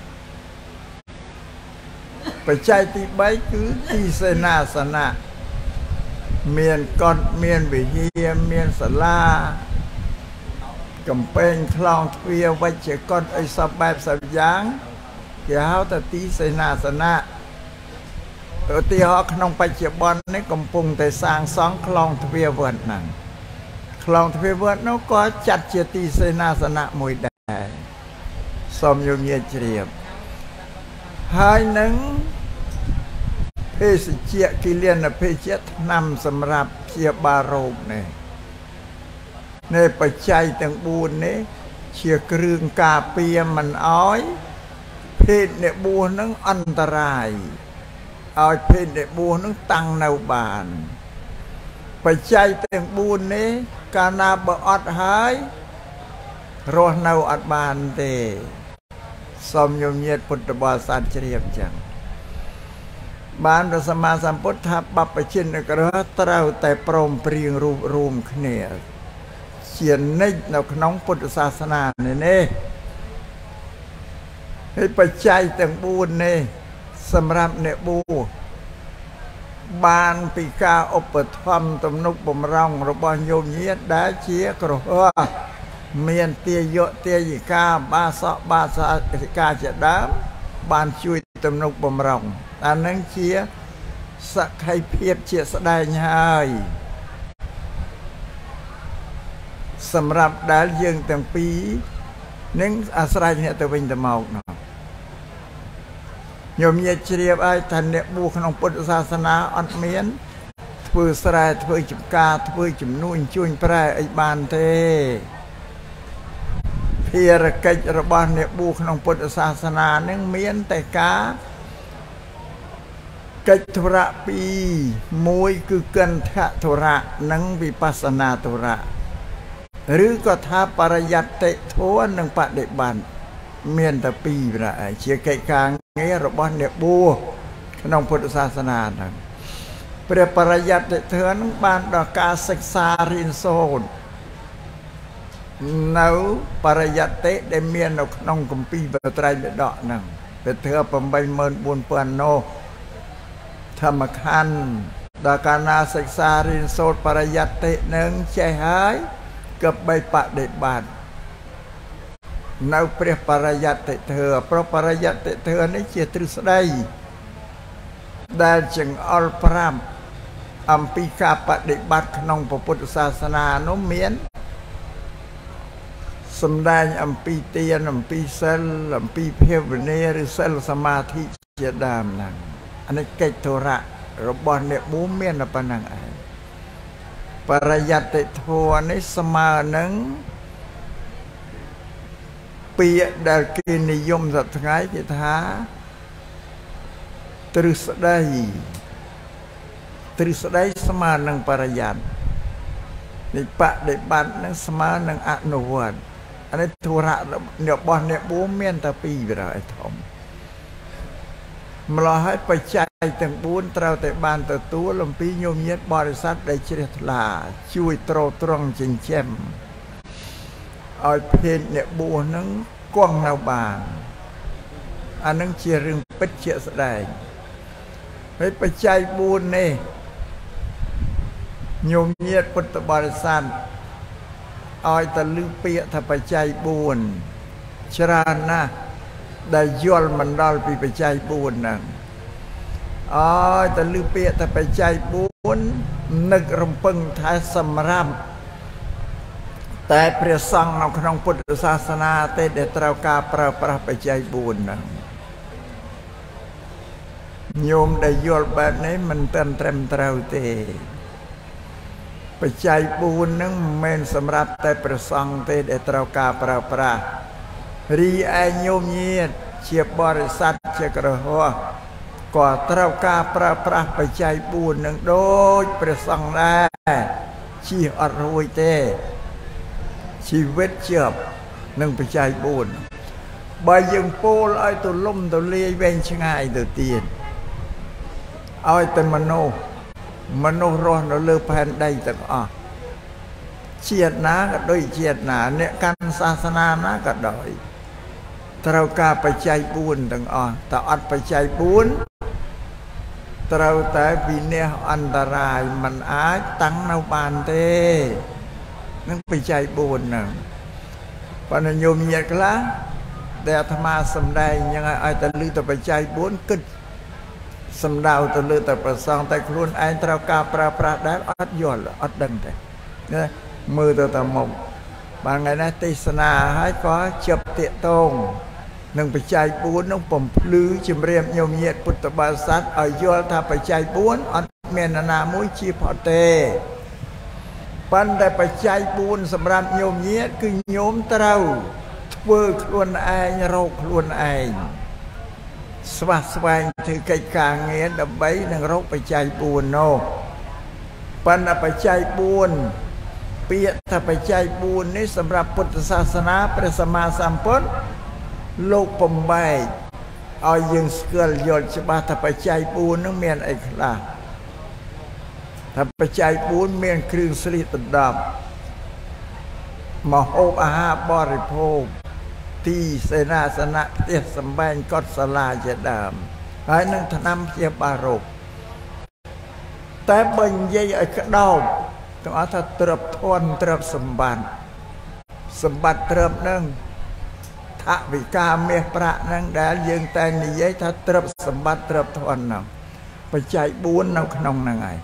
បច្ច័យទីបីគឺទីសេនាសនៈមានកុដិមានវិហារមានសាលាកំពែងខ្លងទ្វារវិជ្ជកុដិអីសពបែបសពយ៉ាងគេហៅថាទីសេនាសនៈឧទាហរណ៍ក្នុងបច្ចុប្បន្ននេះកំពុងតែសាងសង់ខ្លងទ្វារវត្តហ្នឹងខ្លងទ្វារវត្តនោះក៏ចាត់ជាទីសេនាសនៈមួយដែរសូមញោមញាតិជ្រាបហើយនឹងភេសជ្ជៈគិលានភេសជ្ជៈថ្នាំសម្រាប់ព្យាបាលរោគនេះនៃបច្ច័យទាំងបួននេះជាគ្រឿងការពារមិនអោយភេទអ្នកបួសនឹងអន្តរាយឲ្យភេទអ្នកបួសនឹងតាំងនៅបានបច្ច័យទាំងបួននេះកាលណាបើអត់ហើយរស់នៅអត់បានទេសូមញោមញាតពុទ្ធបរិស័ទជ្រាបចឹងបានព្រះសម្មាសម្ពុទ្ធថាបព្វជិនក្រហត្រូវតែព្រមព្រៀងរួបរួមគ្នាជានិច្ចនៅក្នុងពុទ្ធសាសនានេះនេះហើយបច្ច័យទាំងបួននេះសម្រាប់អ្នកបួសបានពីការឧបត្ថម្ភទំនុកបំរុងរបស់ញោមញាតដែលជាក្រហមមានទាយកទាយិកាបាសកបាសិកាជាដើមបានជួយទំនុកបំរុងអានឹងជាសក្ខីភាពជាស្ដែងហើយសម្រាប់ដែលយើងទាំងពីរនឹងអាស្រ័យគ្នាទៅវិញទៅមកនោះញោមញាតជ្រាបឲ្យថាអ្នកបួសក្នុងពុទ្ធសាសនាអត់មានធ្វើស្រែធ្វើចំការធ្វើជំនួញជួញប្រែអីបានទេភារកិច្ចរបស់អ្នកបួសក្នុងពុទ្ធសាសនានឹងមានតែការកិច្ចធរៈពីរមួយគឺកិន្ថធរៈនិងវិបស្សនាធរៈឬក៏ថាបរិយត្តិធម៌និងបដិបត្តិមានតែពីរប្រហែលជាកិច្ចការងាររបស់អ្នកបួសក្នុងពុទ្ធសាសនាហ្នឹងព្រះបរិយត្តិធម៌នឹងបានដល់ការសិក្សារៀនសូត្រនៅបរិយត្តិដែលមាននៅក្នុងគម្ពីរបត្រៃបិដកហ្នឹងព្រះធម៌eight thousand four hundredនោះធម្មខណ្ឌដល់កាលណាសិក្សារៀនសូត្របរិយត្តិនឹងចេះហើយក៏បីបដិបត្តិនៅព្រះបរិយត្តិធម៌ប្របរិយត្តិធម៌នេះជាទ្រឹស្ដីដែលចង្អុលប្រាប់អំពីការបដិបត្តិក្នុងពុទ្ធសាសនានោះមានសម្ដែងអំពីទានអំពីសិលអំពីភាវនាឬសិលសមាធិជាដើមហ្នឹងអានេះកិច្ចធរៈរបស់អ្នកបួសមានតែប៉ុណ្្នឹងឯងបរិយត្តិធម៌នេះស្មើនឹងពាក្យដែលគេនិយមសប្តាហ៍ថ្ងៃគេថាទ្រឹស្ដីទ្រឹស្ដីស្មើនឹងបរិយត្តិនេះបដិបត្តិនឹងស្មើនឹងអនុវត្តអានេះធរៈរបស់អ្នកបួសមានតែពីរប្រហែលធំម្ល៉េះហើយបច្ច័យទាំងបួនត្រូវតែបានទទួលអំពីញោមញាតបរិស័ទដែលជ្រះថ្លាជួយទ្រទ្រង់ចិញ្ចឹមឲ្យភេទអ្នកបួសនឹងគង់នៅបានអានឹងជារឿងពិតជាក់ស្ដែងហើយបច្ច័យបួននេះញោមញាតពុទ្ធបរិស័ទឲ្យតលឺពាក្យថាបច្ច័យបួនច្រើនណាស់ដែលយល់មិនដល់ពីបច្ច័យបួនហ្នឹងអើយតលឺពាក្យថាបច្ច័យបួននឹករំពឹងថាសម្រាប់តែព្រះសង្ឃនៅក្នុងពុទ្ធសាសនាទេដែលត្រូវការប្រើប្រាស់បច្ច័យបួនហ្នឹងញោមដែលយល់បែបនេះមិនទាន់ត្រឹមត្រូវទេបច្ច័យបួនហ្នឹងមិនមែនសម្រាប់តែព្រះសង្ឃទេដែលត្រូវការប្រើប្រាស់រីឯញោមញាតជាបរិស័ទជាក្រហមក៏ត្រូវការប្រើប្រាស់បច្ច័យបួននឹងដូចព្រះសង្ឃដែរជិះអត់រួចទេជីវិតជាប់នឹងបច្ច័យបួនបើយើងពោលឲ្យទូលំទូលាយវែងឆ្ងាយទៅទៀតឲ្យតែមនុស្សមនុស្សរស់នៅលើផែនដីទាំងអស់ជាតិណាក៏ដូចជាតិណាអ្នកកាន់សាសនាណាក៏ដោយត្រូវការបច្ច័យបួនទាំងអស់តែអត់បច្ច័យបួនត្រូវតែវិនិច្ឆ័យអន្តរាយមិនអាចតាំងនៅបានទេនឹងបច្ច័យបួនហ្នឹងប៉ុន្តែញោមញាតខ្លះដែលអាត្មាសំដែងយ៉ាងឲ្យតែលឺតែបច្ច័យបួនគិតសំដៅទៅលើតែប្រសងតែខ្លួនឯងត្រូវការប្រើប្រាស់ដែរអត់យល់អត់ដឹងទេមើលទៅតាមមុខបានថ្ងៃនេះទេសនាហើយក៏ជាប់តាកតងនឹងបច្ច័យបួននឹងបំភ្លឺជំរាបញោមញាតពុទ្ធបរិស័ទឲ្យយល់ថាបច្ច័យបួនអត់មានណាមួយជាផុតទេប៉ុន្តែបច្ច័យបួនសម្រាប់ញោមញាតគឺញោមត្រូវធ្វើខ្លួនឯងរកខ្លួនឯងស្វះស្វែងធ្វើកិច្ចការងារដើម្បីនឹងរកបច្ច័យបួននោះប៉ុន្តែបច្ច័យបួនពាក្យថាបច្ច័យបួននេះសម្រាប់ពុទ្ធសាសនាព្រះសម្មាសម្ពុទ្ធលោកបំបែកឲ្យយើងស្គាល់យល់ច្បាស់ថាបច្ច័យបួននឹងមានអីខ្លះថាបច្ច័យបួនមានគ្រឿងស្លៀកដណ្ដប់មហូបអាហារបរិភោគទីសេនាសនៈផ្ទះសម្បែងកុដិសាលាជាដើមហើយនឹងថ្នាំព្យាបាលរោគតែបើនិយាយឲ្យក្តោបទាំងអស់ថាទ្រព្យធនទ្រព្យសម្បត្តិសម្បត្តិទ្រព្យនឹងថវិកាមាសប្រាក់នឹងដែលយើងតែនិយាយថាទ្រព្យសម្បត្តិទ្រព្យធនហ្នឹងបច្ច័យបួននៅក្នុងហ្នឹងហើយ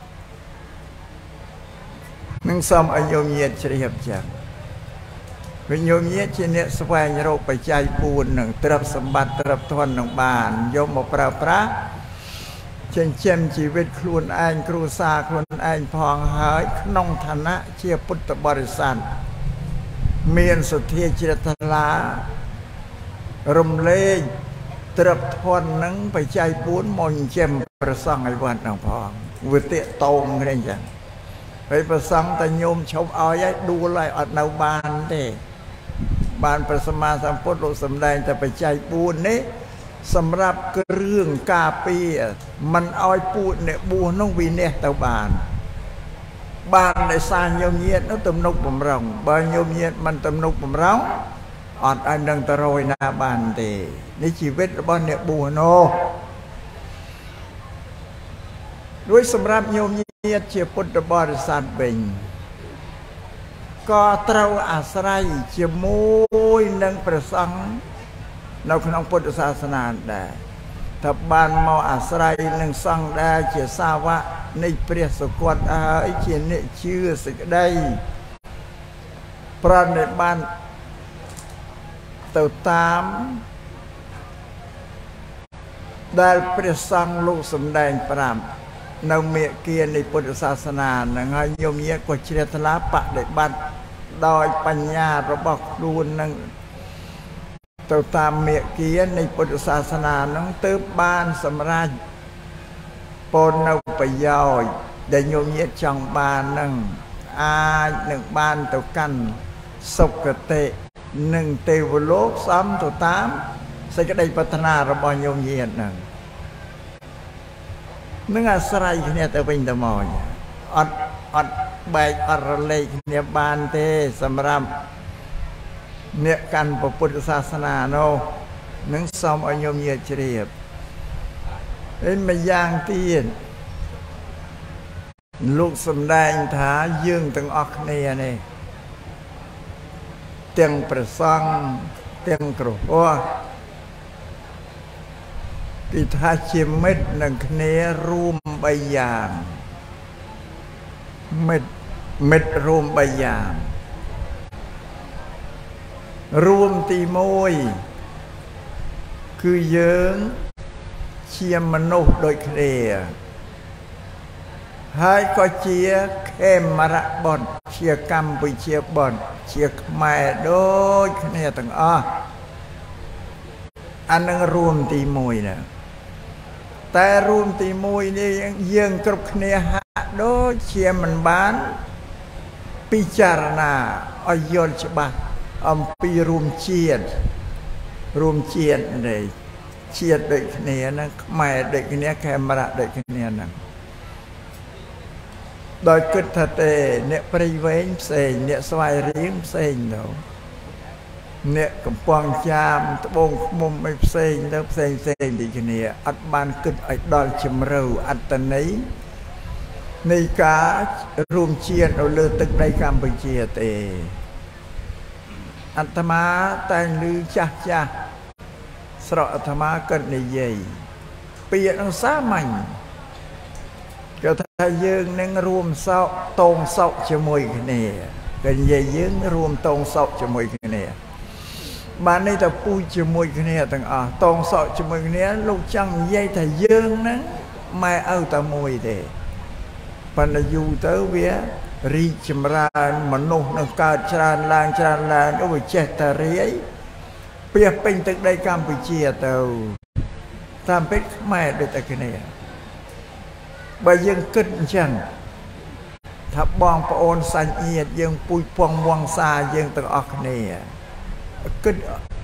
នឹងសូមឲ្យញោមញាតិជ្រាបចឹងវិញ្ញាណញាតិជាអ្នកស្វែងរកបច្ច័យបួននឹងទ្រព្យសម្បត្តិទ្រព្យធននឹងបានយកមកប្រើប្រាស់ចិញ្ចឹមជីវិតខ្លួនឯងគ្រួសារខ្លួនឯងផងហើយក្នុងឋានៈជាពុទ្ធបរិស័ទមានសទ្ធាជ្រះថ្លារំលែកទ្រព្យធននឹងបច្ច័យបួនមកចិញ្ចឹមព្រះសង្ឃឲ្យវត្តនឹងផងវាតាកតងគ្នាអញ្ចឹងហើយព្រះសង្ឃតែញោមឈប់ឲ្យឲ្យដួលឲ្យអត់នៅបានទេបានព្រះសម្មាសម្ពុទ្ធលោកសម្ដែងតែបច្ច័យបួននេះសម្រាប់គ្រឿងការពារមិនឲ្យពួកអ្នកបួសនោះវិនិច្ឆ័យទៅបានបានដោយសារញោមញាតិនោះទំនុកបំរុងបើញោមញាតិមិនទំនុកបំរុងអត់ឲ្យនឹងទៅរយណាបានទេនេះជីវិតរបស់អ្នកបួសនោះដោយសម្រាប់ញោមញាតិជាពុទ្ធបរិស័ទវិញក៏ត្រូវអាស្រ័យជាមួយនឹងព្រះសង្ឃនៅក្នុងពុទ្ធសាសនាដែរថាបានមកអាស្រ័យនឹងសង្ឃដែរជាសាវកនៃព្រះសុគតហើយជាអ្នកជឿសេចក្តីប្រណិបានទៅតាមដែលព្រះសង្ឃលោកសម្ដែងប្រាប់នៅមេគានៃពុទ្ធសាសនានឹងហើយញោមញាតិក៏ជ្រះថ្លាបដិបត្តិដោយបញ្ញារបស់ខ្លួននឹងទៅតាមមេគានៃពុទ្ធសាសនានឹងទើបបានសម្រេចពោលនៅប្រយោជន៍ដែលញោមញាតិចង់បាននឹងអាចនឹងបានទៅកាន់សុគតិនិងទេវលោកសំទៅតាមសេចក្តីប្រាថ្នារបស់ញោមញាតិនឹងនឹងអាស្រ័យគ្នាទៅវិញទៅមកអត់អត់បែកអត់រលែកគ្នាបានទេសម្រាប់អ្នកកាន់ពុទ្ធសាសនានោះនឹងសូមឲ្យញោមញាតិជ្រាបហើយម្យ៉ាងទៀតលោកសម្ដែងថាយើងទាំងអស់គ្នានេះទាំងព្រះសង្ឃទាំងគ្រហស្ថគឺថាជាមិត្តនឹងគ្នារួមបីយ៉ាងមិត្តមិត្តរួមបីយ៉ាងរួមទីមួយគឺយើងជាមនុស្សដូចគ្នាហើយក៏ជាខេមរៈបុត្រជាកម្ពុជាបុត្រជាខ្មែរដូចគ្នាទាំងអស់អានឹងរួមទីមួយណាតែរួមទីមួយនេះយើងគ្រប់គ្នាហាក់ដូចជាមិនបានពិចារណាឲ្យយល់ច្បាស់អំពីរួមជាតិរួមជាតិនេះជាតិដូចគ្នាហ្នឹងខ្មែរដូចគ្នាខេមរៈដូចគ្នាហ្នឹងដោយគិតថាទេអ្នកព្រៃវែងផ្សេងអ្នកស្វាយរៀងផ្សេងទៅអ្នកកំពង់ចាមត្បូងឃ្មុំអីផ្សេងទៅផ្សេងផ្សេងដូចគ្នាអត់បានគិតឲ្យដល់ជំរឿអត្តន័យនៃការរួមជាតិនៅលើទឹកដីកម្ពុជាទេអាត្មាតែងឮចាស់ចាស់ស្រកអាត្មាគិតនិយាយពាក្យនឹងសាមញ្ញគេថាយើងនឹងរួមសោកតងសោកជាមួយគ្នាគេនិយាយយើងរួមតងសោកជាមួយគ្នាបាននេះទៅពូជជាមួយគ្នាទាំងអស់តងសោកជាមួយគ្នាលោកចង់និយាយថាយើងហ្នឹងម៉ែឪតែមួយទេប៉ុន្តែយូរទៅវារីកចម្រើនមនុស្សនឹងកើតច្រើនឡើងច្រើនឡើងអូវាចេះតែរាយពាសពេញទឹកដីកម្ពុជាទៅតាមពេកខ្មែរដូចតែគ្នាបើយើងគិតអញ្ចឹងថាបងប្អូនសាច់ញាតិយើងពូជពងវង្សាយើងទាំងអស់គ្នាគិតគ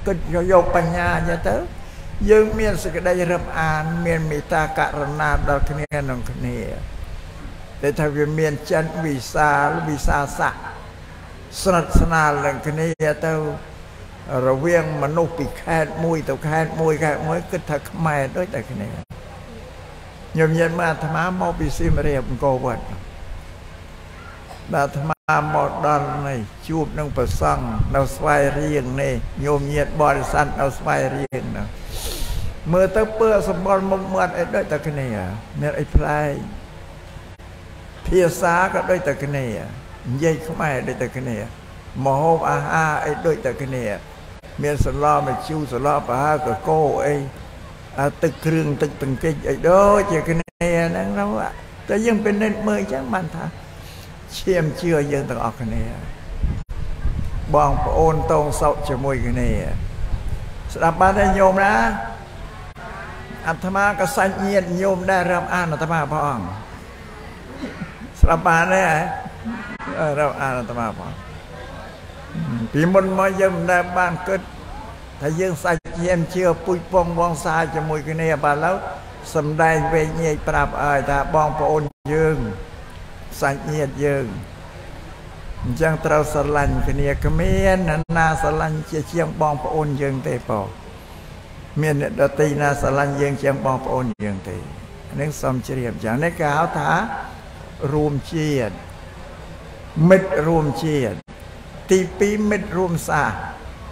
គិតយកបញ្ញាចឹងទៅយើងមានសេចក្តីរាប់អានមានមេត្តាករុណាដល់គ្នានឹងគ្នាតែថាវាមានចិនវិសាលវិសាសៈស្និទ្ធស្នាលនឹងគ្នាទៅរវាងមនុស្សពីខេត្តមួយទៅខេត្តមួយខេត្តមួយគិតថាខ្មែរដូចតែគ្នាខ្ញុំញ៉ាំមកអាត្មាមកពីសៀមរាបអង្គរវត្តបាទអាត្មាមកដល់នេះជួបនឹងព្រះសង្ឃនៅស្វាយរៀងនេះញោមញាតិបរិស័ទនៅស្វាយរៀងណាមើលទៅពើសម្បល់មុខមាត់អីដូចតែគ្នាមានអីប្លែកភាសាក៏ដូចតែគ្នានិយាយខ្មែរដូចតែគ្នាម្ហូបអាហារអីដូចតែគ្នាមានសឡមជូរសឡបអាហារកកោអីទឹកគ្រឿងទឹកតង្កិចអីដូចជាគ្នាហ្នឹងតែយើងពិនិត្យមើលអញ្ចឹងបានថាឈាមជឿយើងទាំងអស់គ្នាបងប្អូនតងសោកជាមួយគ្នាស្ដាប់បានទេញោមណាអាត្មាក៏សាច់ញាតិញោមដែររាប់អានអាត្មាព្រះអង្គស្ដាប់បានទេរាប់អានអាត្មាព្រះអង្គពីមុនមកយើងមិនដែលបានគិតថាយើងសាច់ញាតិជឿពុយពងវងសាជាមួយគ្នាបាទឥឡូវសំដែងវែងញែកប្រាប់ឲ្យថាបងប្អូនយើងសាច់ញាតិយើងអញ្ចឹងត្រូវស្រឡាញ់គ្នាគ្មានណាស្រឡាញ់ជាជាងបងប្អូនយើងទេបងមានអ្នកដទៃណាស្រឡាញ់យើងជាងបងប្អូនយើងទេនឹងសំជ្រាបយ៉ាងនេះគេហៅថារួមជាតិមិត្តរួមជាតិទីពីរមិត្តរួមសាស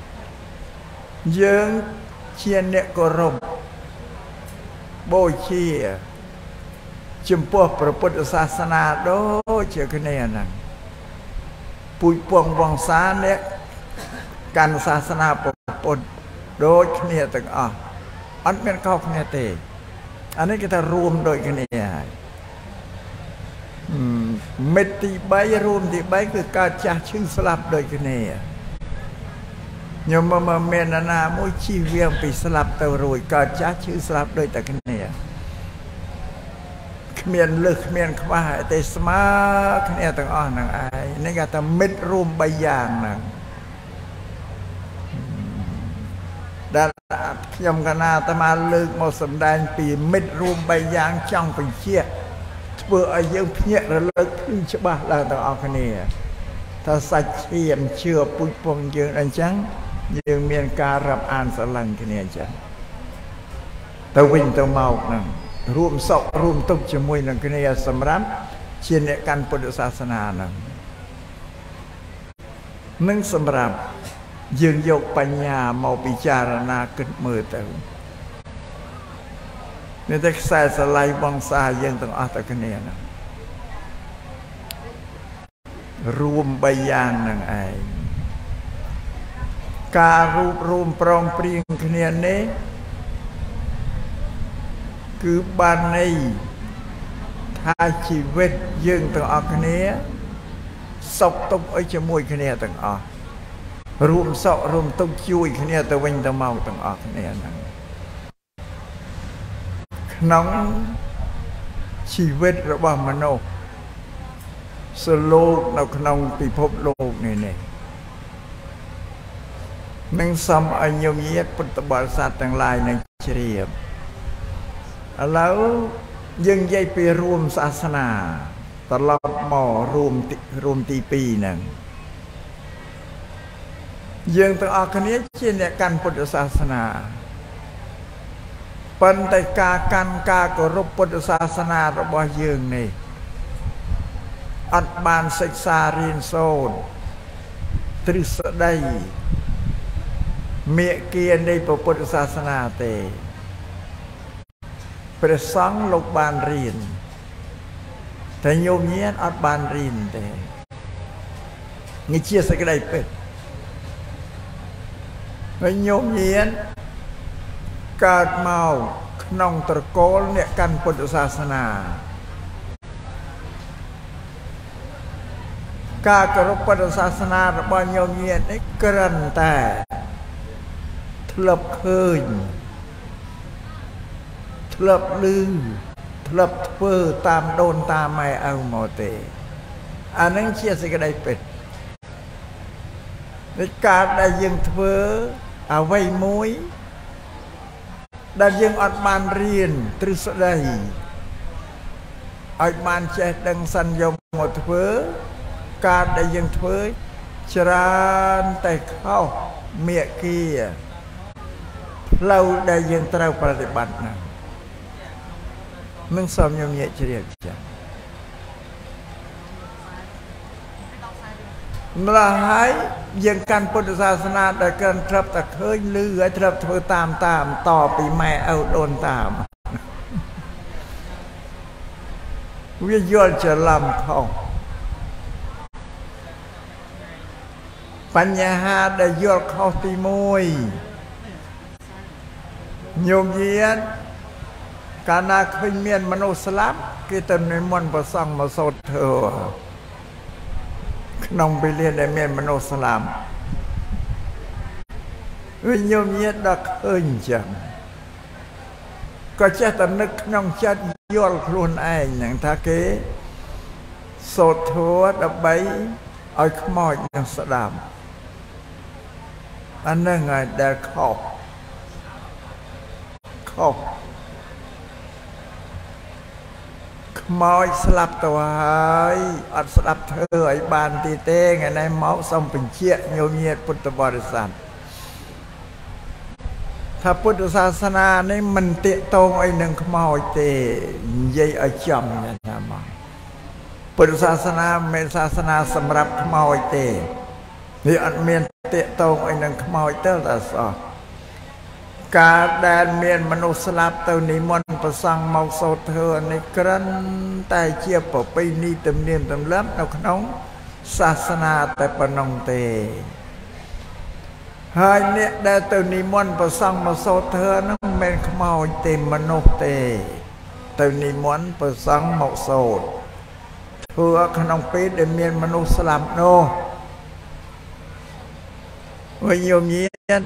យើងជាអ្នកគោរពបូជាចំពោះព្រះពុទ្ធសាសនាដូចជាគ្នាហ្នឹងពុយពងវង្សាអ្នកកាន់សាសនាពុទ្ធដូចគ្នាទាំងអស់អត់មានខុសគ្នាទេអានេះគេថារួមដូចគ្នាហើយមិត្តទីបីរួមទីបីគឺកើតចាស់ឈឺស្លាប់ដូចគ្នាខ្ញុំមកមានណាមួយជីវៀងពីស្លាប់ទៅរួយកើតចាស់ឈឺស្លាប់ដូចតែគ្នាគ្មានលឹះគ្មានខ្វះទេស្មើគ្នាទាំងអស់ហ្នឹងឯងនេះគេថាមិត្តរួមបីយ៉ាងហ្នឹងដែលខ្ញុំកណាអាត្មាលើកមកសម្ដែងពីមិត្តរួមបីយ៉ាងចង់បញ្ជាក់ធ្វើឲ្យយើងភ្ញាក់រលឹកឃើញច្បាស់ឡើងទាំងអស់គ្នាថាសាច់ឈាមជឿពុជពងយើងអញ្ចឹងយើងមានការរាប់អានស្រឡាញ់គ្នាអញ្ចឹងទៅវិញទៅមកហ្នឹងរួមសុខរួមទុក្ខជាមួយនឹងគ្នាសម្រាប់ជាអ្នកកាន់ពុទ្ធសាសនាហ្នឹងនឹងសម្រាប់យើងយកបញ្ញាមកពិចារណាគិតមើលទៅមានតែខ្សែស្រឡាយវង្សាយើងទាំងអស់តែគ្នាហ្នឹងរួមបីយ៉ាងហ្នឹងឯងការរួបរួមប្រងព្រៀងគ្នានេះគឺបានន័យថាជីវិតយើងទាំងអស់គ្នាសុខទុក្ខអីជាមួយគ្នាទាំងអស់រួមសុខរួមទុក្ខជួយគ្នាទៅវិញទៅមកទាំងអស់គ្នាហ្នឹងក្នុងជីវិតរបស់មនុស្សសលោកនៅក្នុងពិភពលោកនេះនេះនឹងសំឲ្យញោមញាតិពុទ្ធបរិស័ទទាំងឡាយនឹងជ្រាបឥឡូវយើងនិយាយពីរួមសាសនាត្រឡប់មករួមរួមទីពីរហ្នឹងយើងទាំងអស់គ្នាជាអ្នកកាន់ពុទ្ធសាសនាប៉ុន្តែការកាន់ការគោរពពុទ្ធសាសនារបស់យើងនេះអត់បានសិក្សារៀនសូត្រទ្រឹស្ដីមេគានៃពុទ្ធសាសនាទេព្រះសង្ឃលោកបានរៀនតែញោមញាតិអត់បានរៀនទេនេះជាសេចក្តីពិតហើយញោមញាតិកើតមកក្នុងត្រកូលអ្នកកាន់ពុទ្ធសាសនាការគោរពពុទ្ធសាសនារបស់ញោមញាតិនេះគ្រាន់តែធ្លាប់ឃើញធ្លាប់ឮធ្លាប់ធ្វើតាមដូនតាមម៉ែឪមកទេអានឹងជាសេចក្តីពិតនៃការដែលយើងធ្វើអ្វីមួយដែលយើងអត់បានរៀនទ្រឹស្ដីឲ្យបានចេះដឹងសិនយកមកធ្វើការដែលយើងធ្វើច្រើនតែខុសមាគ៌ាផ្លូវដែលយើងត្រូវប្រតិបត្តិណានឹងសូមញោមញាក់ជ្រាបចា៎ម្ល៉េះហើយយើងកាន់ពុទ្ធសាសនាដែលកាន់ត្រាប់តែឃើញឮហើយត្រាប់ធ្វើតាមតាមតពីម៉ែឪដូនតាមវាយល់ច្រឡំខុសបញ្ហាដែលយល់ខុសទីមួយញោមយានកាលណាឃើញមានមនុស្សស្លាប់គេទៅនិមន្តព្រះសង្ឃមកសូត្រធម៌ក្នុងពេលដែលមានមនុស្សស្លាប់វិញញោមញាតដល់ឃើញចឹងក៏ចេះតែនឹកក្នុងចិត្តយល់ខ្លួនឯងហ្នឹងថាគេសូត្រធម៌ដើម្បីឲ្យខ្មោចនឹងស្ដាប់អាហ្នឹងហើយដែលខុសខុសខ្មោចស្លាប់ទៅហើយអត់ស្ដាប់ធ្វើឲ្យបានទីទេថ្ងៃនេះមកសូមបញ្ជាក់ញោមញាតពុទ្ធបរិស័ទថាពុទ្ធសាសនានេះមិនតាកតងអីនឹងខ្មោចទេនិយាយឲ្យចំណាមកពុទ្ធសាសនាមិនមែនសាសនាសម្រាប់ខ្មោចទេវាអត់មានតាកតងអីនឹងខ្មោចទៅតែសោះការដែលមានមនុស្សស្លាប់ទៅនិមន្តព្រះសង្ឃមកសូត្រធម៌នេះគ្រាន់តែជាប្រពៃណីទំនៀមទម្លាប់នៅក្នុងសាសនាតែប៉ុណ្ណឹងទេហើយអ្នកដែលទៅនិមន្តព្រះសង្ឃមកសូត្រធម៌នោះមិនមែនខ្មោចទេមនុស្សទេទៅនិមន្តព្រះសង្ឃមកសូត្រធ្វើក្នុងពេលដែលមានមនុស្សស្លាប់នោះវិញយមញាត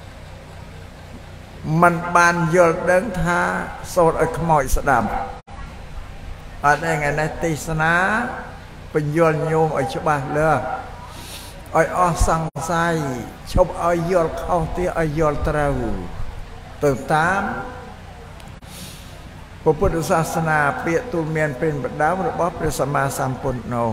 มันបានយល់ដឹងថាសូត្រឲ្យខ្មោចស្ដាប់អត់ឯថ្ងៃនេះទេសនាបញ្យល់ញោមឲ្យច្បាស់លើឲ្យអស់សង្ស័យឈប់ឲ្យយល់ខុសទៀតឲ្យយល់ត្រូវទៅតាមពុទ្ធសាសនាពាក្យទូលមានពេញបដៅរបស់ព្រះសម្មាសម្ពុទ្ធនោះ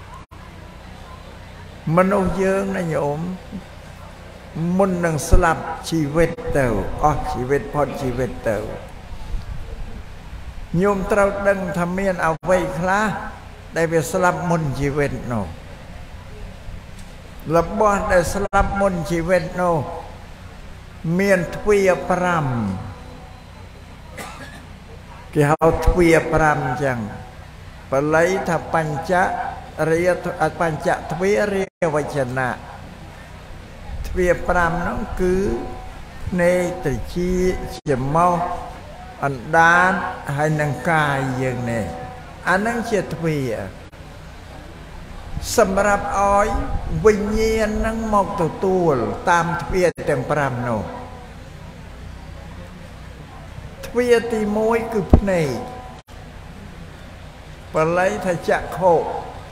មនុស្សយើងណាញោមមុននឹងស្លាប់ជីវិតទៅអស់ជីវិតផុតជីវិតទៅញោមត្រូវដឹងថាមានអ្វីខ្លះដែលវាស្លាប់មុនជីវិតនោះរបស់ដែលស្លាប់មុនជីវិតនោះមានទ្វាប្រាំគេហៅទ្វាប្រាំអញ្ចឹងបល័យថាបញ្ចរិយបញ្ចទ្វារិយវចនៈទ្វាប្រាំនោះគឺភ្នែកត្រចៀកច្រមុះអណ្ដាតហើយនឹងកាយយើងនេះអានឹងជាទ្វាសម្រាប់ឲ្យវិញ្ញាណនឹងមកទទួលតាមទ្វាទាំងប្រាំនោះទ្វាទីមួយគឺភ្នែកបល័យថាចក្ខុ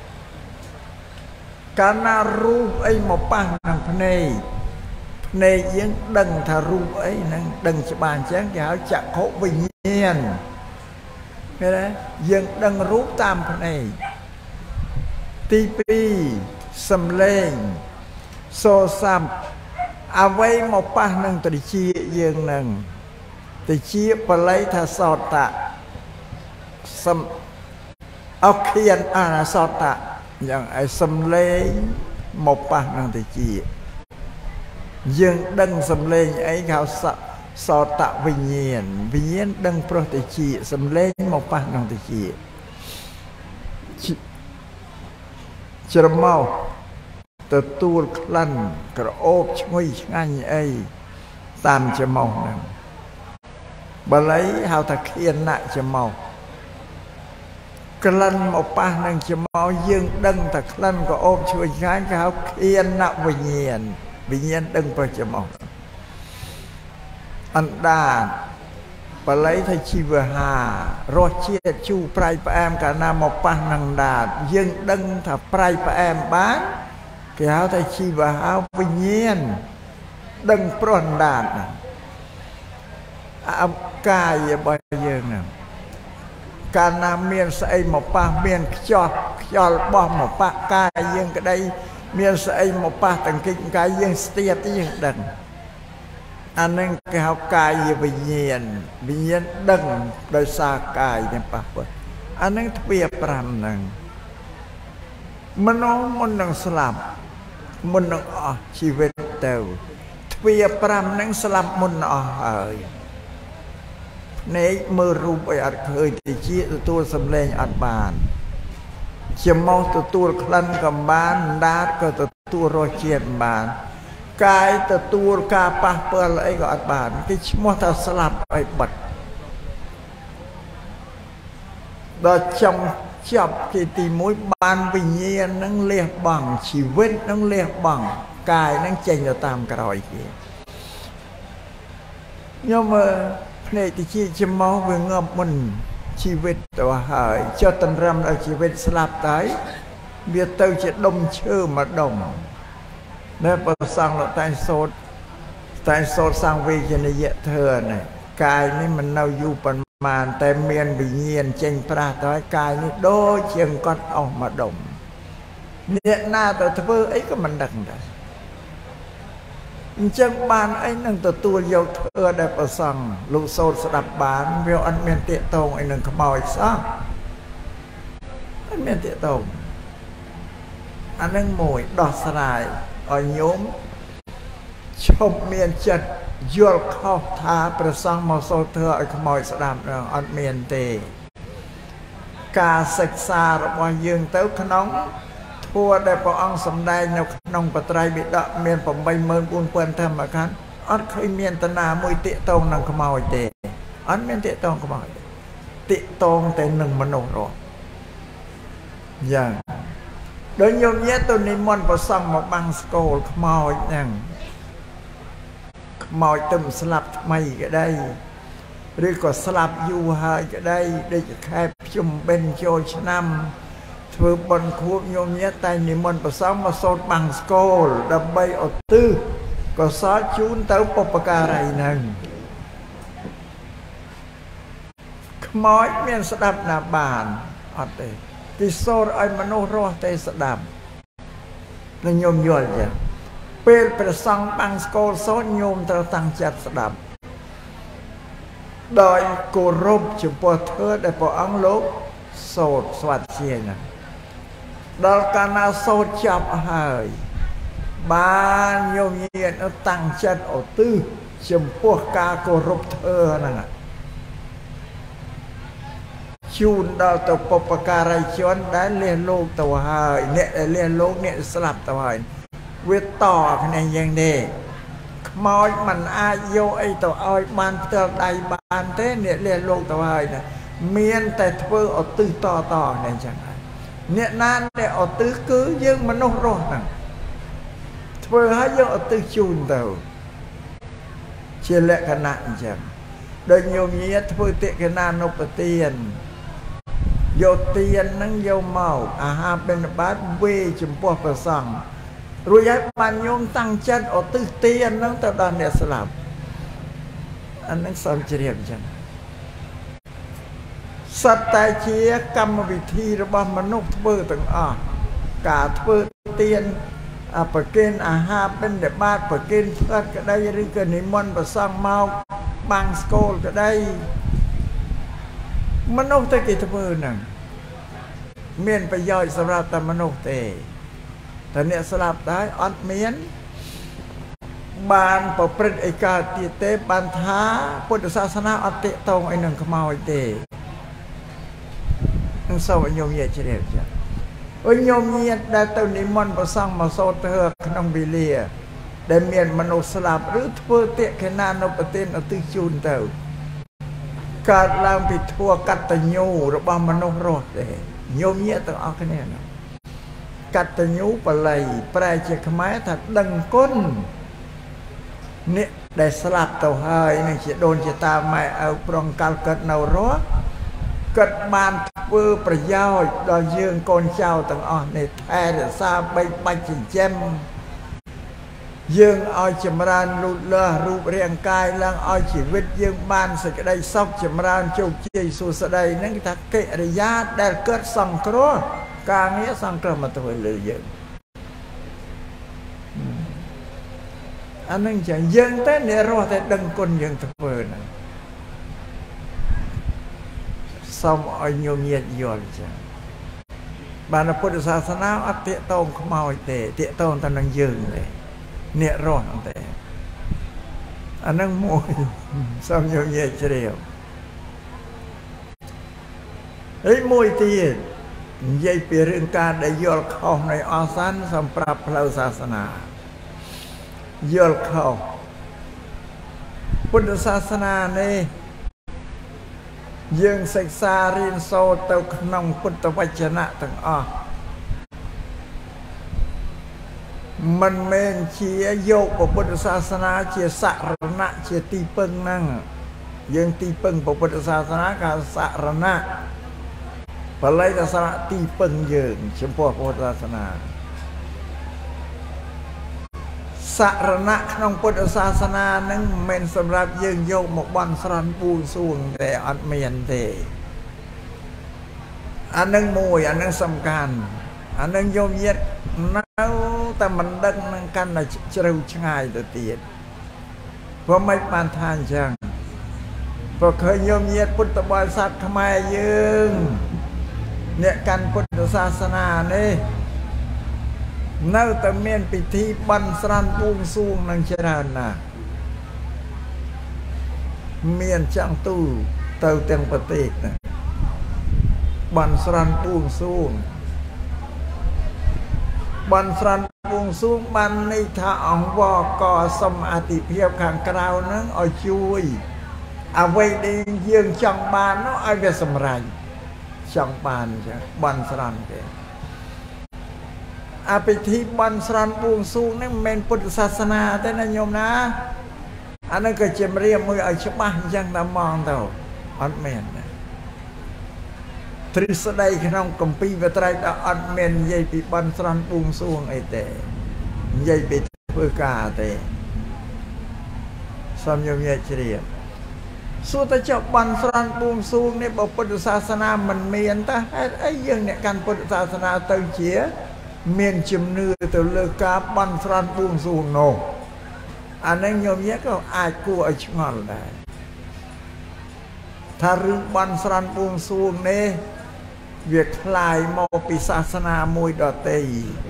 កាលណារូបអីមកប៉ះនឹងភ្នែកភ្នែកយើងដឹងថារូបអីហ្នឹងដឹងច្បាស់អញ្ចឹងគេហៅចក្ខុវិញ្ញាណឃើញទេយើងដឹងរូបតាមភ្នែកទីពីរសំឡេងសូរស័ព្ទអ្វីមកប៉ះនឹងត្រចៀកយើងហ្នឹងត្រចៀកបល័យថាសោតៈសំអោខៀនអាសោតៈយ៉ាងឯសំឡេងមកប៉ះនឹងត្រចៀកយើងដឹងសំឡេងអីគេហៅសោតៈវិញ្ញាណវិញ្ញាណដឹងព្រោះត្រចៀកសំឡេងមកប៉ះនឹងត្រចៀកច្រមុះទទួលក្លិនក្រអូបឈ្ងុយឆ្ងាញ់អីតាមច្រមុះហ្នឹងបាលីហៅថាខៀនៈច្រមុះក្លិនមកប៉ះនឹងច្រមុះយើងដឹងថាក្លិនក្រអូបឈ្ងុយឆ្ងាញ់គេហៅខៀនៈវិញ្ញាណវិញ្ញាណដឹងព្រោះច្រមុះអណ្ដាតបាលីថាជីវហារសជាតិជូរប្រៃផ្អែមកាលណាមកប៉ះនឹងដាតយើងដឹងថាប្រៃផ្អែមបានគេហៅថាជីវហាវិញ្ញាណ đừng pròn đàn à cài bởi dương nè cả nam miền xây một ba miền cho cho bỏ một ba cài dương cái đây miền xây một ba tầng kinh cái dương tiệt dương đừng anh nên cái học cài gì bình nhiên bình nhiên đừng đời xa cài nên bà bật anh nên thuyết pram nè mình nó muốn nâng slam mình nâng ở chi vết tàu thuyết pram nâng slam mình ở hơi nếu mơ rụp ở ạt khơi thì chỉ tôi xâm lên ạt bàn chỉ mong tôi khăn cầm bàn đát cơ tôi rồi chuyện bàn cái tôi ca pa pơ lại gọi ạt bàn cái mong ta slam ai bật đó trong chọc thì tìm mối ban bình nhiên nâng liệt bằng chỉ vết nâng liệt bằng cài nâng chênh ở tam cái rồi kìa nhưng mà này thì chỉ chỉ máu về ngập mình chi vếtตัวหายcho tận râm ở chi vết slap tới việc tôi chỉ đông chơ mà đồng nên bờ sang là tay sốt tay sốt sang về cho nên dễ thừa này cài này mình nào du phần màn tay miền bị nhiên trên pra tới cài này đôi chân con ông mà đồng hiện na từ thưa ấy có mình đằng đấy chân bàn anh nâng từ tua dầu thưa đẹp ở sòng lục sốt sẽ đập bán vì anh miền tiện tông anh nâng mỏi sao anh miền tiện tông anh nâng mùi đọt xài ở nhóm trong miền chật dùa khóc thá bởi song màu sốt thưa ở mỏi sẽ đập anh miền tì cả sạch xa rồi bao dương tới khăn nóng thua để bảo ông sầm đai nông nông bát trai bị đọ miền phẩm bay mơn buôn quên thầm mà khán ớt khơi miền tân à mùi tiệ tông nằng khăm mỏi tệ ớt miền tiệ tông khăm mỏi tiệ tông tệ nằng mà nổ rồi dạ đối nhôm nhét tôi nên mòn vào sòng một băng school khăm mỏi nằng khăm mỏi tùm slap mày cái đây rồi có slap du hai cái đây để khai chùm bên cho năm vừa bận khu nhôm nhét tay niệm môn và sáu mà sốt bằng school đâm bay ở tư có sáu chún tới popaka này nè mói miền sẽ đập là bàn ở đây cái sốt ai mà nô ro tây sẽ đập nó nhôm nhồi vậy bên bên sang bằng school sốt nhôm tao tăng chặt sẽ đập đòi cổ rộp chụp bờ thưa để bỏ ăn lốp sốt soạt chia nè đó cả na sốt chọc hơi ba nhiều nhiên nó tăng chân ở tư chấm buộc ca cổ rụp thơ nè chun đó tàu popaka rai chốn đã liên lô tàu hơi nè liên lô nè slap tàu hơi viết tỏ cái này như này mọi mình ai vô ấy tàu ơi ban tàu đầy ban thế nè liên lô tàu hơi nè miền tại thưa ở tư to to này chẳng nè nan để ở tư cứ dương mà nó rồi nè vừa hai dương ở tư chun tàu chia lệ cái nạn chẳng đời nhiều nghĩa thôi tiện cái nan nộp tiền vô tiền nâng vô màu à ha bên bát quê chùm bò phở sòng rồi giải bàn nhôm tăng chân ở tư tiền nâng tao đàn để làm anh nâng xong chia điểm chẳng sát tay chia cầm vị thi rồi bao mà nộp thưa từng ở cả thưa tiền à bậc kênh à ha bên để bát bậc kênh phật cái đây rồi cái niệm môn và sang mau bằng school cái đây mà nộp tới cái thưa nè miền phải dòi sắp ra ta mà nộp tềแต่เนี่ยสลับได้อดเมียนบานปปริตเอกาติเตบานท้าพุทธศาสนาอติตรงไอ้หนึ่งขมาวเตนั่งสาวโยมเยเฉลี่ยจ้ะโอ้ยโยมเยได้ตัวนิมนต์ประสังมาโซเตอร์ขนมบิเลียได้เมียนมนุษย์สลับหรือทั่วเตะแค่นานปฏินอติจูนเตอการลางปิดทั่วกัตตญูระบามนุษย์รอดเลยโยมเยต้องเอาคะแนนกัตตญูปะไหลแปลเจขมายถัดดังก้นเนี่ยได้สลับตัวเฮยนี่จะโดนจะตามไม่เอาปรองการเกิดเนาร้อเกิดบานเพื่อประโยชน์โดยยืงโกนเจ้าต่างอ่อนในแท้ซาใบใบจิ๋มเจม dương oi chìm ran lụt lơ rụp riêng cai lang oi chỉ vết dương ban sẽ cái đây sóc chìm ran châu chi su sa đây nâng ta kệ để giá đèn cất sòng cro ca nghĩa sòng cro mà tôi lừa dương anh nâng chẳng dương tới nè rồi thì đừng con dương tôi này xong oi nhiều nhiệt dồn chẳng bà nó Phật giáo sản nào ắt tiện tôn không màu tệ tiện tôn ta nâng dương này nè rồi không tệ anh nâng môi xong nhiều nhiệt cho đều ấy môi tiền dây bìa rừng ca để dồn khẩu này o sán xong prap lâu xa sản dồn khẩu Phật giáo sản này dương sạch xa riêng sâu tàu nông Phật vạch chân nạ tầng ọ mình mình chia dụ của Phật Sa Sana chia sạ rana chia ti pưng năng dương ti pưng của Phật Sa Sana cả sạ rana và lấy ra sạ ti pưng dương chấm phổ Phật Sa Sana sạ rana trong Phật Sa Sana nâng mình sầm rạp dương dụ một bàn sran buông xuồng để ăn miền để anh nâng mùi anh nâng sầm can anh nâng vô nhiệt nấu ta mình đăng nâng căn là trâu ngay từ tiền và mấy bàn than chẳng và khởi nhôm nhiệt Phật bò sát Khmer dương nè căn Phật Sa Sana này nơi ta miền bị thi ban sran buông xuông nâng chả nà miền chẳng tu tàu tiền bát tết ban sran buông xuông ban sran buông xuông ban này thà ông vò cò xâm a tị phiêu khang cao nó ở chui à vậy đi dương trong ban nó ai về sầm rành trong ban chứ ban sran kì à bị thi ban sran buông xuông nó men Phật Sa Sana thế này nhôm ná anh nó cái chìm riêng mới ở chỗ ban chẳng ta mong đâu ăn men thứ sau đây khi nông công ty về trai đã ăn men dây bị ban sran buông xuông ấy tệ dây bị phơi cả tệ xong nhôm nhẹ chỉ suốt ta cho ban sran buông xuông này bảo Phật Sa Sana mình miền ta ấy dương này căn Phật Sa Sana từ chia miền chìm nư từ lơ cá ban sran buông xuông nổ anh ấy nhôm nhẹ có ai cua ở chỗ ngọn này thà rừng ban sran buông xuông này việc lại mô bịศาสนาមួយ đỏ tây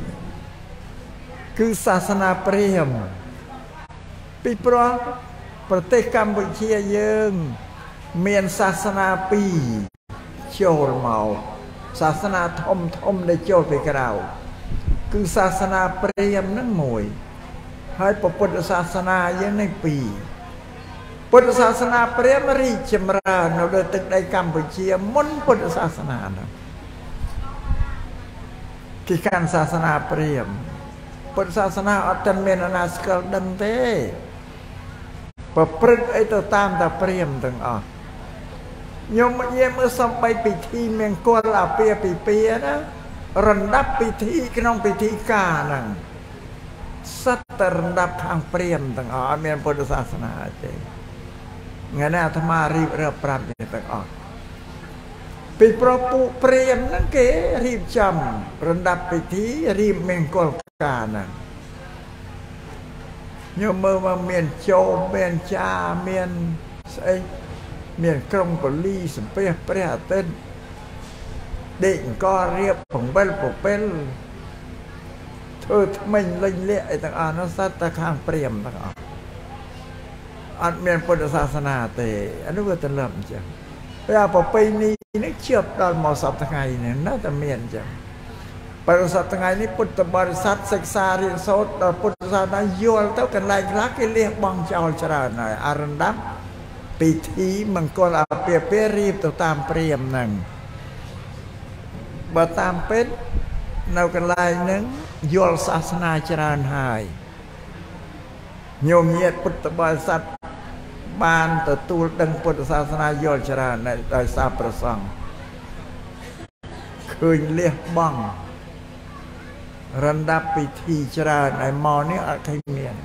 cứ ศาสนา ព្រាហ្មណ៍ ពីព្រោះប្រទេសកម្ពុជាយើងមានសាសនាពីរចូលមកសាសនាធំធំដែលចូលពីក្រៅគឺសាសនាព្រាហ្មណ៍នឹងមួយហើយពុទ្ធសាសនាយើងនឹងពីរពុទ្ធសាសនាព្រាហ្មណ៍រីកចម្រើននៅលើទឹកដីកម្ពុជាមុនពុទ្ធសាសនានោះគេកាន់សាសនាព្រាហ្មណ៍ពុទ្ធសាសនាអត់ទាន់មានអាណាស្គាល់ដឹងទេប្រព្រឹត្តអីទៅតាមតែព្រាហ្មណ៍ទាំងអស់ញោមយាមមើលសំបីពិធីមង្គលអាពាហ៍ពិពាហ៍ណារំដាប់ពិធីក្នុងពិធីការហ្នឹងសត្វតែរំដាប់ខាងព្រាហ្មណ៍ទាំងអស់អត់មានពុទ្ធសាសនាទេថ្ងៃនេះអាត្មារៀបរាប់ប្រាប់នេះទាំងអស់ពីប្រពុព្រាហ្មណ៍ហ្នឹងគេរៀបចំរំដាប់ពិធីរៀបមង្គលការហ្នឹងញោមមើលមកមានជោមមានចាមានស្អីមានក្រុងប៉ូលីសសម្ភារព្រះអាទិត្យដេកអង្គរៀបបង្វិលពពិលធ្វើថ្មិញលេងលាក់អីទាំងអស់នោះសត្វតែខាងព្រាហ្មណ៍ទាំងអស់អត់មានពុទ្ធសាសនាទេអានោះវាទន្លប់អញ្ចឹងតែប្រពៃណីនេះជឿបដល់មកសប្តាហ៍ថ្ងៃនេះនៅតែមានអញ្ចឹងបើសប្តាហ៍ថ្ងៃនេះពុទ្ធបរិស័ទសិក្សារៀនសូត្រដល់ពុទ្ធសាសនាយល់ទៅកន្លែងខ្លះគេលះបង់ចោលច្រើនហើយអរណ្ដាប់ពិធីមង្គលអាពាហ៍ពិពាហ៍រៀបទៅតាមព្រាហ្មណ៍ហ្នឹងបើតាមពេទ្យនៅកន្លែងហ្នឹងយល់សាសនាច្រើនហើយញោមញាតិពុទ្ធបរិស័ទបានទទួលដឹងពុទ្ធសាសនាយល់ច្រើនដោយសារព្រះសង្ឃឃើញលះបង់รันดับพิธีจราในมอนี่อาเคยเมียน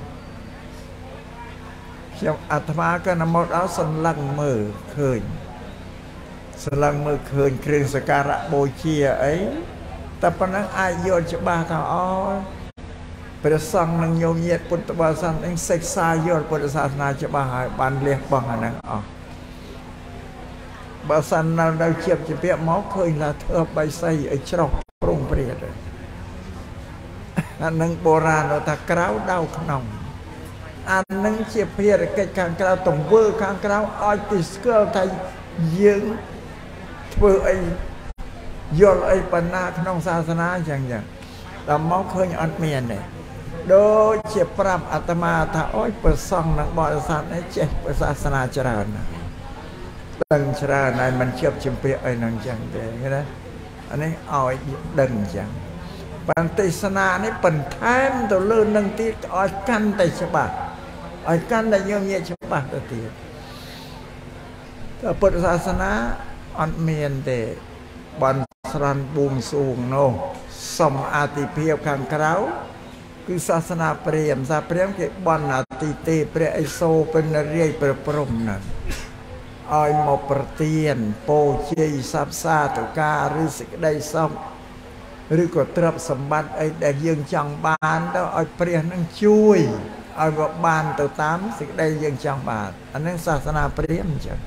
เชี่ยวอาตมาก็นำหมดเอาสลังมือเคยสลังมือเคยเครื่องสการะโบเชียไอ้แต่ปนังอายโยนจะบ้าเขาอ๋อประสังนังโยมเย็ดปุตตะบาสันเองเซ็กซายโยนปุตตะศาสนาจะบ้าหายบันเลี้ยบังอันนั้นอ๋อบาสันเราเราเชียบจะเปียหมอเคยละเธอใบไส้ไอ้ชรอกปรุงเปรียดอันนั้นโบราณเราตะกร้าวดาวขนมอันนั้นเชียบเพียรเกิดการกล่าวตรงเวอร์การกล่าวออยติสเกลไทยยืงเพื่อไอยอดไอปัญนาขนมศาสนาอย่างอย่างเรามองเคยอันเมียนเนี่ยโดยเชียบปรับอาตมาถ้าอ้อยเปิดซองนักบริษัทไอ้เจ็บศาสนาเจริญดังเจริญในมันเชียบชิมเปียไอ้นังจังเดงนะอันนี้อ้อยดังจังปันติสนานี่ปันแทมตัวเลื่อนนังที่อ้อยกันแต่ฉบับอ้อยกันแต่เยี่ยมเยี่ยฉบับตัวตีแต่พุทธศาสนาอันเมียนเดบันสรันบุงสูงโนสมอาติเพียบขังเคราคือศาสนาเปรียมศาเปรียมเก็บบันอาติเตเปรียไอโซเป็นเรียประปรมนั่นอ้อยหมอประเตียนโปเชยซับซาตุการิสิกได้ซ่อมหรือก็ตรับสมบัติไอ้แต่ยังจังบานแล้วอ้อยเปรียนั่งช่วยอ้อยว่าบานตัวตามสิกได้ยังจังบานอันนั้นศาสนาเปรียมจัง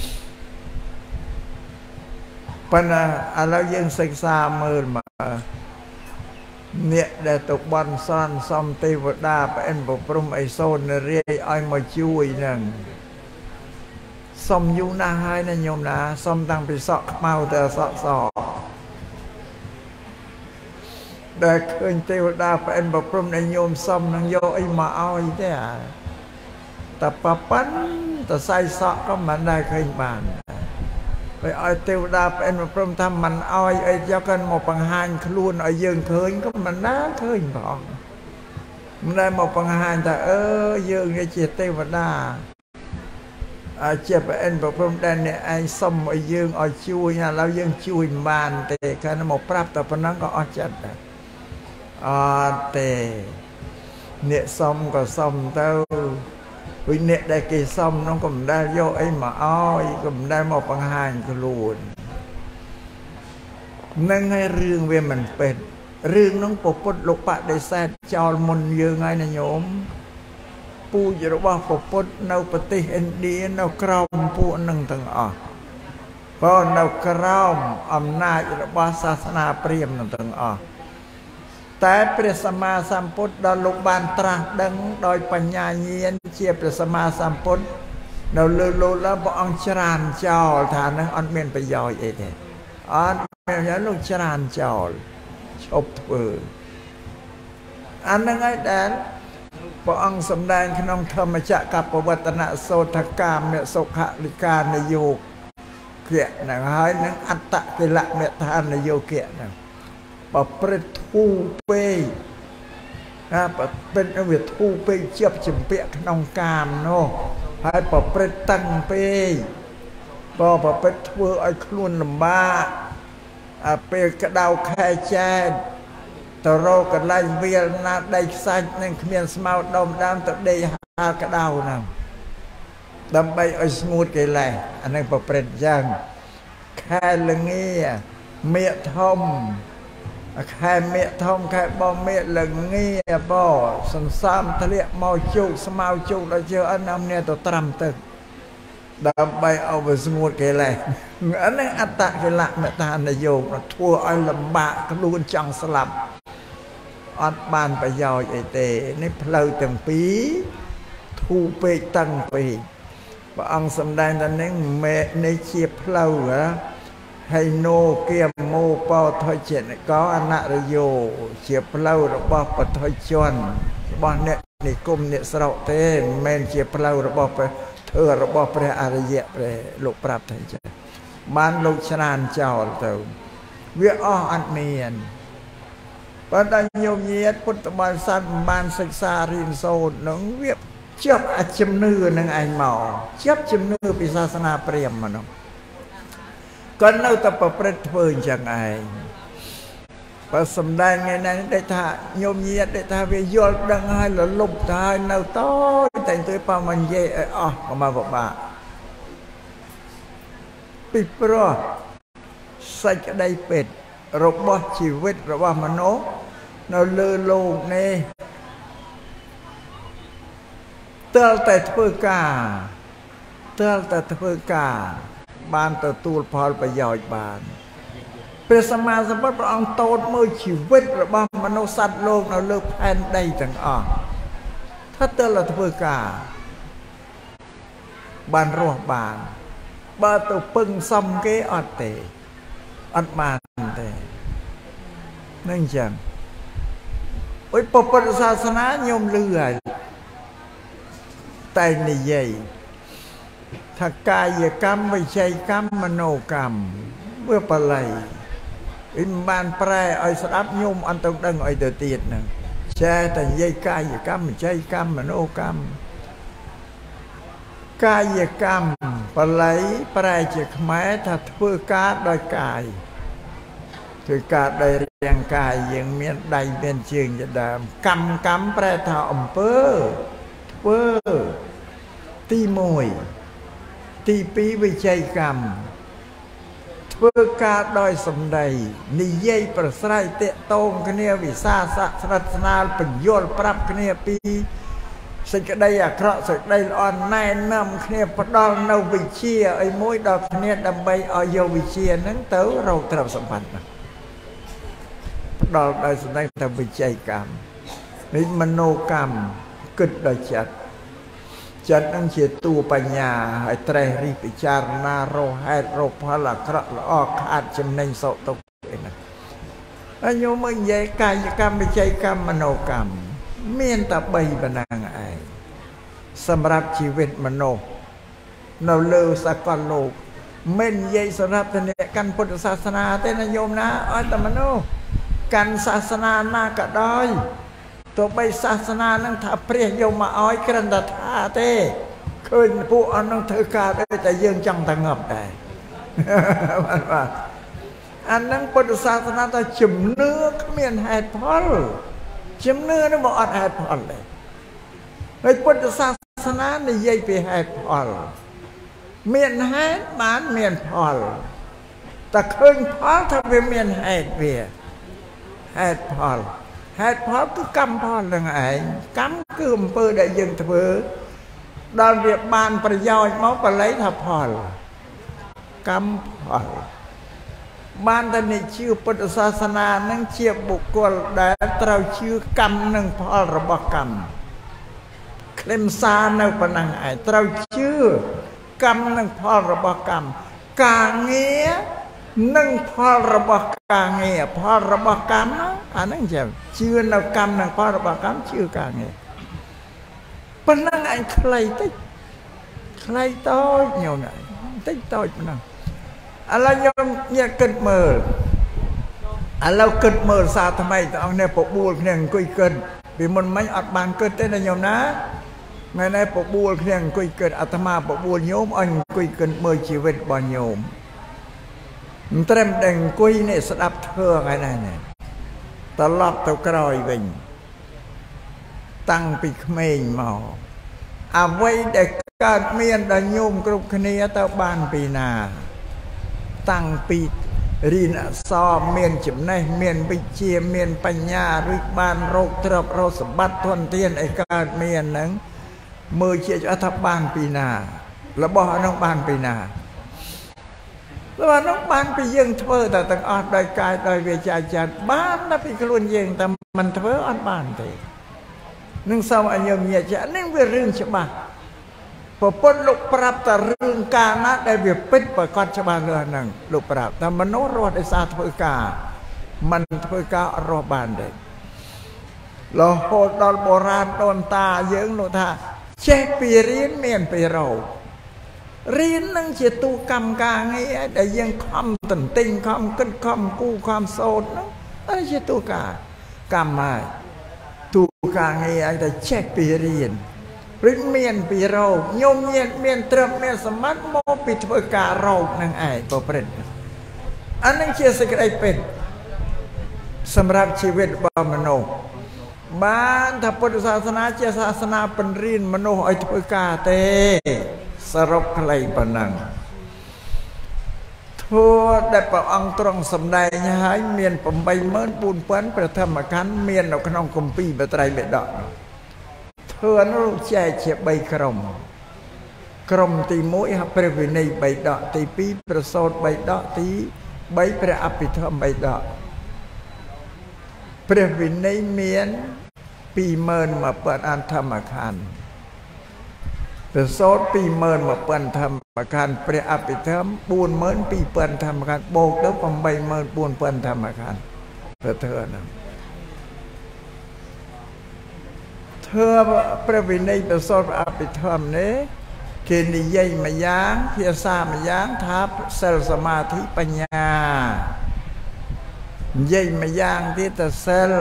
ปัญหาอะไรยังศึกษาเมื่อมาเนี่ยได้ตกบอลซ่อนซ่อมเทวดาเป็นบุปรุมไอโซนเรียอ้อยมาช่วยนั่งซ่อมอยู่หน้าให้นะโยมนะซ่อมตั้งไปสอกเมาแต่สอกสอกได้เคยเทวดาเป็นบุปรุมในโยมซ่อมนั่งโยไอมาอ้อยเนี่ยแต่ปะปั้นแต่ใส่สอกก็มันได้เคยบานไปอ้อยเทวดาเป็นพรหมทำมันอ้อยไอ้เจ้ากันหมอปังหานครูนอ้อยยืงเคยก็มันน่าเคยบอกมันได้หมอปังหานแต่เออยืงไอ้เจตเทวดาเจ็บเป็นพรหมแดนเนี่ยไอ้สมไอ้ยืงอ้อยช่วยเนี่ยเรายืงช่วยบานแต่การหมอปรับแต่พนังก็อ้อจัดอ๋อแต่เนี่ยสมก็สมเต้าวินเนตได้กี่ซ้ำน้องก็ไม่ได้โยไอ้มาอ้อยก็ไม่ได้มาปังหานกลูนนั่งให้เรื่องเวมันเป็นเรื่องน้องปปดลูกปะได้แซ่จอลมนเยอะไงนะโยมปูจะรู้ว่าปปดนาวปฏิเอ็นดีนาวกราวปูนั่งตั้งอ่ะเพราะนาวกราวอำนาจระบาศาสนาเปรียมนั่งตั้งอ่ะแต่พระสัมมาสัมพุทธดลุบานตรัสดังโดยปัญญาเยียนเชียพระสัมมาสัมพุทธเราเลือลุแล้วบอกอังชรานเจ้าฐานนั้นอันเมียนไปย่อยเอเดอันเมียนแล้วลูกชรานเจ้าชอบเอออันนั้นไอ้แดนบอกอังสำแดงขนมธรรมจักรกับปวัตนะโสตกามเนี่ยสุขลิการในโยกเกี่ยนะฮะนั้นอัตตะกิละเมตานในโยกเกี่ยนะปะเปรตทูเปย์นะปะเป็นอวิทูเปย์เจียบจิมเปียขนมกามโน่ให้ปะเปรตตั้งเปย์ปะปะเปรตทัวไอ้คลุนลำบากเปย์กระดาวแค่แจ้ตะโรกันไล่เวียนนาได้สันนั่งเมียนสมาดมดามตะเดยหากระดาวนั่งดำไปไอ้สมูทกี่แหล่อันนั้นปะเปรตยังแค่ละเงี้ยเมียทอมแค่เมียทองแค่บ่เมียละเงี้ยบ่สันสามทะเลมอจุกสมาจุกเราเจออันนั้นเนี่ยตัวตรำตึกดำไปเอาไปสมุดกี่แหล่อันนั้นอัตตะกิละเมตานโยมทั่วอันลำบากกลุ่นจังสลับอัดบานไปยอยไอเตนี่เพลย์ตั้งปีทูเปตั้งปีพระองค์สำแดงตอนนี้เมในเชียเพลย์เหรอให้โนเกียมโมปอทอยเจนก็อนาริโยเชียเพลย์ระบอบปทอยชนบ้านเนี่ยในกลุ่มเนี่ยสระเตเมนเชียเพลย์ระบอบไปเธอระบอบพระอริยะพระลูกปราบไทยเจ้าบ้านลูกชนานเจ้าเติมเวียอ้ออันเมียนปัจจัยโยมเยียดพุทธบริษัทบ้านศึกษาเรียนโซนหนังเวียบเจ็บอาชิมนื้อหนังไอหมอเจ็บชิมนื้อปีศาสนาเปรียมมันก็เน่าแต่ประพฤติเพื่อจังไงបើសំដែងថ្ងៃនេះដែលថាញោមញាតិដែលថាវាយល់ដឹងហើយលលប់ទៅហើយនៅតូចតែទៅប៉ាមិននិយាយឲ្យអស់ក៏មកពិបាកពីព្រោះសេចក្តីពិតរបស់ជីវិតរបស់មនុស្សនៅលើលោកនេះទើបតែធ្វើការទើបតែធ្វើការបានទទួលផលប្រយោជន៍បានព្រះសម្មាសម្ពុទ្ធព្រះអង្គតូចមើលជីវិតរបស់មនុស្សសត្វលោកនៅលើផែនដីទាំងអស់ថាទើបតែធ្វើការបានរស់បានបើទៅពឹងសំគេអត់ទេអត់បានទេនឹងចឹងអុយពុទ្ធសាសនាញោមលឺហើយតែនិយាយថាកាយកម្មវិច័យកម្មមโนកម្មវាបល័យអ៊ីមិនបានប្រែឲ្យស្ដាប់ញោមអត់ទៅដឹងឲ្យទៅទៀតហ្នឹងចេះតែនិយាយកាយកម្មវិច័យកម្មមโนកម្មកាយកម្មបល័យប្រែជាខ្មែរថាធ្វើការដោយកាយធ្វើការដោយរាងកាយយើងមានដៃមានជើងជាដើមកម្មកម្មប្រែថាអំពើធ្វើទីមួយទីពីរវិច័យកម្មធ្វើការដោយសម្ដីនិយាយប្រស្រ័យតាក់ទងគ្នាវិសាសៈស្និទ្ធស្នាលបញ្យល់ប្រាប់គ្នាពីសេចក្តីអាក្រក់សេចក្តីល្អណែនាំគ្នាផ្ដល់នៅវិជ្ជាអីមួយដល់គ្នាដើម្បីឲ្យយកវិជ្ជាហ្នឹងទៅរកទ្រព្យសម្បត្តិហ្នឹងផ្ដល់ដោយសម្ដែងថាវិច័យកម្មនេះមโนកម្មគិតដោយចិត្តចិត្តនឹងជាតួបញ្ញាហើយត្រេះរិះពិចារណារកហេតុរកផលអាក្រក់ល្អខាតចំណេញសោកទុក្ខអីហ្នឹងហើយញោមមើលនិយាយកាយកម្មវិច័យកម្មមโนកម្មមានតែបីប៉ុណ្ណឹងឯងសម្រាប់ជីវិតមនុស្សនៅលើសកលលោកមិននិយាយសម្រាប់តែអ្នកកាន់ពុទ្ធសាសនាទេណាញោមណាអត់តែមនុស្សកាន់សាសនាណាក៏ដោយទោះបីសាសនានឹងថាព្រះយកមកឲ្យគ្រាន់តែថាទេឃើញពួកអស់នឹងធ្វើការដូចតែយើងចង់តែងប់ដែរបាទបាទអានឹងពុទ្ធសាសនាថាជំនឿគ្មានហេតុផលជំនឿនឹងមកអត់ហេតុផលទេហើយពុទ្ធសាសនានិយាយពីហេតុផលមានហេតុបានមានផលតែឃើញផលថាវាមានហេតុវាហេតុផលហេតុផលគឺកម្មផលនឹងឯងកម្មគឺអំពើដែលយើងធ្វើដល់វាបានប្រយោជន៍មកបល័យថាផលកម្មផលបានតែអ្នកជឿពុទ្ធសាសនានឹងជាបុគ្គលដែលត្រូវជឿកម្មនិងផលរបស់កម្មខ្លឹមសារនៅប៉ុណ្ណឹងឯងត្រូវជឿកម្មនិងផលរបស់កម្មការងារនិងផលរបស់ការងារផលរបស់កម្មអាហ្នឹងចឹងជឿនៅកម្មនិងផលរបស់កម្មជឿការងារប៉ុណ្ណឹងឯងខ្លីតិចខ្លីតូចញោមតិចតូចប៉ុណ្ណឹងឥឡូវញោមញាក់គិតមើលឥឡូវគិតមើលសារថ្មីទាំងអស់គ្នាបបួលគ្នាអង្គុយគិតពីមុនមិញអត់បានគិតទេណាញោមណាថ្ងៃនេះបបួលគ្នាអង្គុយគិតអាត្មាបបួលញោមឲ្យអង្គុយគិតមើលជីវិតរបស់ញោមមិនត្រឹមតែអង្គុយនេះស្ដាប់ធ្វើថ្ងៃនេះត្រឡប់ទៅក្រោយវិញតាំងពីក្មេងមកអ្វីដែលកើតមានដល់ញោមគ្រប់គ្នាទៅបានពីណាតាំងពីរៀនអក្សរមានចំណេះមានវិជ្ជាមានបញ្ញាឬបានរកទ្រព្យរកសម្បត្តិធនធានអីកើតមានហ្នឹងមើលជាថាបានពីណារបស់ហ្នឹងបានពីណារបស់ហ្នឹងបានពីយើងធ្វើតែទាំងអស់ដោយកាយដោយវាចាចិត្តបានតែពីខ្លួនយើងតែមិនធ្វើអត់បានទេនឹងសូមឲ្យញោមញាតិចានេះវារឿងច្បាស់ប្រពន្ធលោកប្រាប់តែរឿងការណាដែលវាពិតប្រកបច្បាស់លើហ្នឹងលោកប្រាប់តែមនុស្សរស់ដោយសារធ្វើការមិនធ្វើការអត់រស់បានទេរហូតដល់បុរាណដូនតាយើងលោកថាចេះពីរៀនមានពីរោរៀននឹងជាទូកម្មការងារដែលយើងខំតន្ទិញខំគិតខំគូខំសូត្រហ្នឹងအဲ့ជាទូការកម្មហើយទូការងារឲ្យតែចេះពីរៀនព្រឹកមានពីរោគញោមញាតមានត្រឹមមានសម្បត្តិមកពីធ្វើការរោគនឹងឯងប្រព្រឹត្តអានឹងជាសេចក្តីពិតសម្រាប់ជីវិតរបស់មនុស្សបានថាពុទ្ធសាសនាជាសាសនាពន្រៀនមនុស្សឲ្យធ្វើការទេសរុបខ្លីប៉ុណ្ណឹងធัวដែលព្រះអង្គទ្រង់សម្ដែងឲ្យមាន 84000 ព្រះធម្មខណ្ឌមាននៅក្នុងគម្ពីរបត្រៃបិដកធัวនោះចែកជា 3 ក្រុមក្រុមទី 1 ព្រះវិន័យបិដកទី 2 ប្រសូតបិដកទី 3 ព្រះអភិធម្មបិដកព្រះវិន័យមាន 21000 អធម្មខណ្ឌប្រសូត 21000 ធម្មខណ្ឌព្រះអភិធម្ម 42000 ធម្មខណ្ឌបូកទៅ 84000 ធម្មខណ្ឌព្រះធម៌ហ្នឹងធម៌ព្រះវិន័យប្រសូតព្រះអភិធម្មនេះគេនិយាយមួយយ៉ាងភាសាមួយយ៉ាងថាសិលសមាធិបញ្ញានិយាយមួយយ៉ាងទៀតថាសិល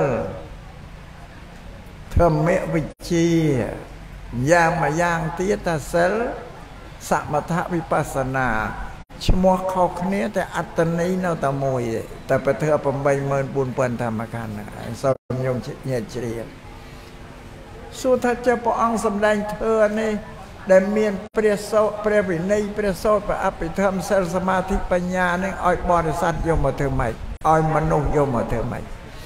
ធម្មវិជ្ជាយ៉ាងមួយយ៉ាងទៀតថាសិលសមថវិបស្សនាឈ្មោះខុសគ្នាតែអត្តន័យនៅតែមួយតែប្រធើ 84000 ធម្មខណ្ឌហ្នឹងសូមញោមញាតិជ្រាបសួរថាចុះព្រះអង្គសម្ដែងធ្វើនេះដែលមានព្រះសោព្រះវិន័យព្រះសោតព្រះអភិធម្មសិលសមាធិបញ្ញានេះឲ្យបរិស័ទយកមកធ្វើម៉េចឲ្យមនុស្សយកមកធ្វើម៉េច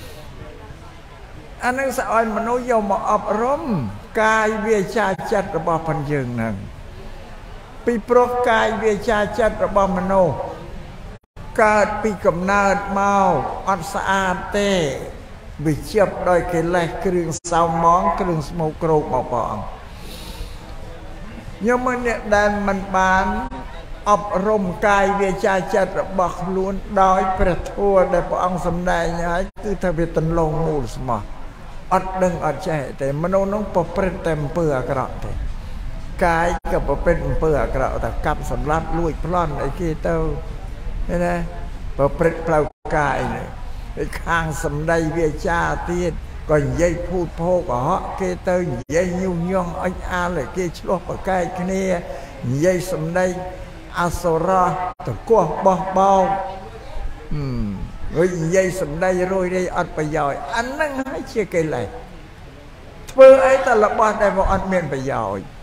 អានឹងស្អឲ្យមនុស្សយកមកអប់រំកាយវាចាចិត្តរបស់ផងយើងហ្នឹងពីព្រោះកាយវាចាចិត្តរបស់មនុស្សកើតពីកំណើតមកអត់ស្អាតទេវាជាប់ដោយកិលេសគ្រឿងសៅមងគ្រឿងស្មោកគ្រោកមកព្រះអង្គញោមអ្នកដែលមិនបានអប់រំកាយវាចាចិត្តរបស់ខ្លួនដោយព្រះធម៌ដែលព្រះអង្គសម្ដែងហើយគឺថាវាទន្លងមូលស្មោះអត់ដឹងអត់ចេះតែមនុស្សនោះប្រព្រឹត្តតែអំពើអាក្រក់ទេកាយក៏ប្រព្រឹត្តអំពើអាក្រក់តែកាប់សម្លាប់លួចប្លន់អីគេទៅឃើញទេប្រព្រឹត្តផ្លូវកាយនេះឯខាងសម្ដីវាចាទៀតក៏និយាយភូតភោកកុហកគេទៅនិយាយញុះញង់អុចអាលគេឆ្លោះប្រកែកគ្នានិយាយសម្ដីអសុរោះតកោះបោះបោកហឹមហើយនិយាយសម្ដីរួយរាយអត់ប្រយោជន៍អាហ្នឹងហើយជាកិលេសធ្វើអីតែរបស់ដែលវាអត់មានប្រយោជន៍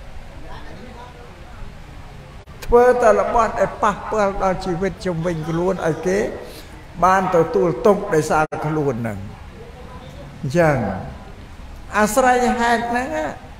ធ្វើតែរបស់ដែលប៉ះពាល់ដល់ជីវិតជំវិញខ្លួនឲ្យគេបានទទួលទុកដោយសារខ្លួនហ្នឹងអញ្ចឹងអាស្រ័យហេតុហ្នឹង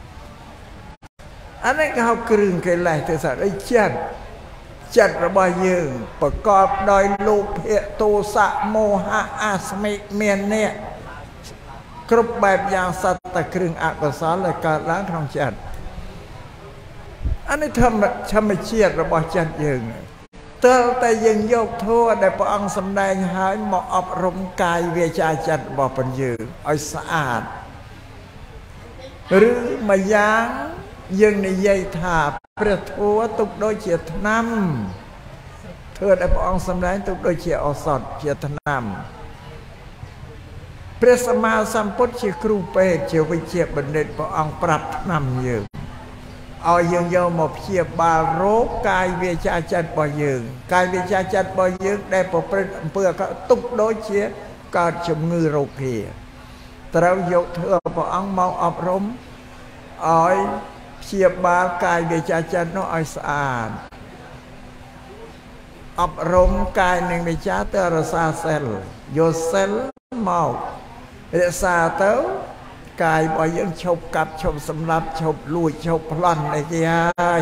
អានេះគេហៅគ្រឿងកិលេសទៅសារអីចិត្តចិត្តរបស់យើងប្រកបដោយលោភៈទោសៈមោហៈអាស្មិមានអ្នកគ្រប់បែបយ៉ាងសត្វតែគ្រឿងអកុសលដែលកើតឡើងក្នុងចិត្តអានេះធម្មធម្មជាតិរបស់ចិត្តយើងតើតែយើងយកធម៌ដែលព្រះអង្គសម្ដែងឲ្យមកអប់រំកាយវាចាចិត្តរបស់ព្រះយើងឲ្យស្អាតឬមួយយ៉ាងយើងនិយាយថាព្រះធម៌ទុកដូចជាថ្នាំធ្វើដែលព្រះអង្គសម្ដែងទុកដូចជាឱសថជាថ្នាំព្រះសម្មាសម្ពុទ្ធជាគ្រូពេទ្យជាវិជ្ជាបណ្ឌិតព្រះអង្គប្រាប់ថ្នាំយើងឲ្យយើងយកមកព្យាបាលរោគកាយវាចាចិត្តរបស់យើងកាយវាចាចិត្តរបស់យើងដែលប្រព្រឹត្តអំពើអាក្រក់ទុកដូចជាកើតជំងឺរោគាត្រូវយកធ្វើព្រះអង្គមកអប់រំឲ្យព្យាបាលកាយវាចាចិត្តនោះឲ្យស្អាតអប់រំកាយនិងវាចាទៅរក្សាសិលយកសិលមករក្សាទៅកាយរបស់យើងឈប់កាប់ឈប់សម្លាប់ឈប់លួចឈប់ប្លន់អីគេហើយ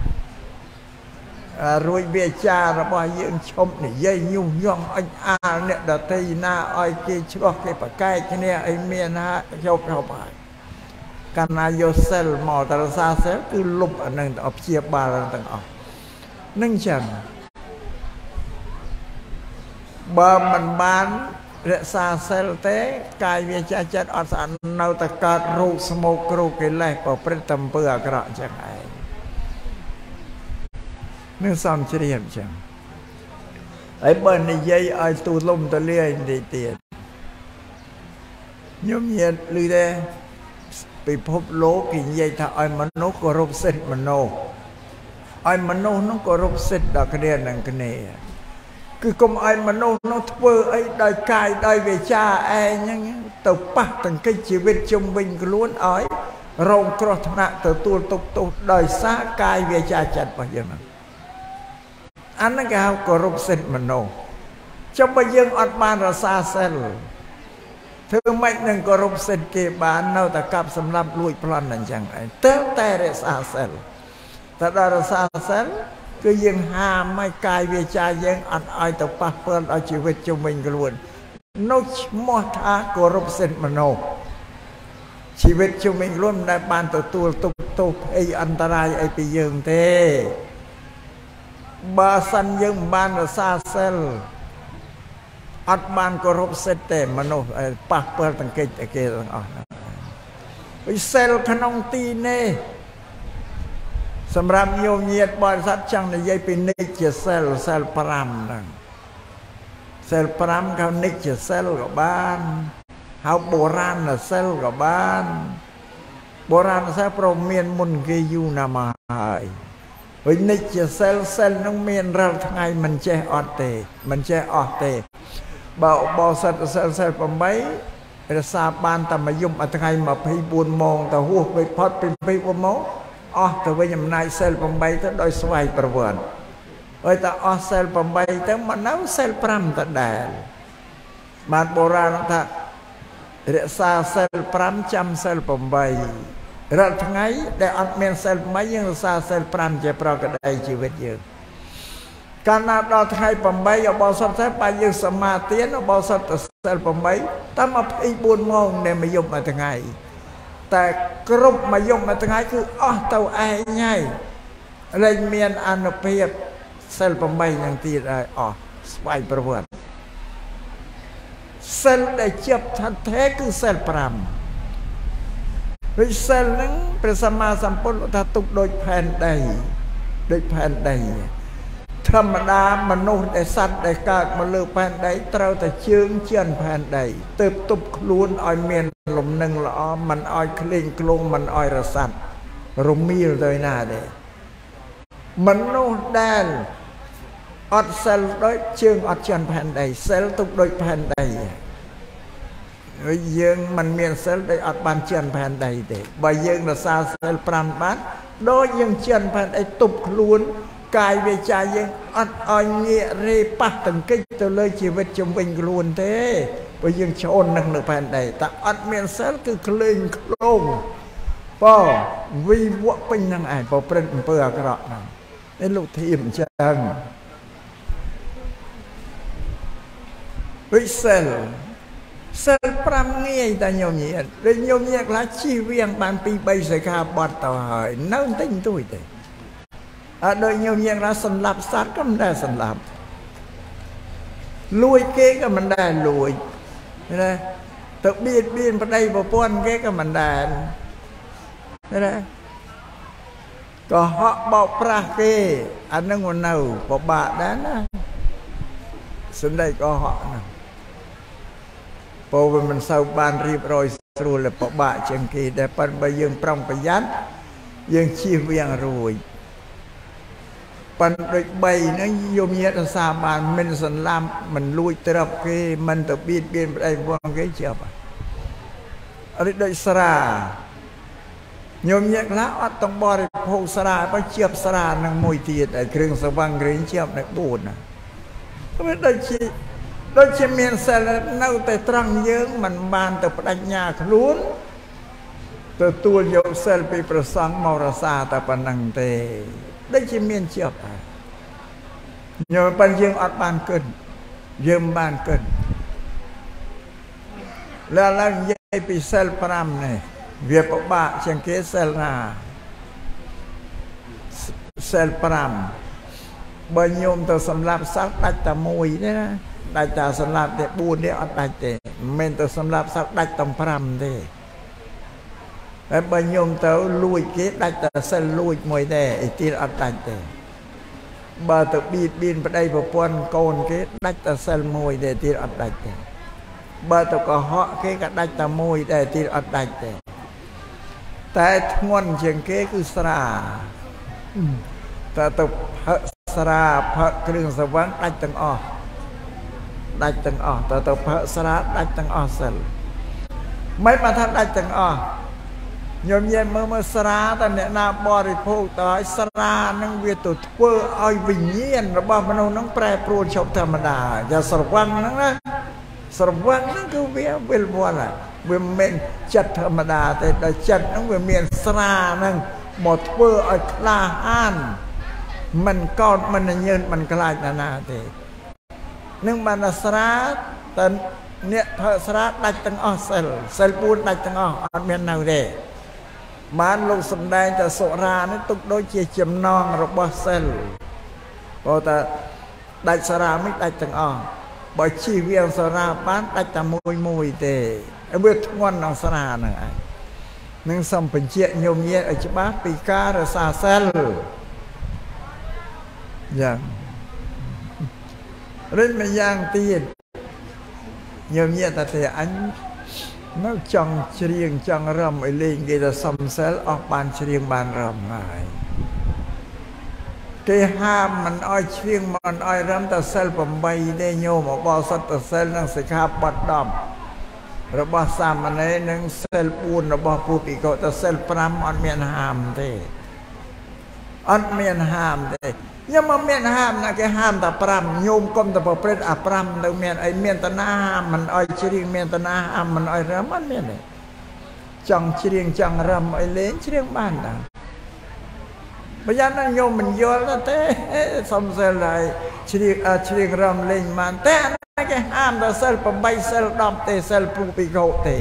រួចវាចារបស់យើងឈប់និយាយញុះញង់អុចអាលអ្នកដទៃណាឲ្យគេឆ្លោះគេប្រកែកគ្នាអីមានណាឈប់ឈប់ហើយកាលណាយកសិលមកតរសាសិលគឺលុបអានឹងទៅព្យាបាលទាំងអស់នឹងចឹងបើមិនបានរក្សាសិលទេកាយវាចាចិត្តអត់ស្អាតនៅតែកើតរោគស្មោកគ្រោកកិលេសប្រព្រឹត្តអំពើអាក្រក់ចឹងឯងនឹងសំជ្រាបចឹងហើយបើនិយាយឲ្យទូលំទូលាយនិយាយទៀតញោមញាតិឮទេពិភពលោកគេនិយាយថាឲ្យមនុស្សគោរពសិទ្ធិមនុស្សឲ្យមនុស្សនោះគោរពសិទ្ធិដល់គ្នានឹងគ្នាគឺកុំឲ្យមនុស្សនោះធ្វើអីដោយកាយដោយវាចាឯងហ្នឹងទៅប៉ះទង្គិចជីវិតជុំវិញខ្លួនឲ្យរងគ្រោះថ្នាក់ទទួលទុក្ខទោសដោយសារកាយវាចាចិត្តរបស់យើងហ្នឹងអាហ្នឹងគេហៅគោរពសិទ្ធិមនុស្សចុះបើយើងអត់បានរក្សាសិលធ្វើម៉េចនឹងគោរពសិទ្ធិគេបាននៅតែកាប់សម្លាប់លួចប្លន់អញ្ចឹងឯងទើបតែរក្សាសិលតែដល់រក្សាសិលគឺយើងហាមឲ្យកាយវាចាយើងអត់ឲ្យទៅប៉ះពាល់ដល់ជីវិតជុំវិញខ្លួននោះឈ្មោះថាគោរពសិទ្ធិមនុស្សជីវិតជុំវិញខ្លួនមិនដែលបានទទួលទុក្ខទោសអីអន្តរាយអីពីយើងទេបើសិនយើងមិនបានរក្សាសិលអត់បានគោរពសិទ្ធិទេមនុស្សប៉ះពាល់ទាំងកិច្ចតែគេទាំងអស់វិសិលក្នុងទីនេះសម្រាប់ញោមញាតបរិស័ទចង់និយាយពីនិច្ចសិលសិលប្រាំហ្នឹងសិលប្រាំเขาនិច្ចសិលក៏បានហៅបុរាណសិលក៏បានបុរាណសិលព្រមមានមុនគេយូរណាស់មកហើយវិញនិច្ចសិលសិលនឹងមានរាល់ថ្ងៃមិនចេះអត់ទេមិនចេះអស់ទេបើបោសិតសិលសិលប្រាំរក្សាបានតែមួយយប់មួយថ្ងៃยี่สิบสี่ម៉ោងទៅហួសទៅផុតពីยี่สิบสี่ម៉ោងអស់ទៅវិញអំណាចសិលប្រាំទៅដោយស្វ័យប្រវត្តិហើយតែអស់សិលប្រាំទៅមកនៅសិលប្រាំដដែលបានបុរាណថារក្សាសិលប្រាំចាំសិលប្រាំរាល់ថ្ងៃដែលអត់មានសិលប្រាំយើងរក្សាសិលប្រាំជាប្រកបជីវិតយើងកាលណាដល់ថ្ងៃប្រាំអបោសុតទៅបើយើងសមាទានអបោសុតសិលប្រាំតែยี่สิบสี่ម៉ោងនៃមួយយប់មួយថ្ងៃតែគ្រប់មួយយប់មួយថ្ងៃគឺអស់ទៅឯងហើយលែងមានអនុភាពសិលប្រាំនឹងទៀតហើយអស់ស្វ័យប្រវត្តិសិលដែលជាប់ថាទេគឺសិលប្រាំវិសិលហ្នឹងព្រះសម្មាសម្ពុទ្ធថាទុកដូចផែនដីដូចផែនដីធម្មតាមនុស្សដែលសត្វដែលកើតមកលើផែនដីត្រូវតែជើងជន់ផែនដីទើបទប់ខ្លួនឲ្យមានលំនឹងល្អមិនឲ្យក្លែងក្លងមិនឲ្យរសាត់រមៀលទៅណាទេមនុស្សដែលអត់សិលដូចជើងអត់ជន់ផែនដីសិលទុកដូចផែនដីហើយយើងមិនមានសិលដូចអត់បានជន់ផែនដីទេបើយើងរក្សាសិលប្រាំបានដូចយើងជន់ផែនដីទប់ខ្លួនកាយវាចាយើងអត់ឲ្យងាករេប៉ះទង្គិចទៅលើជីវិតជំវិញខ្លួនទេព្រោះយើងឈោននឹងនៅផែនដីតែអត់មានសិលគឺក្លែងក្លងប៉វិវៈពេញនឹងឯងប្រព្រឹត្តអំពើអាក្រក់ហ្នឹងនេះលោកធៀបអញ្ចឹងវិសិលសិលប្រាំងាយតែញោមញាតដូចញោមញាតខ្លះជិះវៀងបានពីរបីសិក្ខាបទទៅហើយនៅបន្តិចបន្តួចទេអត់ដូចញោមញាតខ្លះសម្លាប់សត្វក៏មិនដែលសម្លាប់លួចគេក៏មិនដែលលួចណាទៅបៀតបៀនប្តីប្រពន្ធគេក៏មិនដែលណាក៏ហក់បោកប្រាស់គេអានឹងមិននៅពិបាកដែរណាសម្ដីក៏ហក់ហ្នឹងពោលវាមិនសូវបានរៀបរយស្រួលពិបាកជាងគេតែប៉ុន្តែបើយើងប្រុងប្រយ័ត្នយើងជៀសវាងរួចប៉ុន្តែដូចបីហ្នឹងយមញាតសាបានមិនសន្លាប់មិនលួចទ្រព្យគេមិនទៅបៀតបៀនប្តីប្រពន្ធគេជាប់អរិដូចស្រាញោមញាតខ្លះអត់ต้องបរិភោគស្រាបើជាប់ស្រានឹងមួយទៀតហើយគ្រឿងសង្វឹងគ្រឿងជាប់នៅបួនណាវាដូចជាដូចជាមានសិលនៅតែត្រង់យើងមិនបានទៅបដិញ្ញាខ្លួនទទួលយកសិលពីព្រះសង្ឃមករក្សាតែប៉ុណ្្នឹងទេដូចជាមានជាប់ញោមប៉ុន្តែយើងអត់បានគិតយើងមិនបានគិតឡើយឡើងនិយាយពីសិលប្រាំនេះវាពិបាកជាងគេសិលណាសិលប្រាំបើញោមទៅសម្លាប់សត្វដាច់តែមួយទេណាដាច់តែសម្លាប់តែបួននេះអត់ដាច់ទេមិនមែនទៅសម្លាប់សត្វដាច់តែប្រាំទេហើយបើញោមទៅលួចគេដាច់តែសិលលួចមួយទេឯទៀតអត់ដាច់ទេបើទៅបៀតបៀនប្តីប្រពន្ធកូនគេដាច់តែសិលមួយទេទៀតអត់ដាច់ទេបើទៅកុហកគេក៏ដាច់តែមួយដែរទៀតអត់ដាច់ទេតែធ្ងន់ជាងគេគឺស្រាតែទៅផឹកស្រាផឹកគ្រឿងសង្វឹងដាច់ទាំងអស់ដាច់ទាំងអស់តើទៅប្រើស្រាដាច់ទាំងអស់សិលមិនបានថាដាច់ទាំងអស់ញោមញែមើលមើលស្រាតើអ្នកណាបរិភោគទៅឲ្យស្រានឹងវាទៅធ្វើឲ្យវិញ្ញាណរបស់មនុស្សនឹងប្រែប្រួលឈប់ធម្មតាយ៉ាស្រវឹងហ្នឹងណាស្រវឹងហ្នឹងគឺវាវិលវល់ហើយវាមិនមែនចិត្តធម្មតាទេដល់ចិត្តហ្នឹងវាមានស្រាហ្នឹងមកធ្វើឲ្យក្លាហានមិនកោតមិនញើសមិនខ្លាចណាណាទេនឹងបានស្រាតែអ្នកធ្វើស្រាដាច់ទាំងអស់សិលសិលបួនដាច់ទាំងអស់អត់មាននៅទេបានលោកសំដែងតែសុរានេះទុកដូចជាចំណងរបស់សិលព្រោះតែដាច់ស្រាមិនដាច់ទាំងអស់បើជិះវាស្រាបានដាច់តែមួយមួយទេវាធ្ងន់ក្នុងស្រាហ្នឹងឯងនឹងសំបញ្ជាក់ញោមញែឲ្យច្បាស់ពីការរក្សាសិលយ៉ាងរិនម្យ៉ាងទៀតញោមញែតែតែអញនៅចង់ច្រៀងចង់រំឲ្យលេងគេថាសំសិលអស់បានច្រៀងបានរំហើយគេហាមមិនអោយច្រៀងមិនអោយរំតែសិលប្រាំបីទេញោមអបអសតសិលនិងសិក្ខាបទដប់របស់សាមណេរនិងសិលបួនរបស់ពុទ្ធិកោតែសិលប្រាំអត់មានហាមទេអត់មានហាមទេខ្ញុំមិនមានហាមណាគេហាមតែប្រាំញោមកុំតែប្រព្រឹត្តអាប្រាំនៅមានអីមានតណាហាមមិនអោយច្រៀងមានតណាហាមមិនអោយរំអត់មានទេចង់ច្រៀងចង់រំអីលេងច្រៀងបានដែរបើយ៉ាងណាញោមមិនយល់ទេសំសិលហើយច្រៀងច្រៀងរំលេងបានតែគេហាមដល់សិលប្រាំបីសិលដប់ទេសិលពុពិកោទេ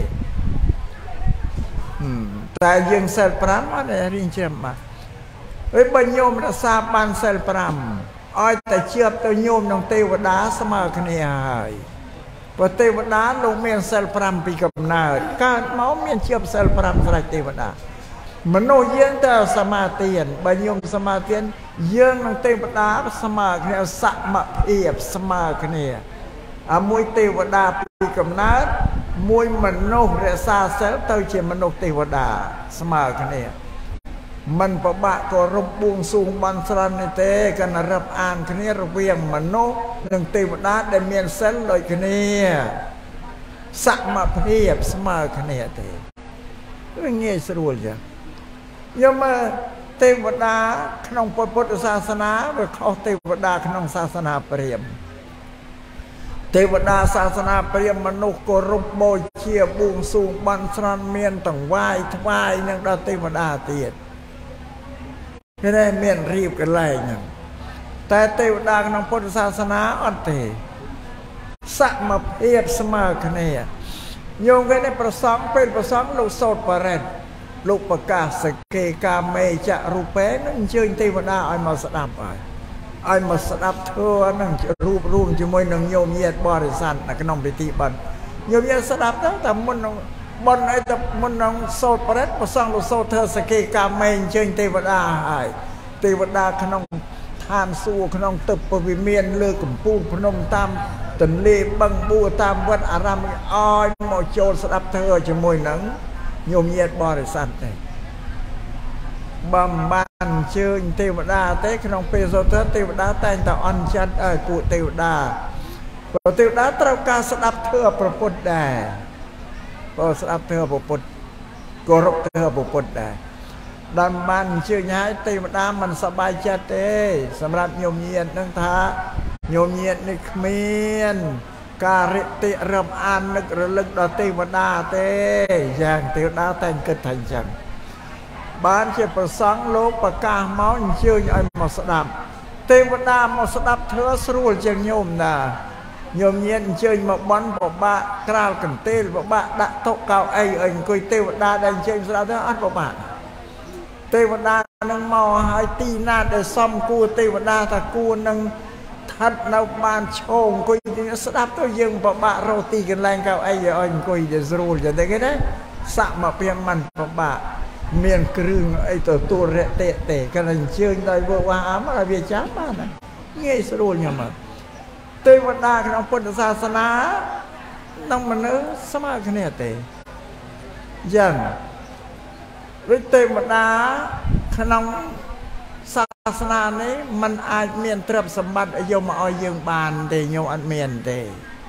តែយើងសិលប្រាំអត់រៀងច្រៀងបានហើយបើញោមរក្សាបានសិលប្រាំឲ្យតែជឿបទៅញោមក្នុងទេវតាស្មើគ្នាហើយព្រោះទេវតាលោកមានសិលប្រាំពីកំណើតកើតមកមានជឿបសិលប្រាំស្រេចទេវតាមនុស្សយើងទៅសមាទានបើញោមសមាទានយើងនឹងទេវតាស្មើគ្នាសមភាពស្មើគ្នាអាមួយទេវតាពីកំណើតមួយមនុស្សរក្សាសិលទៅជាមនុស្សទេវតាស្មើគ្នាមិនប្របាក់ក៏រំបួងសួងបានស្រន់នេះទេកណ្ណរឹបអានគ្នារវាងមនុស្សនិងទេវតាដែលមានសិលដូចគ្នាសមភាពស្មើគ្នាទេវាងាយស្រួលចឹងយកមកទេវតាក្នុងពុទ្ធសាសនាវាខុសទេវតាក្នុងសាសនាព្រាហ្មណ៍ទេវតាសាសនាព្រាហ្មណ៍មនុស្សគោរពបូជាបួងសួងបានស្រន់មានទាំងវាយថ្វាយនឹងដល់ទេវតាទៀតគេได้មានរៀបកន្លែងហ្នឹងតែទេវតាក្នុងពុទ្ធសាសនាអត់ទេសមភាពស្មើគ្នាញោមគេនេះប្រសងពេលប្រសងលោកសោតបរិទ្ធលោកប្រកាសកេកាមេចរូបេនឹងអញ្ជើញទេវតាឲ្យមកស្ដាប់ហើយឲ្យមកស្ដាប់ធម៌ហ្នឹងរូបរួមជាមួយនឹងញោមញាតបរិស័ទនៅក្នុងពិធីបន់ញោមញាតស្ដាប់ទៅតែមុននឹងបន់អីទៅមុននឹងសោតបរិទ្ធប្រសងលោកសោតធ្វើសកេកាមេអញ្ជើញទេវតាហើយទេវតាក្នុងឋានសួគ៌ក្នុងទឹកពវិមានលើកំពូលភ្នំតាមទន្លេបឹងបួតាមវត្តអារាមឲ្យមកចូលស្ដាប់ធម៌ជាមួយនឹងញោមញាតបរិស័ទទេបំបានអញ្ជើញទេវតាទេក្នុងពេលសូត្រទេវតាតែងតែអន់ចិត្តឲ្យពួកទេវតាព្រោះទេវតាត្រូវការស្ដាប់ធម៌ព្រះពុទ្ធដែរព្រោះស្ដាប់ធម៌ព្រះពុទ្ធគោរពធម៌ព្រះពុទ្ធដែរដល់បានអញ្ជើញឲ្យទេវតាមិនសប្បាយចិត្តទេសម្រាប់ញោមញាតនឹងថាញោមញាតនេះគ្មានការរិតិរំអាននឹករលឹកដល់ទេវតាទេយ៉ាងទេវតាតែងគិតថាអញ្ចឹងបានជាប្រសង់លោកប្រកាសមកអញ្ជើញឲ្យមកស្ដាប់ទេវតាមកស្ដាប់ធម៌ស្រួលជាងញោមណាញោមញាតអញ្ជើញមកបន់ពិបាកក្រាលកន្ទេលពិបាកដាក់តុកៅអីឲ្យអង្គុយទេវតាដែលអញ្ជើញស្ដាប់ទៅអត់ពិបាកទេវតានឹងមកឲ្យទីណាដែលសំគួរទេវតាថាគួរនឹងស្ថិតនៅបានឈោងអង្គុយស្ដាប់ទៅយើងពិបាករកទីកន្លែងកៅអីឲ្យអង្គុយទៅស្រួលចឹងទេគេណាសមភាពមិនពិបាកមានគ្រឿងអីទទួលរតិទេគាត់អញ្ជើញដោយវោហាមឲ្យវាចាំបានងាយស្រួលញ៉ាំមកទេវតាក្នុងពុទ្ធសាសនានឹងមនុស្សស្មើគ្នាទេយ៉ាងដូចទេវតាក្នុងសាសនានេះมันអាចមានទ្រព្យសម្បត្តិយកមកឲ្យយើងបានទេញោមអត់មានទេ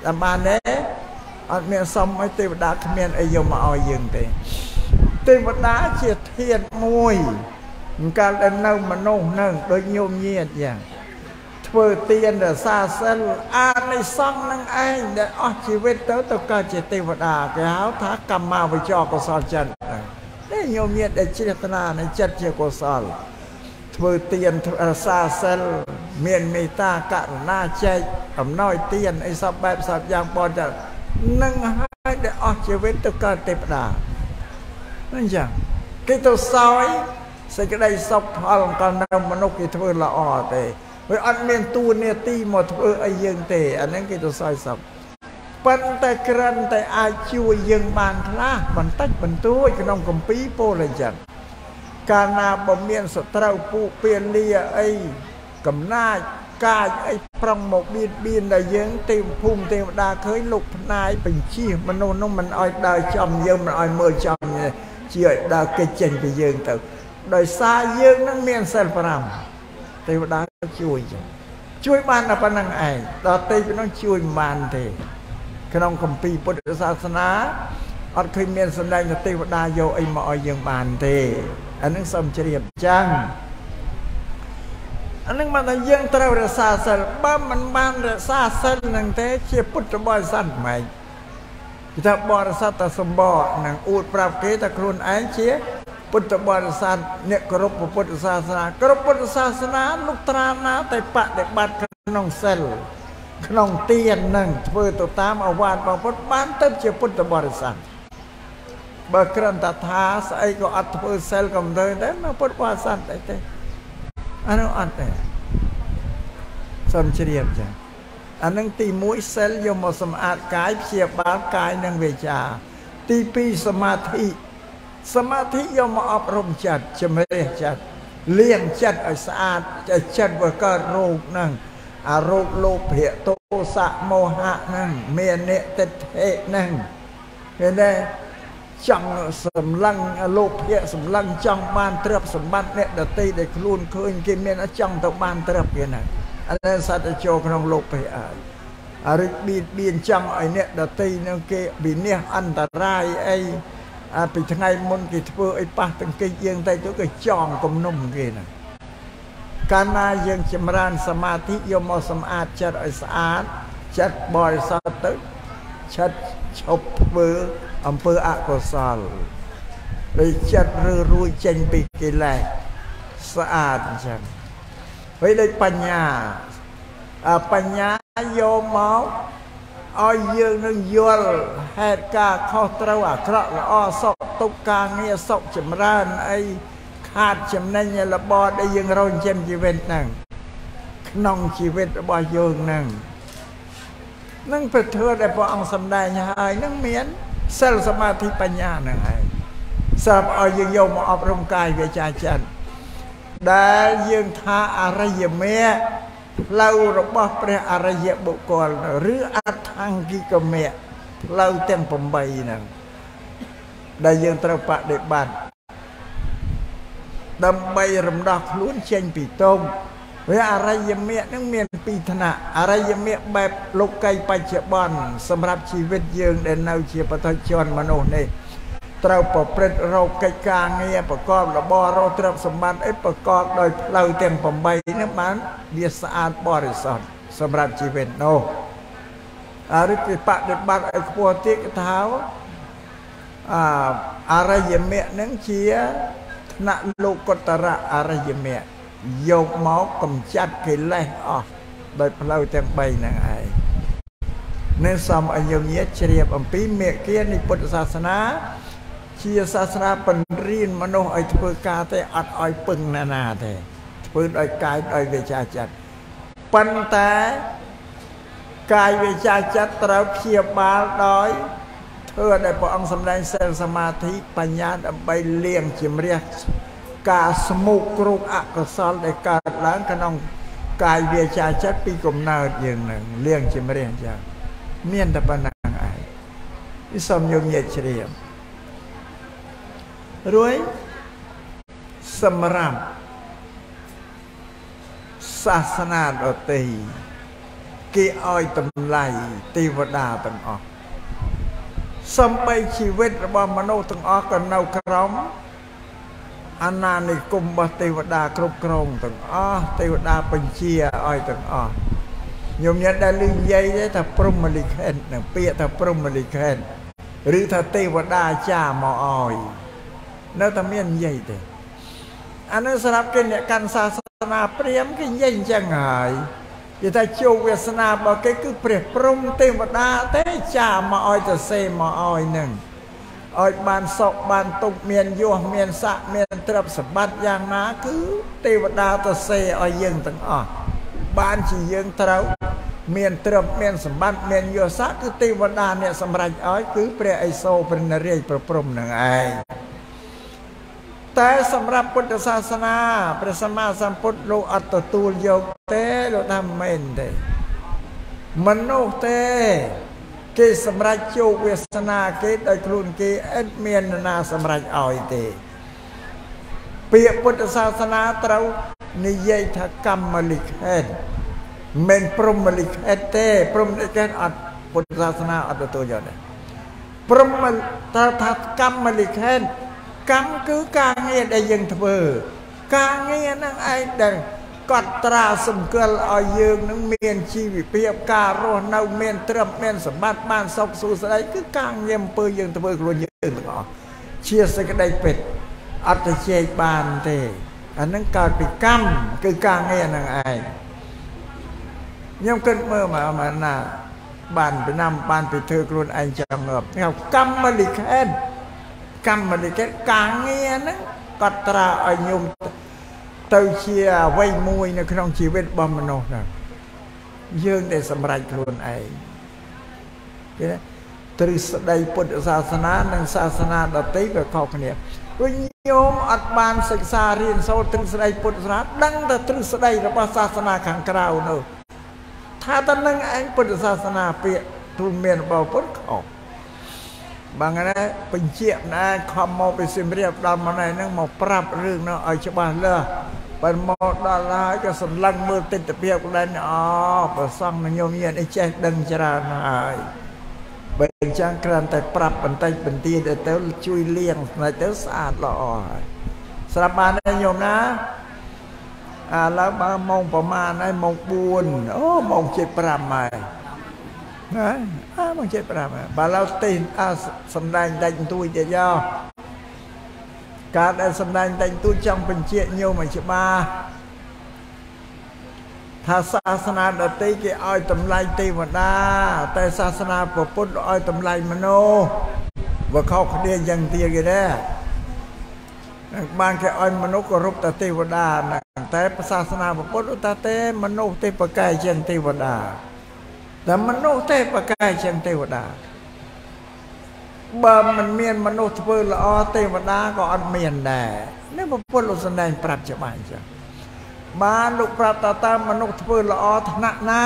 តាមបានទេអត់មានសុំឲ្យទេវតាគ្មានអីយកមកឲ្យយើងទេទេវតាជាធាតុមួយកាលដែលនៅមនុស្សនឹងដូចញោមញាតយ៉ាងធ្វើទានរសាសិលអានិសង្ឃនឹងឯងដែលអស់ជីវិតទៅទៅកើតជាទេវតាគេហៅថាកម្មាវិជ្ជាកុសលចិត្តតែញោមញាតដែលជ្រះថ្លានៃចិត្តជាកុសលធ្វើទានរសាសិលមានមេត្តាករុណាចែកអំណោយទានអីសពបែបសពយ៉ាងបងចានឹងហើយដែលអស់ជីវិតទៅកើតទេវតាអញ្ចឹងគេទៅសោយសេចក្តីសុខផលកាលនៅមនុស្សគេធ្វើល្អទេវាអត់មានទួនាទីមកធ្វើអីយើងទេអាហ្នឹងគេទៅសោយសុខប៉ុន្តែក្រិនតែអាចជួយយើងបានខ្លះបន្តិចបន្តួចក្នុងគម្ពីរពោលចឹងកាលណាបើមានសត្រូវពូពៀលាអីកំណាចកាចអីប្រឹងមកបៀតបៀនដល់យើងទេវភូមិទេវតាឃើញលោកផ្នាយបញ្ជិះមនុស្សនោះមិនអោយដើរចំយើងមិនអោយមើលចំជាឲ្យដើរគេចចេញពីយើងទៅដោយសារយើងនឹងមានសិលប្រាំទេវតាជួយចឹងជួយបានតែប៉ុណ្្នឹងឯងដល់ទេពីនោះជួយមិនបានទេក្នុងគម្ពីរពុទ្ធសាសនាអត់ឃើញមានសម្ដែងថាទេវតាយកអីមកឲ្យយើងបានទេអានឹងសូមជ្រាបចឹងអានឹងមកថាយើងត្រូវរក្សាសិលបើមិនបានរក្សាសិលនឹងទេជាពុទ្ធបរិស័ទម៉េចគេថាបរិស័ទតែសម្បកនឹងអួតប្រាប់គេថាខ្លួនឯងជាពុទ្ធបរិស័ទអ្នកគោរពពុទ្ធសាសនាគោរពពុទ្ធសាសនាលោកត្រាណាតែបដិបត្តិក្នុងសិលក្នុងទាននឹងធ្វើទៅតាមអវាទរបស់ពុទ្ធបានទៅជាពុទ្ធបរិស័ទបើគ្រាន់តែថាស្អីក៏អត់ធ្វើសិលកំរើដែរមកពុទ្ធបរិស័ទដែរទេអានោះអត់ទេសូមជ្រាបចា៎អានឹងទីមួយសិលយកមកសម្អាតកាយព្យាបាលកាយនិងវាចាទីពីរសមាធិសមាធិយកមកអប់រំចិត្តជំរះចិត្តលាងចិត្តឲ្យស្អាតចិត្តវាកើតរោគហ្នឹងអារោគលោភៈទោសៈមោហៈហ្នឹងមានអ្នកទិដ្ឋិហ្នឹងឃើញទេចង់សម្លឹងលោភៈសម្លឹងចង់បានទ្រព្យសម្បត្តិអ្នកដតីដែលខ្លួនឃើញគេមានចង់ទៅបានទ្រព្យគេហ្នឹងអានេះសត្វចូលក្នុងលោភៈអរិបៀតបៀនចង់ឲ្យអ្នកដតីនឹងគេវិនិច្ឆ័យអន្តរាយអីអាពីថ្ងៃមុនគេធ្វើអីប៉ះទង្គិចយើងតែទៅគេចងគំនុំគេហ្នឹងកាលណាយើងចម្រើនសមាធិយកមកសម្អាតចិត្តឲ្យស្អាតចិត្តបរិសុទ្ធទៅចិត្តឈប់ធ្វើអំពើអកុសលដោយចិត្តឬរួចចេញពីកិលេសស្អាតអញ្ចឹងហើយដូចបញ្ញាអាបញ្ញាយកមកឲ្យយើងនឹងយល់ហេតុការខុសត្រូវអាក្រក់ល្អសុខទុក្ខការងារសុខចម្រើនអីខាតចំណេញរបស់ដែលយើងរងចាំជីវិតហ្នឹងក្នុងជីវិតរបស់យើងហ្នឹងនឹងប្រធើដែលព្រះអង្គសម្ដែងហើយនឹងមានសិលសមាធិបញ្ញាហ្នឹងហើយសម្រាប់ឲ្យយើងយកមកអប់រំកាយវាចាចិត្តដែលយើងថាអរិយមេផ្លូវរបស់ព្រះអរិយបុគ្គលឬអដ្ឋង្គិកមេផ្លូវទាំងប្រាំបីហ្នឹងដែលយើងត្រូវបដិបត្តិដើម្បីរំដោះខ្លួនចេញពីទោសវាអរិយមេហ្នឹងមានពីរឋានៈអរិយមេបែបលោកីបច្ចុប្បន្នសម្រាប់ជីវិតយើងដែលនៅជាបឋមជនមនុស្សនេះត្រូវប្រព្រឹត្តរកកិច្ចការងារប្រកបរបររកទ្រព្យសម្បត្តិអីប្រកបដោយផ្លូវទាំងប្រាំបីនេះបានវាស្អាតបរិសុទ្ធសម្រាប់ជីវិតនោះអរិយបដិបត្តិឲ្យខ្ពស់ទៀតគេថាអអរិយមេហ្នឹងជាថ្នាក់លោកុត្តរៈអរិយមេយកមកកំចាត់កិលេសអស់ដោយផ្លូវទាំងបីហ្នឹងឯងនឹងសូមឲ្យញោមញាតជ្រាបអំពីមេគានៃពុទ្ធសាសនាជាសាសនាបញ្រៀនមនុស្សឲ្យធ្វើការទេអត់ឲ្យពឹងណាណាទេធ្វើដោយកាយដោយវាចាចិត្តប៉ុន្តែកាយវាចាចិត្តត្រូវព្យាបាលដោយធ្វើដែលព្រះអង្គសម្ដែងសិលសមាធិបញ្ញាដើម្បីលាងជំរះការស្មុគគ្រោកអកុសលដែលកើតឡើងក្នុងកាយវាចាចិត្តពីកំណើតយើងនឹងលាងជំរះចឹងមានតែប៉ុណ្ណឹងឯងនេះសូមញោមញាតជ្រាបរួយសម្រាប់សាសនាដទៃគេឲ្យតម្លៃទេវតាទាំងអស់សំបីជីវិតរបស់មនុស្សទាំងអស់ក៏នៅក្រោមអាណានិគមរបស់ទេវតាគ្រប់គ្រងទាំងអស់ទេវតាបញ្ជាឲ្យទាំងអស់ញោមញាតដែលឮនិយាយទេថាព្រហ្មលិខិតនឹងពាក្យថាព្រហ្មលិខិតឬថាទេវតាចាមកឲ្យនៅតែមាននិយាយទេអានោះសម្រាប់គេអ្នកកាន់សាសនាព្រាហ្មណ៍គេនិយាយអញ្ចឹងហើយគេថាជោគវាសនារបស់គេគឺព្រះព្រហ្មទេវតាទេចាមកឲ្យទៅសេមកឲ្យនឹងឲ្យបានសុខបានទុកមានយសមានស័ក្តិមានទ្រព្យសម្បត្តិយ៉ាងណាគឺទេវតាទៅសេឲ្យយើងទាំងអស់បានជាយើងត្រូវមានទ្រព្យមានសម្បត្តិមានយសស័ក្តិគឺទេវតាអ្នកសម្រេចឲ្យគឺព្រះឥសូរព្រះនរាជព្រះព្រហ្មនឹងឯងតែសម្រាប់ពុទ្ធសាសនាព្រះសម្មាសម្ពុទ្ធលោកអត់ទទួលយកទេលោកថាមិនមែនទេមនុស្សទេគេសម្រេចជោគវាសនាគេដោយខ្លួនគេឥតមាននរណាសម្រេចឲ្យទេពាក្យពុទ្ធសាសនាត្រូវនិយាយថាកម្មលិខិតមិនព្រហ្មលិខិតទេព្រហ្មលិខិតអត់ពុទ្ធសាសនាអត់ទទួលយកទេព្រហ្មថាកម្មលិខិតកម្មគឺការងារដែលយើងធ្វើការងារហ្នឹងឯងដែលកត់ត្រាសម្គាល់ឲ្យយើងនឹងមានជីវភាពការរស់នៅមានទ្រព្យមានសម្បត្តិបានសុខសួស្តីគឺការងារអំពើយើងធ្វើខ្លួនយើងទាំងអស់ជាសេចក្តីពិតអត់ទៅជែកបានទេអាហ្នឹងកើតពីកម្មគឺការងារហ្នឹងឯងខ្ញុំគិតមើលមកមកណាបានពីណាបានពីធ្វើខ្លួនឯងចាំងប់ហៅកម្មលិខិតកម្មលិខិតការងារហ្នឹងកត់ត្រាឲ្យញោមទៅជាអ្វីមួយនៅក្នុងជីវិតរបស់មនុស្សហ្នឹងយើងតែសម្រេចខ្លួនឯងគេទ្រឹស្ដីពុទ្ធសាសនានិងសាសនាដទៃវាខុសគ្នាព្រោះញោមអត់បានសិក្សារៀនសូត្រទ្រឹស្ដីពុទ្ធសាសនាដឹងតែទ្រឹស្ដីរបស់សាសនាខាងក្រៅនោះថាតើនឹងឯងពុទ្ធសាសនាពាក្យទូលមានរបស់ពុទ្ធខុសបងណាបញ្ជាក់ណាខំមកពីសៀមរាបដល់មកនេះហ្នឹងមកប្រាប់រឿងនោះឲ្យច្បាស់លាស់បើមកដល់ហើយក៏សម្លឹងមើលទិដ្ឋភាពក៏ដែរអូប្រសងញោមញាតឯចេះដឹងច្រើនហើយបើអញ្ចឹងគ្រាន់តែប្រាប់បន្តិចបន្ទាទៅទៅជួយលាងស្នេហ៍ទៅស្អាតល្អហើយស្រាប់បានទេញោមណាឥឡូវបើម៉ោងប្រហែលហើយម៉ោងបួនអូម៉ោងជិតប្រាំហើយណាអើមកជិតប្រាំបើឡូវទីអាសំដែងដាច់ទួយទៀតយោការដែលសំដែងដាច់ទួយចង់បញ្ជាក់ញោមឲ្យច្បាស់ថាសាសនាដទៃគេឲ្យតម្លៃទេវតាតែសាសនាពុទ្ធឲ្យតម្លៃមនុស្សវាខុសគ្នាយ៉ាងទៀតគេដែរបានគេឲ្យមនុស្សគោរពតែទេវតាតែសាសនាពុទ្ធថាទេមនុស្សទេប្រកែកជាងទេវតាតែមនុស្សទេប្រកែកជាងទេវតាបើមិនមានមនុស្សធ្វើល្អទេវតាក៏អត់មានដែរនេះពុទ្ធលោកសំដែងប្រាប់ច្បាស់អញ្ចឹងបានលោកប្រាប់តើតើមនុស្សធ្វើល្អឋានៈណា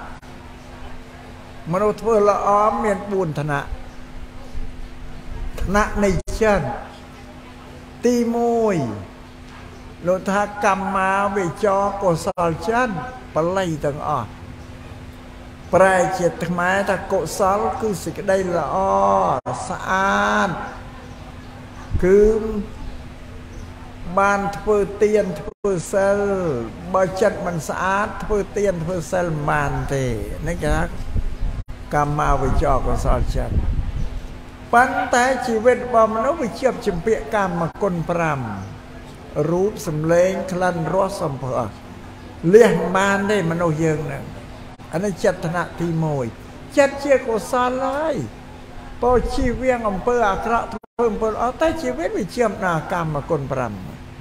មនុស្សធ្វើល្អមានបួនឋានៈឋានៈនៃចិត្តទីមួយលោកថាកម្មាវិជ្ជាកុសលចិត្តបល័យទាំងអស់ប្រែជាខ្មែរថាកុសលគឺសេចក្តីល្អស្អាតគឺបានធ្វើទានធ្វើសិលបើចិត្តមិនស្អាតធ្វើទានធ្វើសិលមិនបានទេនេះគេថាកម្មាវិជ្ជាកុសលចិត្តប៉ុន្តែជីវិតរបស់មនុស្សវាជាប់ជំពាក់កម្មគុណប្រាំរូបសម្លេងក្លិនរសសម្ភារលះមិនបានទេមនុស្សយើងហ្នឹងអានេះចិត្តឋានៈទីមួយចិត្តជាកុសលហើយពោជីវៀងអំពើអាក្រក់ធ្វើអំពើល្អតែជីវិតវាជាប់ណាកម្មគុណប្រាំ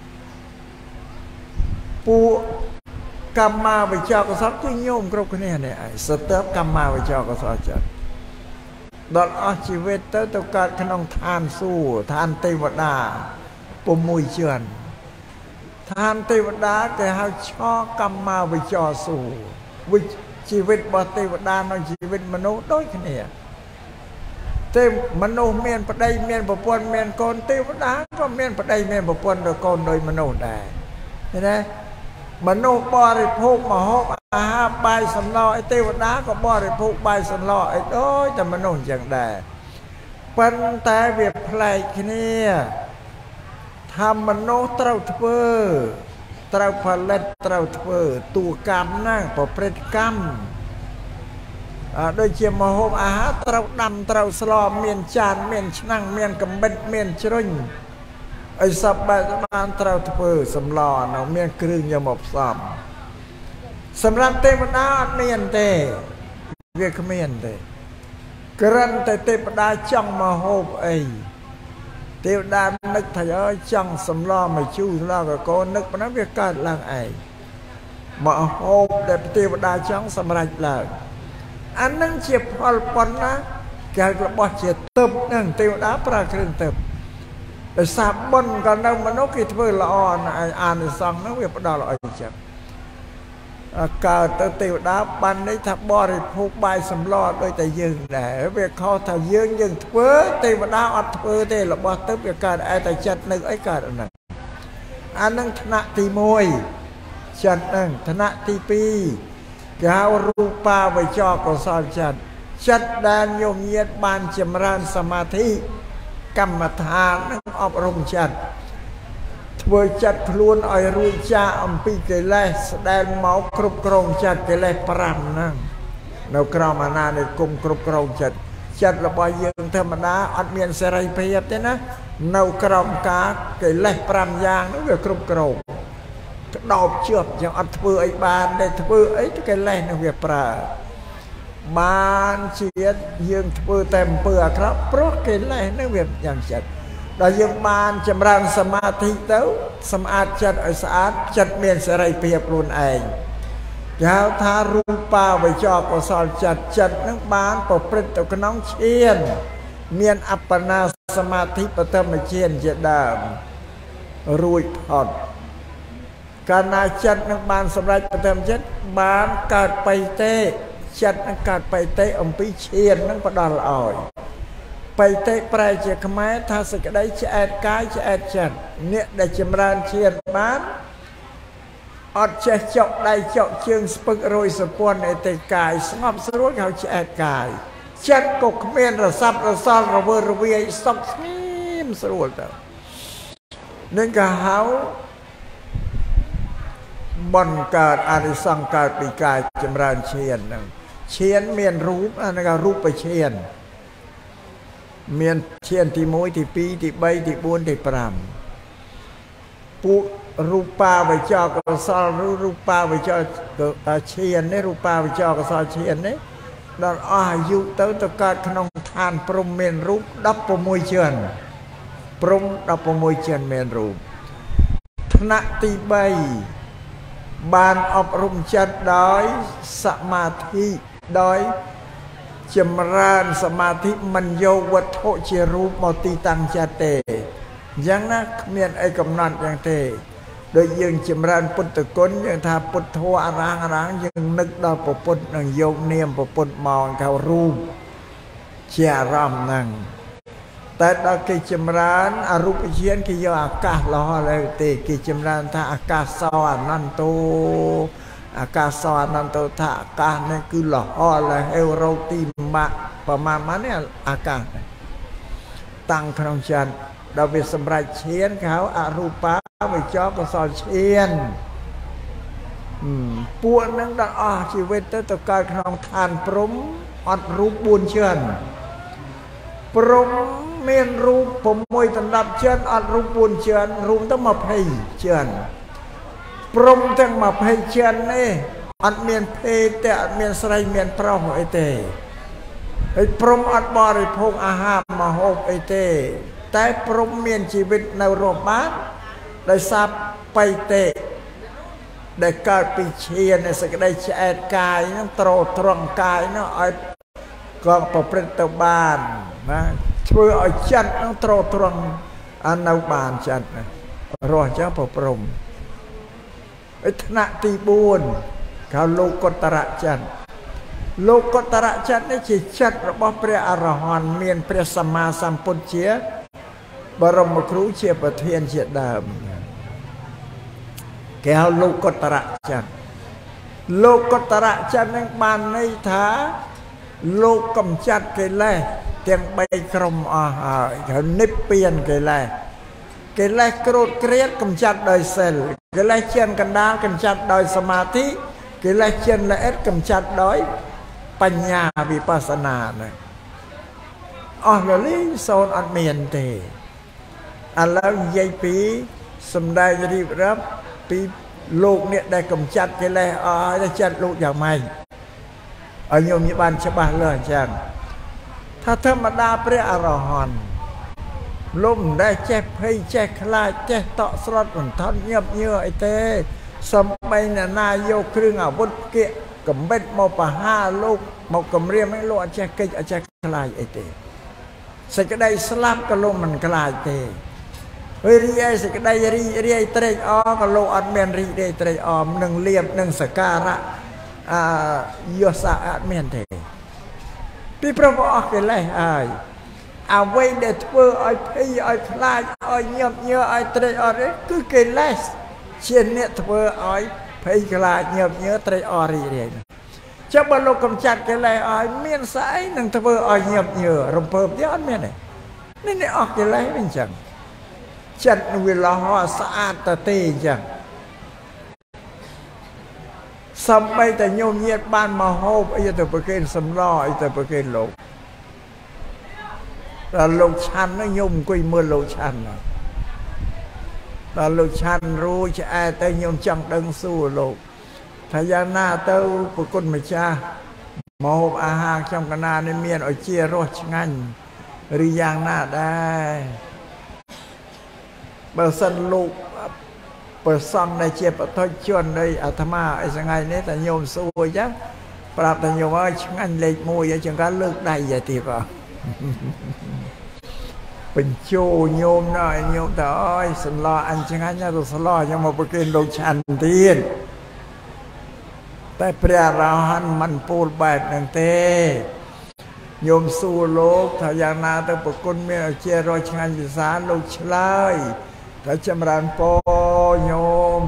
ពួកកម្មាវិជ្ជាកុសលគឺញោមគ្រប់គ្នានេះឯងស្ទើរកម្មាវិជ្ជាកុសលចិត្តដល់អស់ជីវិតទៅទៅកើតក្នុងឋានសួគ៌ឋានទេវតាពុំមួយជាន់ឋានទេវតាគេហៅឆកម្មាវិជ្ជាសួគ៌វិជីវិតរបស់ទេវតានិងជីវិតមនុស្សដូចគ្នាទេមនុស្សមានប្តីមានប្រពន្ធមានកូនទេវតាក៏មានប្តីមានប្រពន្ធឬកូនដោយមនុស្សដែរឃើញទេមនុស្សបរិភោគម្ហូបអាហារបាយសម្លឯទេវតាក៏បរិភោគបាយសម្លឯដូចតែមនុស្សអញ្ចឹងដែរប៉ុន្តែវាប្លែកគ្នាថាមនុស្សត្រូវធ្វើត្រូវផលិតត្រូវធ្វើតួកម្មណាប្រព្រឹត្តកម្មដូចជាម្ហូបអាហារត្រូវដាំត្រូវស្លមានចានមានឆ្នាំងមានកាំបិតមានជ្រុញអីសពបែបបានត្រូវធ្វើសម្លនៅមានគ្រឿងយកមកផ្សំសម្រាប់ទេវតាអត់មានទេវាគ្មានទេគ្រាន់តែទេវតាចង់ម្ហូបអីទេវតានឹកថាអើយចង់សម្លមកជូរស្លកកូននឹកប៉ុណ្ណាវាកើតឡើងឯងម្ហូបដែលទេវតាចង់សម្រេចឡើងអានឹងជាផលប៉ុណ្ណាគេរបស់ជាទឹបនឹងទេវតាប្រើគ្រឿងទឹបដោយសារបុណ្យក៏នៅមនុស្សគេធ្វើល្អអានិសង្ឃហ្នឹងវាផ្ដល់ឲ្យចឹងកើតទៅទេវតាបានន័យថាបរិភោគបាយសម្លដូចតែយើងដែរវាខុសថាយើងយើងធ្វើទេវតាអត់ធ្វើទេរបស់ទៅវាកើតឯតែចិត្តនៅអីកើតហ្នឹងអានឹងថ្នាក់ទីមួយចិត្តហ្នឹងថ្នាក់ទីពីរគេហៅរូបាវចរកុសលចិត្តចិត្តដែលញោមញាតបានចម្រើនសមាធិកម្មដ្ឋាននឹងអប់រំចិត្តធ្វើចិត្តខ្លួនឲ្យរួចចាកអំពីកិលេសស្ដែងមកគ្រប់គ្រងចិត្តកិលេសប្រាំហ្នឹងនៅក្រោមអាណានិគមគ្រប់គ្រងចិត្តចិត្តរបស់យើងធម្មតាអត់មានសេរីភាពទេណានៅក្រោមការកិលេសប្រាំយ៉ាងហ្នឹងវាគ្រប់គ្រងក្តោបជាប់យ៉ាងអត់ធ្វើអីបានទេធ្វើអីទៅកិលេសនឹងវាប្រើបានជាតិយើងធ្វើតែអំពើអាក្រក់ព្រោះកិលេសនឹងវាយ៉ាងចិត្តដល់យើងបានចម្រើនសមាធិទៅសម្អាតចិត្តឲ្យស្អាតចិត្តមានសេរីភាពខ្លួនឯងគេហៅថារូបាវចរកុសលចិត្តចិត្តនឹងបានប្រព្រឹត្តទៅក្នុងឈានមានអបបនាសមាធិបឋមឈានជាដើមរួចផុតកាលណាចិត្តនឹងបានសម្រេចបឋមចិត្តបានកើតបៃតេចិត្តនឹងកើតបៃតេអំពីឈាននឹងផ្ដល់ឲ្យបៃតេប្រែជាខ្មែរថាសេចក្តីឆ្អែតកាយឆ្អែតចិត្តអ្នកដែលចម្រើនឈានបានអត់ចេះចុកដៃចុកជើងស្ពឹករយសពន្ធឯទេកាយស្ងប់ស្រួលហៅឆ្អែតកាយចិត្តក៏គ្មានរស័ព្ទរសល់រវើរវាយសុខស្ងៀមស្រួលទៅនឹងក៏ហៅបនកើតអរិសង្ឃកើតពីកាយចម្រើនឈានហ្នឹងឈានមានរូបអានេះក៏រូបឈានមានឈានទីមួយទីពីរទីបីទីបួនទីប្រាំពួករូបាវចរកុសលឬរូបាវចរឈាននេះរូបាវចរកុសលឈាននេះដល់អស់អាយុទៅទៅកើតក្នុងឋានព្រំមានរូបដប់៦ជឿនព្រំដប់៦ជឿនមានរូបថ្នាក់ទីបីបានអប់រំចិត្តដោយសមាធិដោយចម្រើនសមាធិមិនយកវត្ថុជារូបមកទីតាំងចិត្តទេអញ្ចឹងណាគ្មានអីកំណត់យ៉ាងទេដូចយើងចម្រើនពុទ្ធគុណយើងថាពុទ្ធធម៌អរាងអរាងយើងនឹកដល់ពុទ្ធនឹងយកនាមពុទ្ធមកថារូបជាអារម្មណ៍ហ្នឹងតែដល់គេចម្រើនអរូបជាគេយកអាកាសលហឡើយទេគេចម្រើនថាអាកាសោអនន្តោអាកាសោអនន្តោថាអាកាសនេះគឺលហលហេវរោទីម៉ាក់ប្រមាណនេះអាកាសតាំងក្នុងចិត្តដល់វាសម្រេចឈានគេហៅអរូបាវចរកុសលឈានពួកនឹងដល់អស់ជីវិតទៅទៅកើតក្នុងឋានព្រំអត់រូបបួនជឿនព្រំមានរូប៦ដណ្ដប់ជឿនអត់រូបបួនជឿនរូបទៅ២០ជឿនព្រំទាំង២០ជឿននេះអត់មានភេទទេអត់មានស្រីមានប្រុសអីទេហើយព្រំអត់បរិភោគអាហារម្ហូបអីទេតែព្រំមានជីវិតនៅរស់បានដោយសារបៃតេដែលកើតពីឈាននៃសេចក្តីឆ្អែតកាយហ្នឹងត្រត្រង់កាយហ្នឹងឲ្យក៏ប្រព្រឹត្តទៅបានណាធ្វើឲ្យចិត្តហ្នឹងត្រត្រង់នៅបានចិត្តណារស់ចឹងប្រព្រំឯថ្នាក់ទីបួនគេលោកុត្តរចិត្តលោកុត្តរចិត្តនេះជាចិត្តរបស់ព្រះអរហន្តមានព្រះសម្មាសម្ពុទ្ធជាបរមគ្រូជាប្រធានជាដើមគេហៅលោកកតរៈចន្ទលោកកតរៈចន្ទនឹងបានន័យថាលោកកំចាត់កិលេសទាំងបីក្រុមអស់ហើយហើយនិព្វានកិលេសកិលេសក្រោតក្រៀតកំចាត់ដោយសិលកិលេសជិនកណ្ដាលកំចាត់ដោយសមាធិកិលេសជិនល្អិតកំចាត់ដោយបញ្ញាវិបស្សនាណាអស់លលីសូនអត់មានទេឥឡូវនិយាយពីសម្ដែងរៀបរាប់ពីលោកនេះដែលកំចាត់កិលេសអស់ហើយចាត់លោកយ៉ាងម៉េចឲ្យញោមញបានច្បាស់លើអញ្ចឹងថាធម្មតាព្រះអរហន្តលោកមិនដែលចេះភ័យចេះខ្លាចចេះតក់ស្លុតមិនថន់ញាប់ញើអីទេសំបីអ្នកណាយកគ្រឿងអាវុធគៀកកំបិតមកបហាលោកមកគម្រាមឲ្យលោកអត់ចេះកិច្ចអត់ចេះខ្លាចអីទេសេចក្តីស្លាប់ក៏លោកមិនខ្លាចទេហើយរីឯសេចក្តីរីរាយត្រេកអរក៏លោកអត់មានរីរាយត្រេកអរនឹងលៀបនឹងសការៈអយសៈអត់មានទេពីព្រោះអស់កិលេសហើយអ្វីដែលធ្វើឲ្យភ័យឲ្យខ្លាចឲ្យញាប់ញើឲ្យត្រេកអរគឺកិលេសជាអ្នកធ្វើឲ្យភ័យខ្លាចញាប់ញើត្រេកអររីរាយចាំបើលោកកំចាត់កិលេសឲ្យមានស្អីនឹងធ្វើឲ្យញាប់ញើរំភើបទៀតអត់មានទេនេះនេះអស់កិលេសវិញចឹងចិត្តវាលះស្អាតទៅទេអញ្ចឹងសំបីតែញោមញាតបានមកហូបអីទៅប្រគេនសម្លអីទៅប្រគេនលោកដល់លោកឆាន់ហ្នឹងញោមអង្គុយមើលលោកឆាន់ដល់លោកឆាន់រួចឆ្អែតទៅញោមចង់ដឹងសួរលោកថាយ៉ាងណាទៅប្រគុណម្ចាស់មកហូបអាហារខ្ញុំកណានេះមានឲ្យជារសឆ្ងាញ់ឬយ៉ាងណាដែរបើសិនលោកប្រសង់ដែលជាបទជននៃអាត្មាអីថ្ងៃនេះតែញោមសួរអញ្ចឹងប្រាប់តែញោមឲ្យឆ្ងាញ់លេខមួយអញ្ចឹងក៏លើកដៃទៅទៀតបងបញ្ជោញោមណ៎ញោមតើអើយសន្លោអញឆ្ងាញ់ទៅសន្លោខ្ញុំមកប្រគេនលោកឆាន់ទៀតតែព្រះអរហន្តមិនពោលបែបហ្នឹងទេញោមសួរលោកថាយ៉ាងណាទៅប្រគុណមានឲ្យជារយឆ្ងាញ់វិសាលលោកឆ្លើយតែចម្រើនពរញោម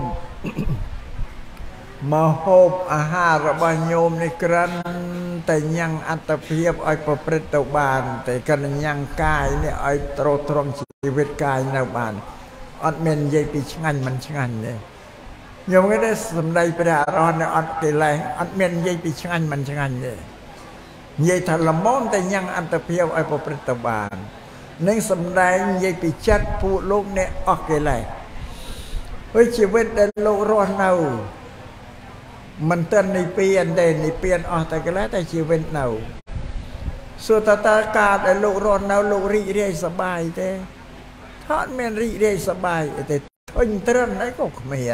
មកហូបអាហាររបស់ញោមនេះក្រាន់តែញ៉ាំងអត្តភាពឲ្យប្រព្រឹត្តទៅបានតែកណ្ញ៉ាំងកាយនេះឲ្យត្រោត្រង់ជីវិតកាយនៅបានអត់មាននិយាយពីឆ្ងាញ់មិនឆ្ងាញ់ទេញោមគេได้សម្ដីព្រះអរហន្តអត់កិលេសអត់មាននិយាយពីឆ្ងាញ់មិនឆ្ងាញ់ទេនិយាយថាល្មមតែញ៉ាំងអត្តភាពឲ្យប្រព្រឹត្តទៅបាននឹងសម្ដែងនិយាយពីចិត្តពួកលោកអ្នកអស់កិលេសហើយជីវិតដែលលោករស់នៅមិនទាន់និព្វានទេនិព្វានអស់តែកិលេសតែជីវិតនៅសុទ្ធតែការដែលលោករស់នៅលោករីករាយសប្បាយទេថាអត់មានរីករាយសប្បាយទេធុញទ្រាន់អីក៏គ្មាន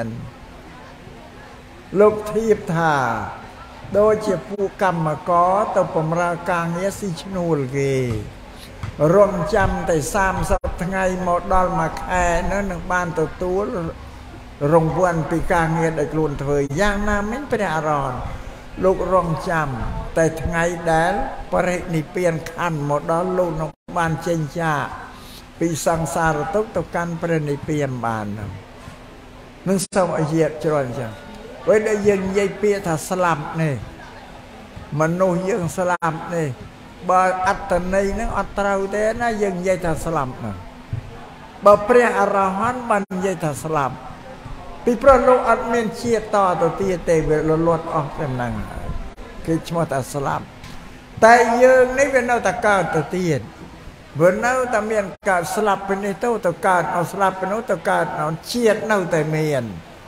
លោកធៀបថាដូចជាពួកកម្មករទៅបម្រើការងារស៊ីឈ្នួលគេរងចាំតែសាមសិបថ្ងៃមកដល់មួយខែនោះនឹងបានទទួលរង្វាន់ពីការងារដែលខ្លួនធ្វើយ៉ាងណាមិញព្រះអរហន្តលោករងចាំតែថ្ងៃដែលបរិនិព្វានខណ្ឌមកដល់លោកនឹងបានចេញចាកពីសង្សារទុក្ខទៅកាន់ព្រះនិព្វានបាននឹងសូមឲ្យយាកជ្រុលអញ្ចឹងពេលដែលយើងនិយាយពាក្យថាស្លាប់នេះមនុស្សយើងស្លាប់នេះបើអត្តន័យនឹងអត់ត្រូវទេណាយើងនិយាយថាស្លាប់ណាបើព្រះអរហន្តបាននិយាយថាស្លាប់ពីព្រោះលោកអត់មានជាតិតទៅទៀតទេវាលលត់អស់តែហ្នឹងគេឈ្មោះថាស្លាប់តែយើងនេះវានៅតែកើតទៅទៀតវានៅតែមានកើតស្លាប់ពីនេះទៅទៅកើតអត់ស្លាប់ពីនោះទៅកើតអត់ជាតិនៅតែមាន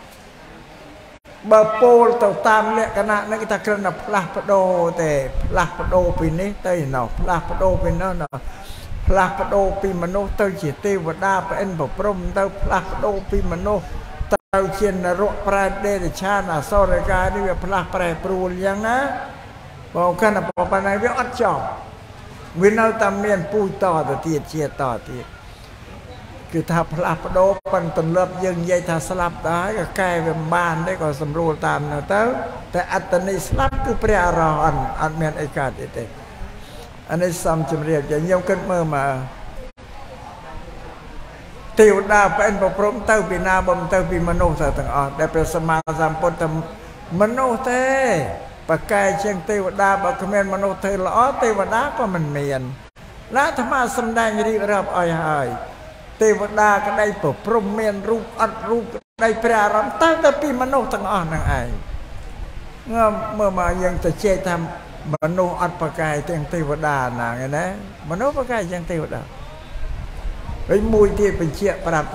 បើពោលទៅតាមលក្ខណៈនេះគេថាគ្រាន់តែផ្លាស់ប្ដូរទេផ្លាស់ប្ដូរពីនេះទៅនោះផ្លាស់ប្ដូរពីនោះនោះផ្លាស់ប្ដូរពីមនុស្សទៅជាទេវតាប្រអិនប្រព្រំទៅផ្លាស់ប្ដូរពីមនុស្សទៅជានរកប្រែតដេរឆានអសរកាយនេះវាផ្លាស់ប្រែប្រួលយ៉ាងណាបើកាន់តែប៉ុណ្ណេះវាអត់ចប់វានៅតែមានពូជតទៅទៀតជាតទៀតគឺថាផ្លាស់ប្ដូរប៉ុន្តែទម្លាប់យើងនិយាយថាស្លាប់ទៅហើយក៏កែវាមិនបានទេក៏សម្រួលតាមនៅទៅតែអត្តន័យស្លាប់គឺព្រះអរហន្តអត់មានអីកើតទេអានេះសំជំរាបយ៉ាងខ្ញុំគិតមើលមក tiêu đa bên bộ prom tàu bị na bom tàu bị mano sa tầng ở để về sma sampun tam mano thế bà cài chân tiêu đa bà comment mano thế lõ tiêu đa có mình miền lá tham gia sâm đai điรับai hai tiêu đa cái đây bộ prom miền rup ăn rup đây prea ram tàuแต่ปีมโนtầng ở năng ai ngơ mơ màยังจะเจทำมโนอัดปกายเตียงเทวดาน่ะไงนะมโนปกายยังเทวดาไอ้มวยที่เป็นเชี่ยปรับ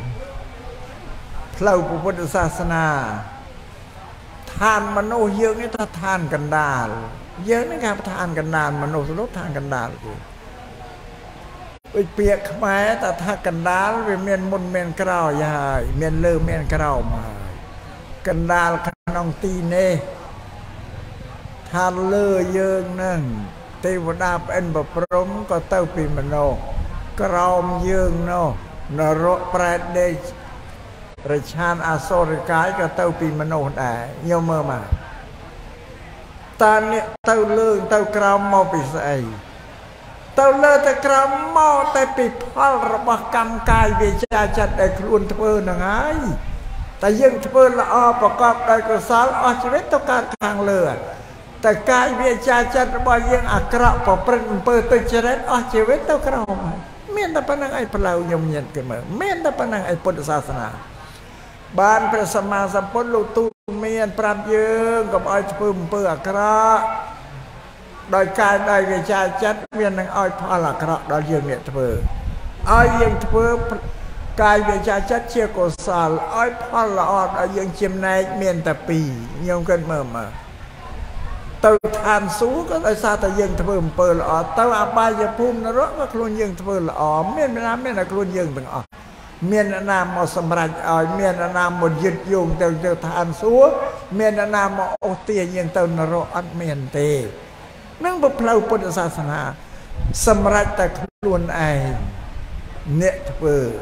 เราพุทธศาสนาทานมโนเยอะนี่ถ้าทานกันดาลเยอะนี่ครับทานกันดาลมโนสรุปทานกันดาลไปเปียกไม้แต่ถ้ากันดาลเป็นเมียนมุนเมียนกล้าวยายเมียนเลือเมียนกล้าวมากันดาลขนองตีเน่ทานเลือเยิงนั่งเทวดาเป็นบพรหมก็เต้าปีมโนกรอมเยิงโนนรกแปรเดชประชานอาโซริกายก็เต้าปีมโนได้โยมเมื่อมาตอนนี้เต้าเลื่องเต้ากรามมอปิใส่เต้าเลื่องแต่กรามมอแต่ปีพัลระบกรรมกายวิชาจัดได้ครุนเทอหนังไงแต่ยังเทอละอประกอบได้กุศลอชีวิตต้องการทางเลือดแต่กายวิชาจัดบ่ยังอักระปะปรินเปิดตัวเจริญอชีวิตต้องกรามเมียนแต่ปนังไอ้พลาวยมเย็นกันมาเมียนแต่ปนังไอ้พุทธศาสนาบ้านพระสมมาสัมพุทธลูกตูเมียนปราบยืงกับอ้อยพึ่มเปื่อกระโดยกายโดยวิชาจัดเมียนนังอ้อยพอละกระโดยยืงเนี่ยเถื่ออ้อยยังเถื่อกายวิชาจัดเชี่ยกุศลอ้อยพอละอดอ้อยยังเจียมในเมียนแต่ปียงกันเมื่อมาเต่าทานสูก็ไอ้ซาแต่ยังเถื่อเปิดละอดเต่าอาบายภูมินรกก็คลุนยังเถื่อละอดเมียนไม่น้ำเมียนคลุนยังต่างออกเมียนนามมาสมรัยอ่อยเมียนนามมายึดโยงเต่าเต่าทานสูเมียนนามมาโอเตียยังเต่านรกอัดเมียนเตนั่งบุพเพลพุทธศาสนาสมรัยแต่คลุนไอเนี่ยเถื่อ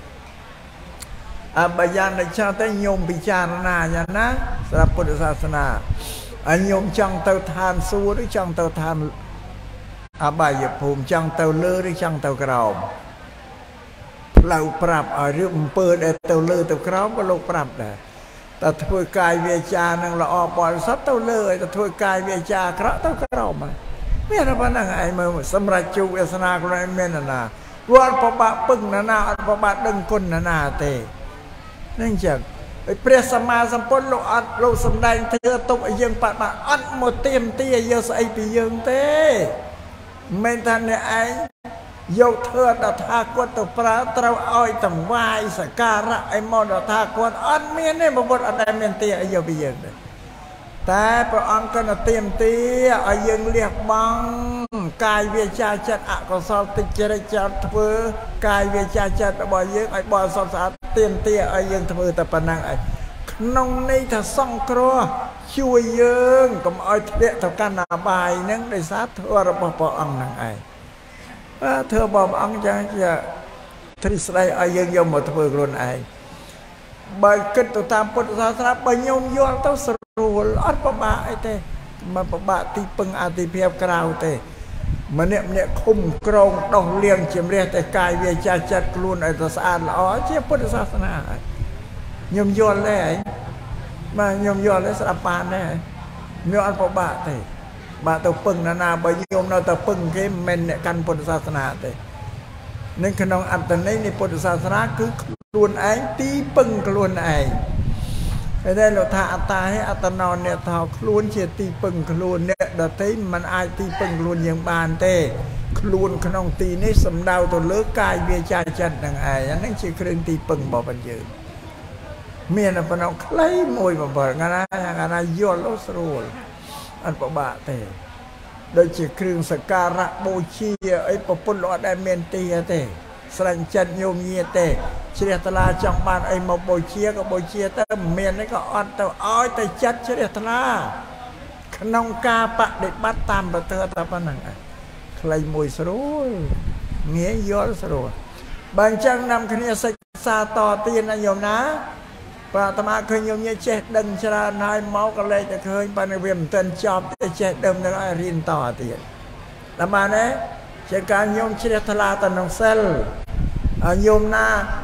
อาบายานในชาติโยมพิจารณาอย่างนะสำหรับพุทธศาสนาอันโยมจังเต่าทานสูหรือจังเต่าทานอาบายภูมิจังเต่าเลือหรือจังเต่ากราวเราปรับเอาเรื่องเปิดเต่าเลือเต่ากราวก็ลงปรับได้แต่ถ้วยกายเวจานั่งเราออกบอลซับเต่าเลือแต่ถ้วยกายเวจากระเต่ากราวมาเมื่อเราพนังไอ้เมื่อสำหรับจูเอสนาคนนั้นเมื่อนาวัดพบะปึ้งนานาอันพบะดึงคนนานาเตนั่นจากไอ้เปรียสมาสัมพุทธโลอัดโลสมได้เธอตุกไอ้ยังปะปะอัดหมดเต็มตีเยอะใส่ปียังเต้ไม่ทันเนี่ยไอ้ยกเธอดาทากวนตัวปลาเต้าอ้อยต่างวายสการะไอ้มอดาทากวนอันเมียนเนี่ยบทอันใดเมียนตีไอ้ยังปียังเลยแต่พระองค์ก็น่ะเต็มตีไอ้ยังเรียกบังกายเวชาจัดอะก็สอบติจริจัดเถือกายเวชาจัดบ่อยยังไอ้บ่อสอบสาเต็มตีไอ้ยังเถือแต่ปนังไอ้น้องนี่ถ้าส่องครัวช่วยยังก็มาเอาเด็กทำการนาบายนั่งได้สาเถือระบบพระองค์นั่งไอ้เธอบอกพระองค์จะจะทริสไลไอ้ยังยอมหมดเถือกรุนไอ้ใบกิจตามพุทธศาสนาใบยมยอมต้องสรุปอัดประบาไอ้เต้มาประบาตีปังอาติเพียบกราวเต้มันเนี่ยเนี่ยคุ้มกรองดองเลี้ยงเจียมเรียแต่กายเวชาจัดกลุ่นไอ้ตัวสะอาดอ๋อเชี่ยพุทธศาสนายมยอมเลยมายมยอมเลยสลับปานเลยเนื้ออันประบาเต้บาตัวปึงนานาใบยมเราตัวปึงเข้มเมนเนี่ยกันพุทธศาสนาเต้นั่นขนมอันตรายในพุทธศาสนาคือกลุ่นไอ้ตีปึงกลุ่นไอ้ไอ้ได้เราท่าอัตตาให้อัตนอนเนี่ยท่าคลุนเฉียตีปึงคลุนเนี่ยเดี๋ยวตีมันไอตีปึงคลุนอย่างบานเต้คลุนขนมตีนี่สำดาวตัวเลือกกายเบียใจจัดดังไอ้ยันนั่งเชี่ยเครื่องตีปึงบอกปัญญ์เมียนปนเอาใครมวยมาบอกงานอะไรงานอะไรย้อนโลสโรลอันประบาเต้โดยเชี่ยเครื่องสการะโบชีไอ้ปะปุ่นหลอดได้เมียนตีเต้สลันจันโยมเงียเตเชียตลาจังบานไอมาโบเชียก็โบเชียแต่เมียนนี่ก็อ่อนแต่อ้อยแต่จัดเชียตลาขนมกาปะเด็กบัดตามประเทศตะปนังใครมวยสรุปเงี้ยย้อนสรุปบางจังนำคณีศึกษาต่อตีนโยมนะปราตมาเคยโยมเงี้ยเจ็ดดังชราณายเมาก็เลยจะเคยปนเวียมเตือนจอบแต่เจ็ดเดิมแล้วเรียนต่อตีนแล้วมาเนี่ยเช่นการโยมเชียตลาตนองเซลโยมนา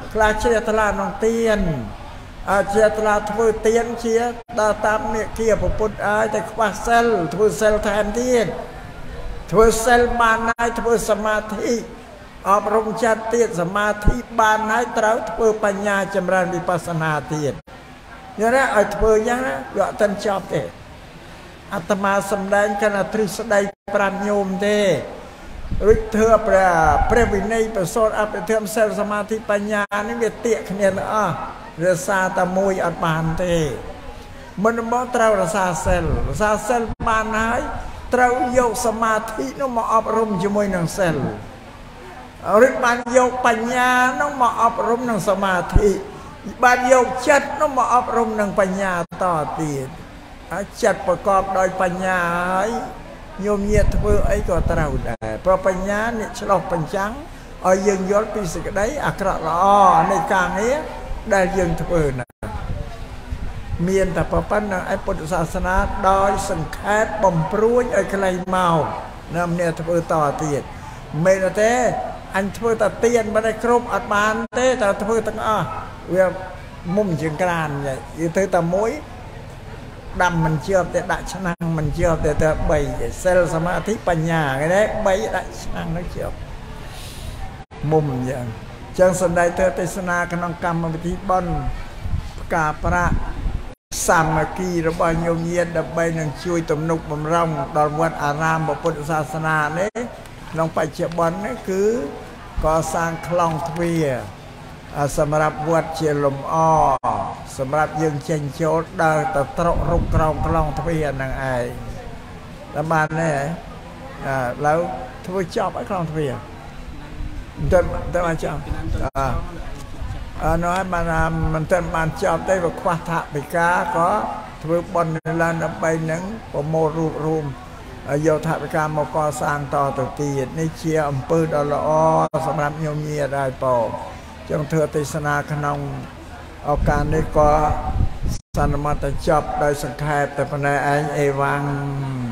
ខ្លះជ្រះថ្លាក្នុងទៀនអាចជ្រះថ្លាធ្វើទៀនជាដល់តាមមេគាប្រពុតឲ្យតែខ្វះសិលធ្វើសិលថែមទៀតធ្វើសិលបានហើយធ្វើសមាធិអប់រំចិត្តទៀតសមាធិបានហើយត្រូវធ្វើបញ្ញាចម្រើនវិបស្សនាទៀតយល់ទេឲ្យធ្វើយ៉ាងណាយកអត់ទាន់ចប់ទេអាត្មាសំដែងកណ្ដាទ្រឹស្ដីប្រាំញោមទេរួចធ្វើព្រះព្រះវិន័យប្រសូតអភិធម្មសិលសមាធិបញ្ញានេះវាទាក់គ្នាទាំងអស់រសាតែមួយអត់បានទេមិនមកត្រូវរសាសិលរសាសិលបានហើយត្រូវយកសមាធិនោះមកអប់រំជាមួយនឹងសិលរួចបានយកបញ្ញានោះមកអប់រំនឹងសមាធិបានយកចិត្តនោះមកអប់រំនឹងបញ្ញាតទៀតហើយចិត្តប្រកបដោយបញ្ញាហើយញោមញាតធ្វើអីក៏ត្រូវដែរព្រោះបញ្ញានេះឆ្លោះបញ្ចាំងឲ្យយើងយល់ពីសេចក្តីអាក្រក់ល្អនៃការងារដែលយើងធ្វើណាមានតែប៉ុណ្្នឹងឯពុទ្ធសាសនាដោយសង្ខេបបំព្រួយឲ្យខ្លីមកណាម្នាក់ធ្វើតទៀតមិនមែនទេអញធ្វើតែទៀនមិនได้គ្រប់អត់បានទេតែធ្វើទាំងអស់វាមុំជាងក្រានយើងធ្វើតែមួយដាំមិនជាប់តែដាក់ឆ្នាំងមិនជាប់តែតែបីសិលសមាធិបញ្ញាគេទេបីដាក់ឆ្នាំងទៅជាប់មុំយ៉ាងចឹងសំដីទៅទេសនាក្នុងកម្មវិធីបុណ្យផ្កាប្រាក់សាមគ្គីរបស់ញោមញាតដើម្បីនឹងជួយទំនុកបំរុងដល់វត្តអារាមពុទ្ធសាសនានេះក្នុងបច្ចុប្បន្ននេះគឺកសាងខ្លងទ្វារសម្រាប់វត្តជាលំអសម្រាប់យើងចេញចូលដើរទៅត្រករុកក្រោមខ្លងទ្វារហ្នឹងឯងតែបានទេឥឡូវធ្វើចប់ឲ្យខ្លងទ្វារតែតែបានចប់អឺនោះបានមិនតែបានចប់ទេវាខ្វះថវិកាក៏ធ្វើបុណ្យឡើងដើម្បីនឹងប្រមូលរូបរួមយកថវិកាមកកសាងតទៅទៀតនេះជាអំពើដ៏ល្អសម្រាប់ញោមញាតហើយបងចឹងធ្វើទេសនាក្នុងឱកាសនេះក៏សន្មតចប់ដោយសង្ខេបតែប៉ុណ្ណេះឯងអេវ៉ាំង